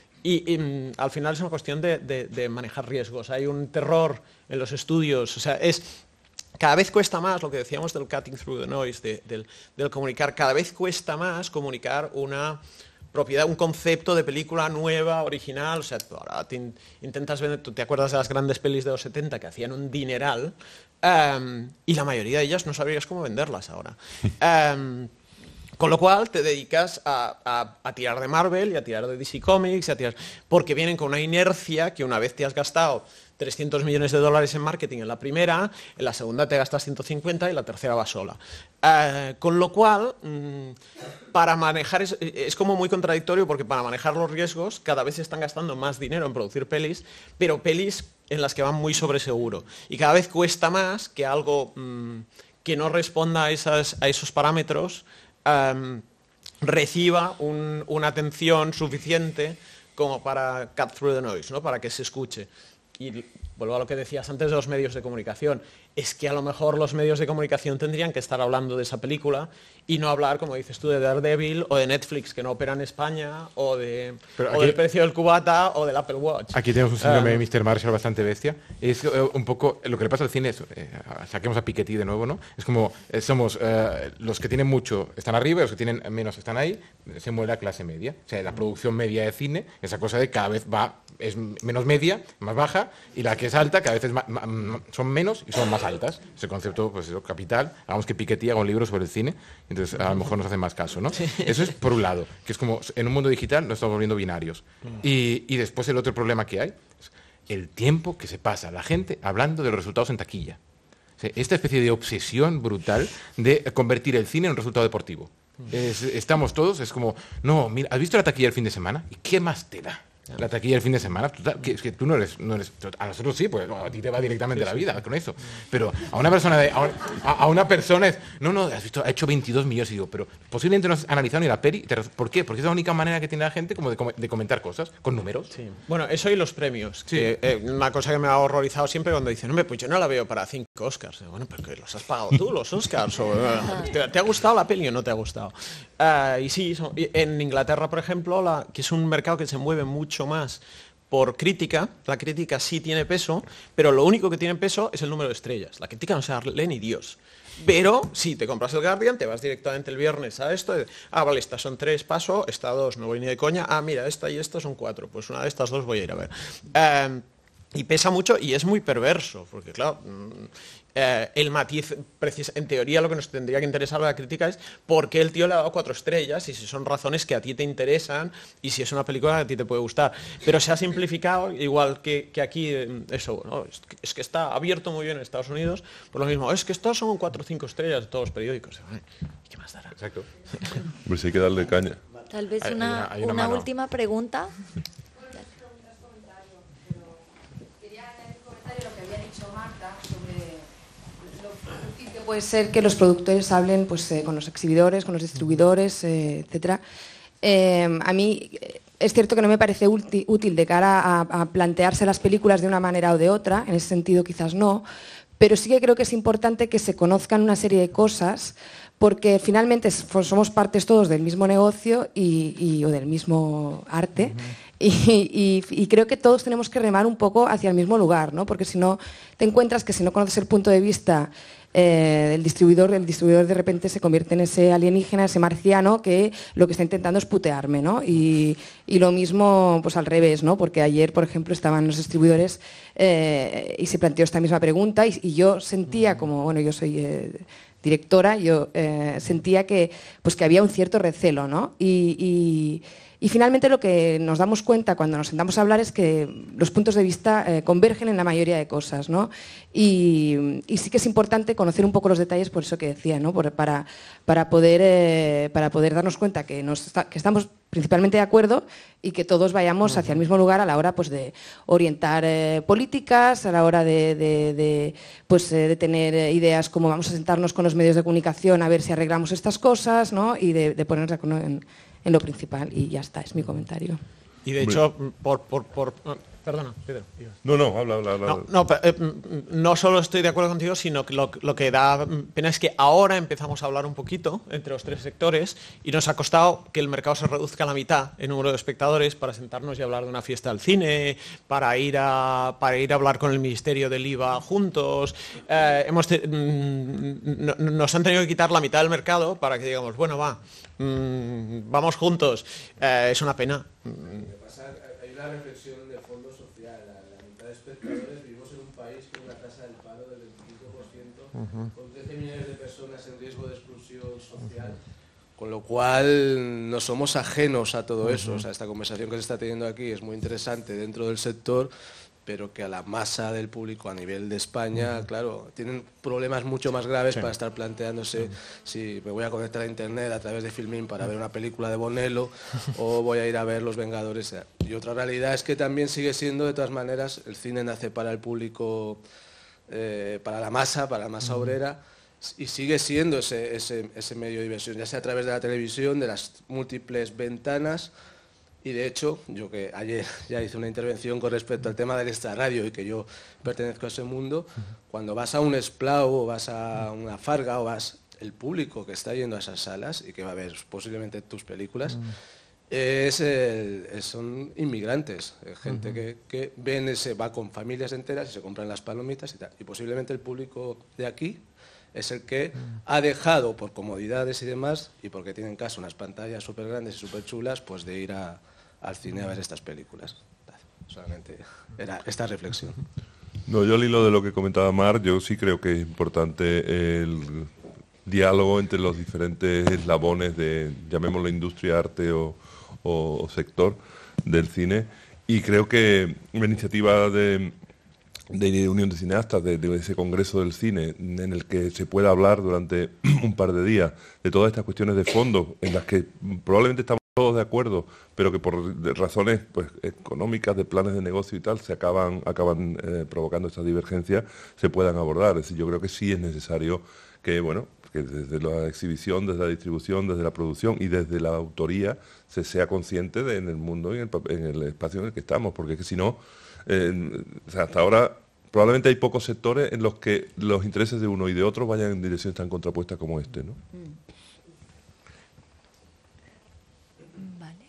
Y, y al final es una cuestión de, de, de manejar riesgos. Hay un terror en los estudios. O sea, es, cada vez cuesta más, lo que decíamos del cutting through the noise, de, del, del comunicar, cada vez cuesta más comunicar una propiedad, un concepto de película nueva, original. O sea, tú ahora te in, intentas vender, tú te acuerdas de las grandes pelis de los setenta que hacían un dineral um, y la mayoría de ellas no sabrías cómo venderlas ahora. Um, Con lo cual te dedicas a, a, a tirar de Marvel y a tirar de D C Comics, y a tirar, porque vienen con una inercia que una vez te has gastado trescientos millones de dólares en marketing en la primera, en la segunda te gastas ciento cincuenta y la tercera va sola. Uh, con lo cual, mmm, para manejar, es, es como muy contradictorio porque para manejar los riesgos cada vez se están gastando más dinero en producir pelis, pero pelis en las que van muy sobre seguro. Y cada vez cuesta más que algo mmm, que no responda a, esas, a esos parámetros Um, reciba un, una atención suficiente como para cut through the noise, ¿no? Para que se escuche. Y vuelvo a lo que decías antes de los medios de comunicación. Es que a lo mejor los medios de comunicación tendrían que estar hablando de esa película y no hablar, como dices tú, de Daredevil o de Netflix, que no opera en España, o, de, Pero o aquí, del precio del cubata o del Apple Watch. Aquí tenemos un síndrome uh, de mister Marshall bastante bestia. Es uh, un poco lo que le pasa al cine, es, eh, saquemos a Piketty de nuevo, ¿no? Es como, eh, somos uh, los que tienen mucho están arriba y los que tienen menos están ahí, se mueve la clase media. O sea, la producción media de cine, esa cosa de cada vez va, es menos media, más baja, y la que es alta cada vez es más, más, son menos y son más altas. Ese concepto, pues eso, capital. Hagamos que Piketty haga un libro sobre el cine, entonces a lo mejor nos hacen más caso, ¿no? Sí. Eso es por un lado, que es como en un mundo digital nos estamos volviendo binarios. Y, y después el otro problema que hay es el tiempo que se pasa la gente hablando de los resultados en taquilla. O sea, esta especie de obsesión brutal de convertir el cine en un resultado deportivo. Es, estamos todos, es como, no, mira, ¿has visto la taquilla el fin de semana? ¿Y qué más te da? La taquilla el fin de semana, total, que, es que tú no eres, no eres, a nosotros sí, pues a ti te va directamente la vida con eso, pero a una persona, de, a, a una persona es, no, no, has visto, ha hecho veintidós millones y digo, pero posiblemente no has analizado ni la peli, ¿por qué? Porque es la única manera que tiene la gente como de, de comentar cosas, con números. Sí. Bueno, eso y los premios, sí. que, eh, una cosa que me ha horrorizado siempre cuando dicen, hombre, pues yo no la veo para cinco Oscars. Bueno, pero que los has pagado tú, los Oscars, o, ¿te, ¿te ha gustado la peli o no te ha gustado? Uh, y sí, so, en Inglaterra, por ejemplo, la, que es un mercado que se mueve mucho más por crítica, la crítica sí tiene peso, pero lo único que tiene peso es el número de estrellas. La crítica no se lee ni Dios. Pero si te compras el Guardian, te vas directamente el viernes a esto. Y, ah, vale, estas son tres, paso, esta dos, no voy ni de coña. Ah, mira, esta y esta son cuatro. Pues una de estas dos voy a ir a ver. Um, Y pesa mucho y es muy perverso, porque claro, eh, el matiz, en teoría lo que nos tendría que interesar a la crítica es por qué el tío le ha dado cuatro estrellas y si son razones que a ti te interesan y si es una película que a ti te puede gustar. Pero se ha simplificado, igual que, que aquí, eso, ¿no? es, que, es que está abierto muy bien en Estados Unidos, por lo mismo, es que estos son cuatro o cinco estrellas de todos los periódicos. ¿Qué más dará? Exacto. Pues hay que darle caña. Tal vez Hay- una, hay una- hay una una mano. última pregunta. Lo que había dicho Marta sobre lo útil que puede ser que los productores hablen pues, eh, con los exhibidores, con los distribuidores, eh, etcétera. Eh, a mí eh, es cierto que no me parece ulti- útil de cara a, a plantearse las películas de una manera o de otra, en ese sentido quizás no, pero sí que creo que es importante que se conozcan una serie de cosas, porque finalmente es- somos partes todos del mismo negocio y, y- o del mismo arte. Y, y- y creo que todos tenemos que remar un poco hacia el mismo lugar, ¿no? Porque si no, te encuentras que si no conoces el punto de vista eh, del distribuidor, el distribuidor de repente se convierte en ese alienígena, ese marciano que lo que está intentando es putearme, ¿no? Y, y lo mismo, pues al revés, ¿no? Porque ayer, por ejemplo, estaban los distribuidores eh, y se planteó esta misma pregunta y, y yo sentía como, bueno, yo soy... Eh, directora, yo eh, sentía que, pues que había un cierto recelo, ¿no? Y, y, y finalmente lo que nos damos cuenta cuando nos sentamos a hablar es que los puntos de vista eh, convergen en la mayoría de cosas, ¿no? Y, y sí que es importante conocer un poco los detalles, por eso que decía, ¿no? Por, para, para, poder, eh, para poder darnos cuenta que, nos está, que estamos principalmente de acuerdo y que todos vayamos hacia el mismo lugar a la hora pues, de orientar eh, políticas, a la hora de, de, de, pues, eh, de tener eh, ideas como vamos a sentarnos con los medios de comunicación a ver si arreglamos estas cosas, ¿no? Y de, de ponernos de acuerdo en, en lo principal. Y ya está, es mi comentario. Y de hecho, por... por, por perdona, Pedro. No, no, habla, habla, habla. No, no, eh, no solo estoy de acuerdo contigo, sino que lo, lo que da pena es que ahora empezamos a hablar un poquito entre los tres sectores y nos ha costado que el mercado se reduzca a la mitad en número de espectadores para sentarnos y hablar de una fiesta al cine, para ir a, para ir a hablar con el Ministerio del I V A juntos. Eh, hemos te, no, nos han tenido que quitar la mitad del mercado para que digamos, bueno, va, mmm, vamos juntos. Eh, es una pena. Hay una reflexión de fondo social. La, la mitad de espectadores vivimos en un país con una tasa del paro del veinticinco por ciento, uh-huh. con trece millones de personas en riesgo de exclusión social. Con lo cual no somos ajenos a todo eso. Uh-huh. O sea, esta conversación que se está teniendo aquí es muy interesante dentro del sector, pero que a la masa del público a nivel de España, uh-huh. claro, tienen problemas mucho más graves sí. para estar planteándose uh-huh. si me voy a conectar a internet a través de Filmin para ver una película de Bonello o voy a ir a ver Los Vengadores. Y otra realidad es que también sigue siendo, de todas maneras, el cine nace para el público, eh, para la masa, para la masa uh-huh. obrera, y sigue siendo ese, ese, ese medio de diversión, ya sea a través de la televisión, de las múltiples ventanas. Y de hecho, yo que ayer ya hice una intervención con respecto al tema del extrarradio y que yo pertenezco a ese mundo, cuando vas a un Esplau o vas a una Farga o vas, el público que está yendo a esas salas y que va a ver posiblemente tus películas, es el, es, son inmigrantes, gente uh-huh. que, que ven ese, va con familias enteras y se compran las palomitas y tal. Y posiblemente el público de aquí es el que ha dejado, por comodidades y demás, y porque tiene en casa unas pantallas súper grandes y súper chulas, pues de ir a, al cine a ver estas películas. Solamente era esta reflexión. No, yo al hilo de lo que comentaba Mar, yo sí creo que es importante el diálogo entre los diferentes eslabones de, llamémoslo industria, arte o, o, o sector del cine, y creo que una iniciativa de... de Unión de Cineastas, de, de ese Congreso del Cine, en el que se pueda hablar durante un par de días de todas estas cuestiones de fondo, en las que probablemente estamos todos de acuerdo, pero que por razones pues, económicas, de planes de negocio y tal, se acaban, acaban eh, provocando estas divergencias, se puedan abordar. Es decir, yo creo que sí es necesario que, bueno, que desde la exhibición, desde la distribución, desde la producción y desde la autoría se sea consciente de, en el mundo y en el, en el espacio en el que estamos, porque es que si no, Eh, o sea, hasta ahora probablemente hay pocos sectores en los que los intereses de uno y de otro vayan en direcciones tan contrapuestas como este, ¿no? Vale.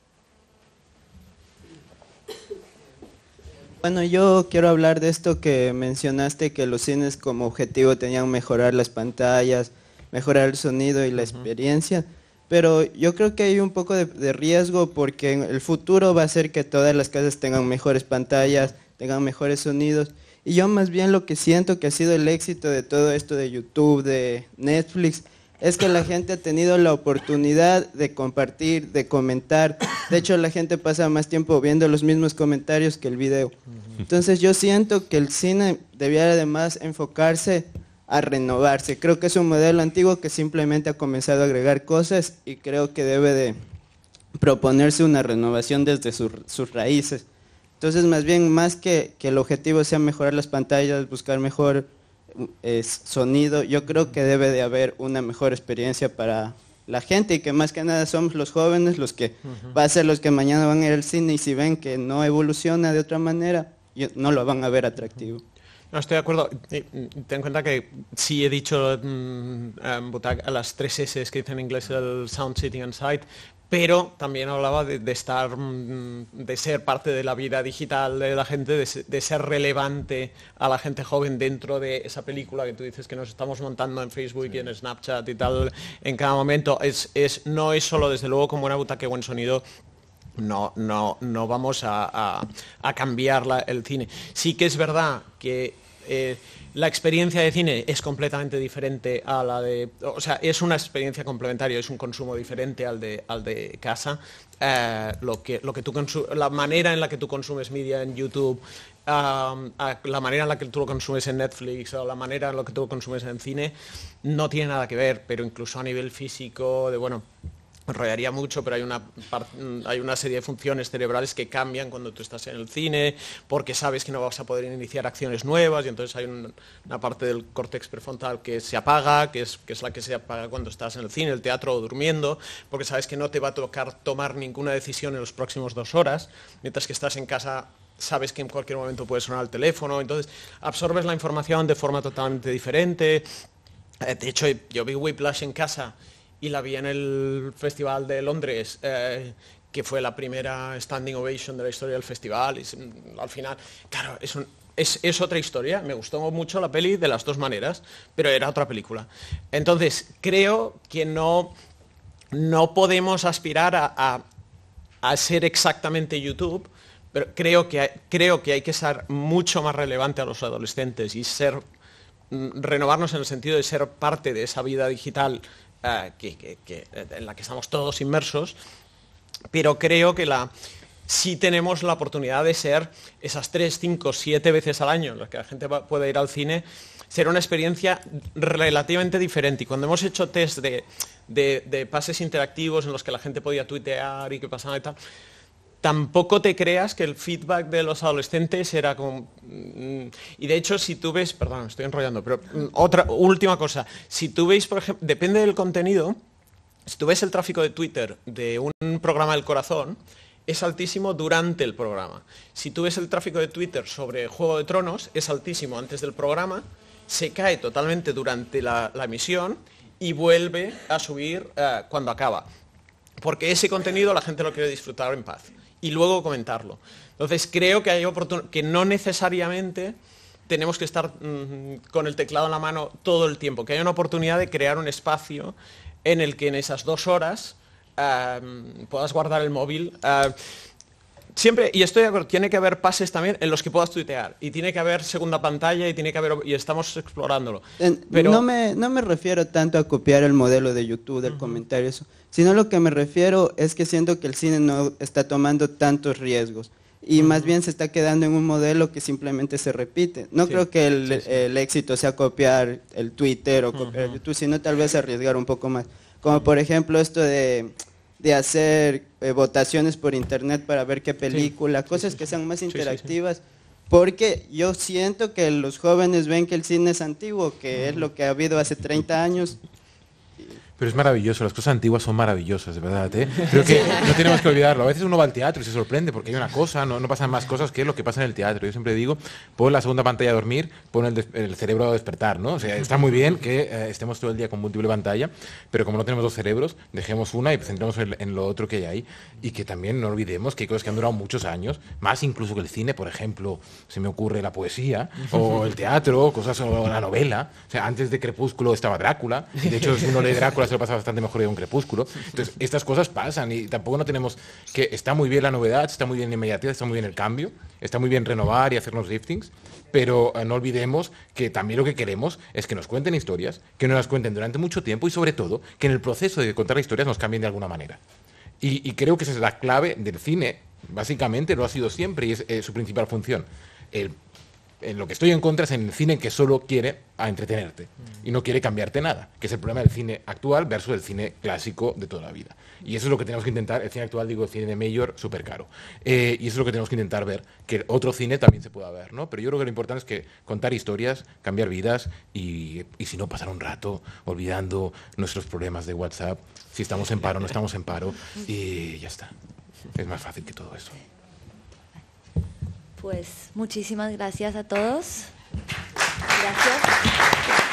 Bueno, yo quiero hablar de esto que mencionaste, que los cines como objetivo tenían mejorar las pantallas, mejorar el sonido y la experiencia. Pero yo creo que hay un poco de, de riesgo porque en el futuro va a ser que todas las casas tengan mejores pantallas, tengan mejores sonidos. Y yo más bien lo que siento que ha sido el éxito de todo esto de YouTube, de Netflix, es que la gente ha tenido la oportunidad de compartir, de comentar. De hecho, la gente pasa más tiempo viendo los mismos comentarios que el video. Entonces yo siento que el cine debiera además enfocarse a renovarse. Creo que es un modelo antiguo que simplemente ha comenzado a agregar cosas y creo que debe de proponerse una renovación desde sus, sus raíces. Entonces, más bien, más que, que el objetivo sea mejorar las pantallas, buscar mejor eh, sonido, yo creo que debe de haber una mejor experiencia para la gente y que más que nada somos los jóvenes los que uh-huh. va a ser los que mañana van a ir al cine y si ven que no evoluciona de otra manera, no lo van a ver atractivo. No, estoy de acuerdo. Ten en cuenta que sí he dicho um, a las tres S que dicen en inglés el sound, sitting and sight, pero también hablaba de, de estar, de ser parte de la vida digital de la gente, de, de ser relevante a la gente joven dentro de esa película que tú dices que nos estamos montando en Facebook sí. y en Snapchat y tal, en cada momento. Es, es, no es solo, desde luego, con buena butaca y buen sonido, no, no, no vamos a, a, a cambiar la, el cine. Sí que es verdad que eh, la experiencia de cine es completamente diferente a la de... O sea, es una experiencia complementaria, es un consumo diferente al de, al de casa. Eh, lo que, lo que tú la manera en la que tú consumes media en YouTube, uh, a la manera en la que tú lo consumes en Netflix o la manera en la que tú lo consumes en cine, no tiene nada que ver, pero incluso a nivel físico, de bueno... enrollaría mucho, pero hay una, hay una serie de funciones cerebrales que cambian cuando tú estás en el cine, porque sabes que no vas a poder iniciar acciones nuevas y entonces hay un, una parte del córtex prefrontal que se apaga, que es, que es la que se apaga cuando estás en el cine, el teatro o durmiendo, porque sabes que no te va a tocar tomar ninguna decisión en los próximos dos horas, mientras que estás en casa sabes que en cualquier momento puede sonar el teléfono, entonces absorbes la información de forma totalmente diferente. De hecho, yo vi Whiplash en casa y la vi en el Festival de Londres, eh, que fue la primera standing ovation de la historia del festival. Y al final, claro, es, un, es, es otra historia. Me gustó mucho la peli de las dos maneras, pero era otra película. Entonces, creo que no, no podemos aspirar a, a, a ser exactamente YouTube, pero creo que, hay, creo que hay que ser mucho más relevante a los adolescentes y ser, renovarnos en el sentido de ser parte de esa vida digital Uh, que, que, que, en la que estamos todos inmersos, pero creo que la, sí tenemos la oportunidad de ser esas tres, cinco, siete veces al año en las que la gente va, puede ir al cine, ser una experiencia relativamente diferente. Y cuando hemos hecho test de, de, de pases interactivos en los que la gente podía tuitear y que pasaba y tal, tampoco te creas que el feedback de los adolescentes era como... Y de hecho, si tú ves... Perdón, me estoy enrollando, pero otra última cosa. Si tú veis, por ejemplo, depende del contenido, si tú ves el tráfico de Twitter de un programa del corazón, es altísimo durante el programa. Si tú ves el tráfico de Twitter sobre Juego de Tronos, es altísimo antes del programa, se cae totalmente durante la, la emisión y vuelve a subir uh, cuando acaba. Porque ese contenido la gente lo quiere disfrutar en paz y luego comentarlo. Entonces creo que hay oportun- que no necesariamente tenemos que estar mmm, con el teclado en la mano todo el tiempo, que hay una oportunidad de crear un espacio en el que en esas dos horas uh, puedas guardar el móvil. Uh, Siempre, y estoy de acuerdo, tiene que haber pases también en los que puedas tuitear, y tiene que haber segunda pantalla, y tiene que haber, y estamos explorándolo. Pero no me, no me refiero tanto a copiar el modelo de YouTube, del uh-huh. comentario, eso, sino lo que me refiero es que siento que el cine no está tomando tantos riesgos, y uh-huh. más bien se está quedando en un modelo que simplemente se repite. No sí, creo que el, sí, sí. el éxito sea copiar el Twitter o copiar uh-huh. el YouTube, sino tal vez arriesgar un poco más. Como por ejemplo esto de... de hacer eh, votaciones por internet para ver qué película, sí, cosas sí, sí, que sean más interactivas, sí, sí, sí. Porque yo siento que los jóvenes ven que el cine es antiguo, que uh-huh. es lo que ha habido hace treinta años. Pero es maravilloso, las cosas antiguas son maravillosas, de verdad, ¿eh? Creo que no tenemos que olvidarlo. A veces uno va al teatro y se sorprende porque hay una cosa, no, no pasan más cosas que lo que pasa en el teatro. Yo siempre digo, pon la segunda pantalla a dormir, pon el, des- el cerebro a despertar, ¿no? O sea, está muy bien que eh, estemos todo el día con múltiple pantalla, pero como no tenemos dos cerebros, dejemos una y centremos en, en lo otro que hay ahí. Y que también no olvidemos que hay cosas que han durado muchos años, más incluso que el cine, por ejemplo, se me ocurre la poesía, o el teatro, cosas, o la novela. O sea, antes de Crepúsculo estaba Drácula, y de hecho si uno lee Drácula película se lo pasa bastante mejor de un Crepúsculo. Entonces, estas cosas pasan y tampoco no tenemos que... Está muy bien la novedad, está muy bien la inmediatez, está muy bien el cambio, está muy bien renovar y hacernos liftings, pero eh, no olvidemos que también lo que queremos es que nos cuenten historias, que nos las cuenten durante mucho tiempo y sobre todo que en el proceso de contar historias nos cambien de alguna manera. Y, y creo que esa es la clave del cine, básicamente lo ha sido siempre y es eh, su principal función. El En lo que estoy en contra es en el cine que solo quiere a entretenerte y no quiere cambiarte nada, que es el problema del cine actual versus el cine clásico de toda la vida. Y eso es lo que tenemos que intentar, el cine actual, digo, el cine de Mayor, súper caro. Eh, y eso es lo que tenemos que intentar ver, que otro cine también se pueda ver, ¿no? Pero yo creo que lo importante es que contar historias, cambiar vidas y, y si no, pasar un rato olvidando nuestros problemas de WhatsApp, si estamos en paro, no estamos en paro, y ya está. Es más fácil que todo eso. Pues muchísimas gracias a todos. Gracias.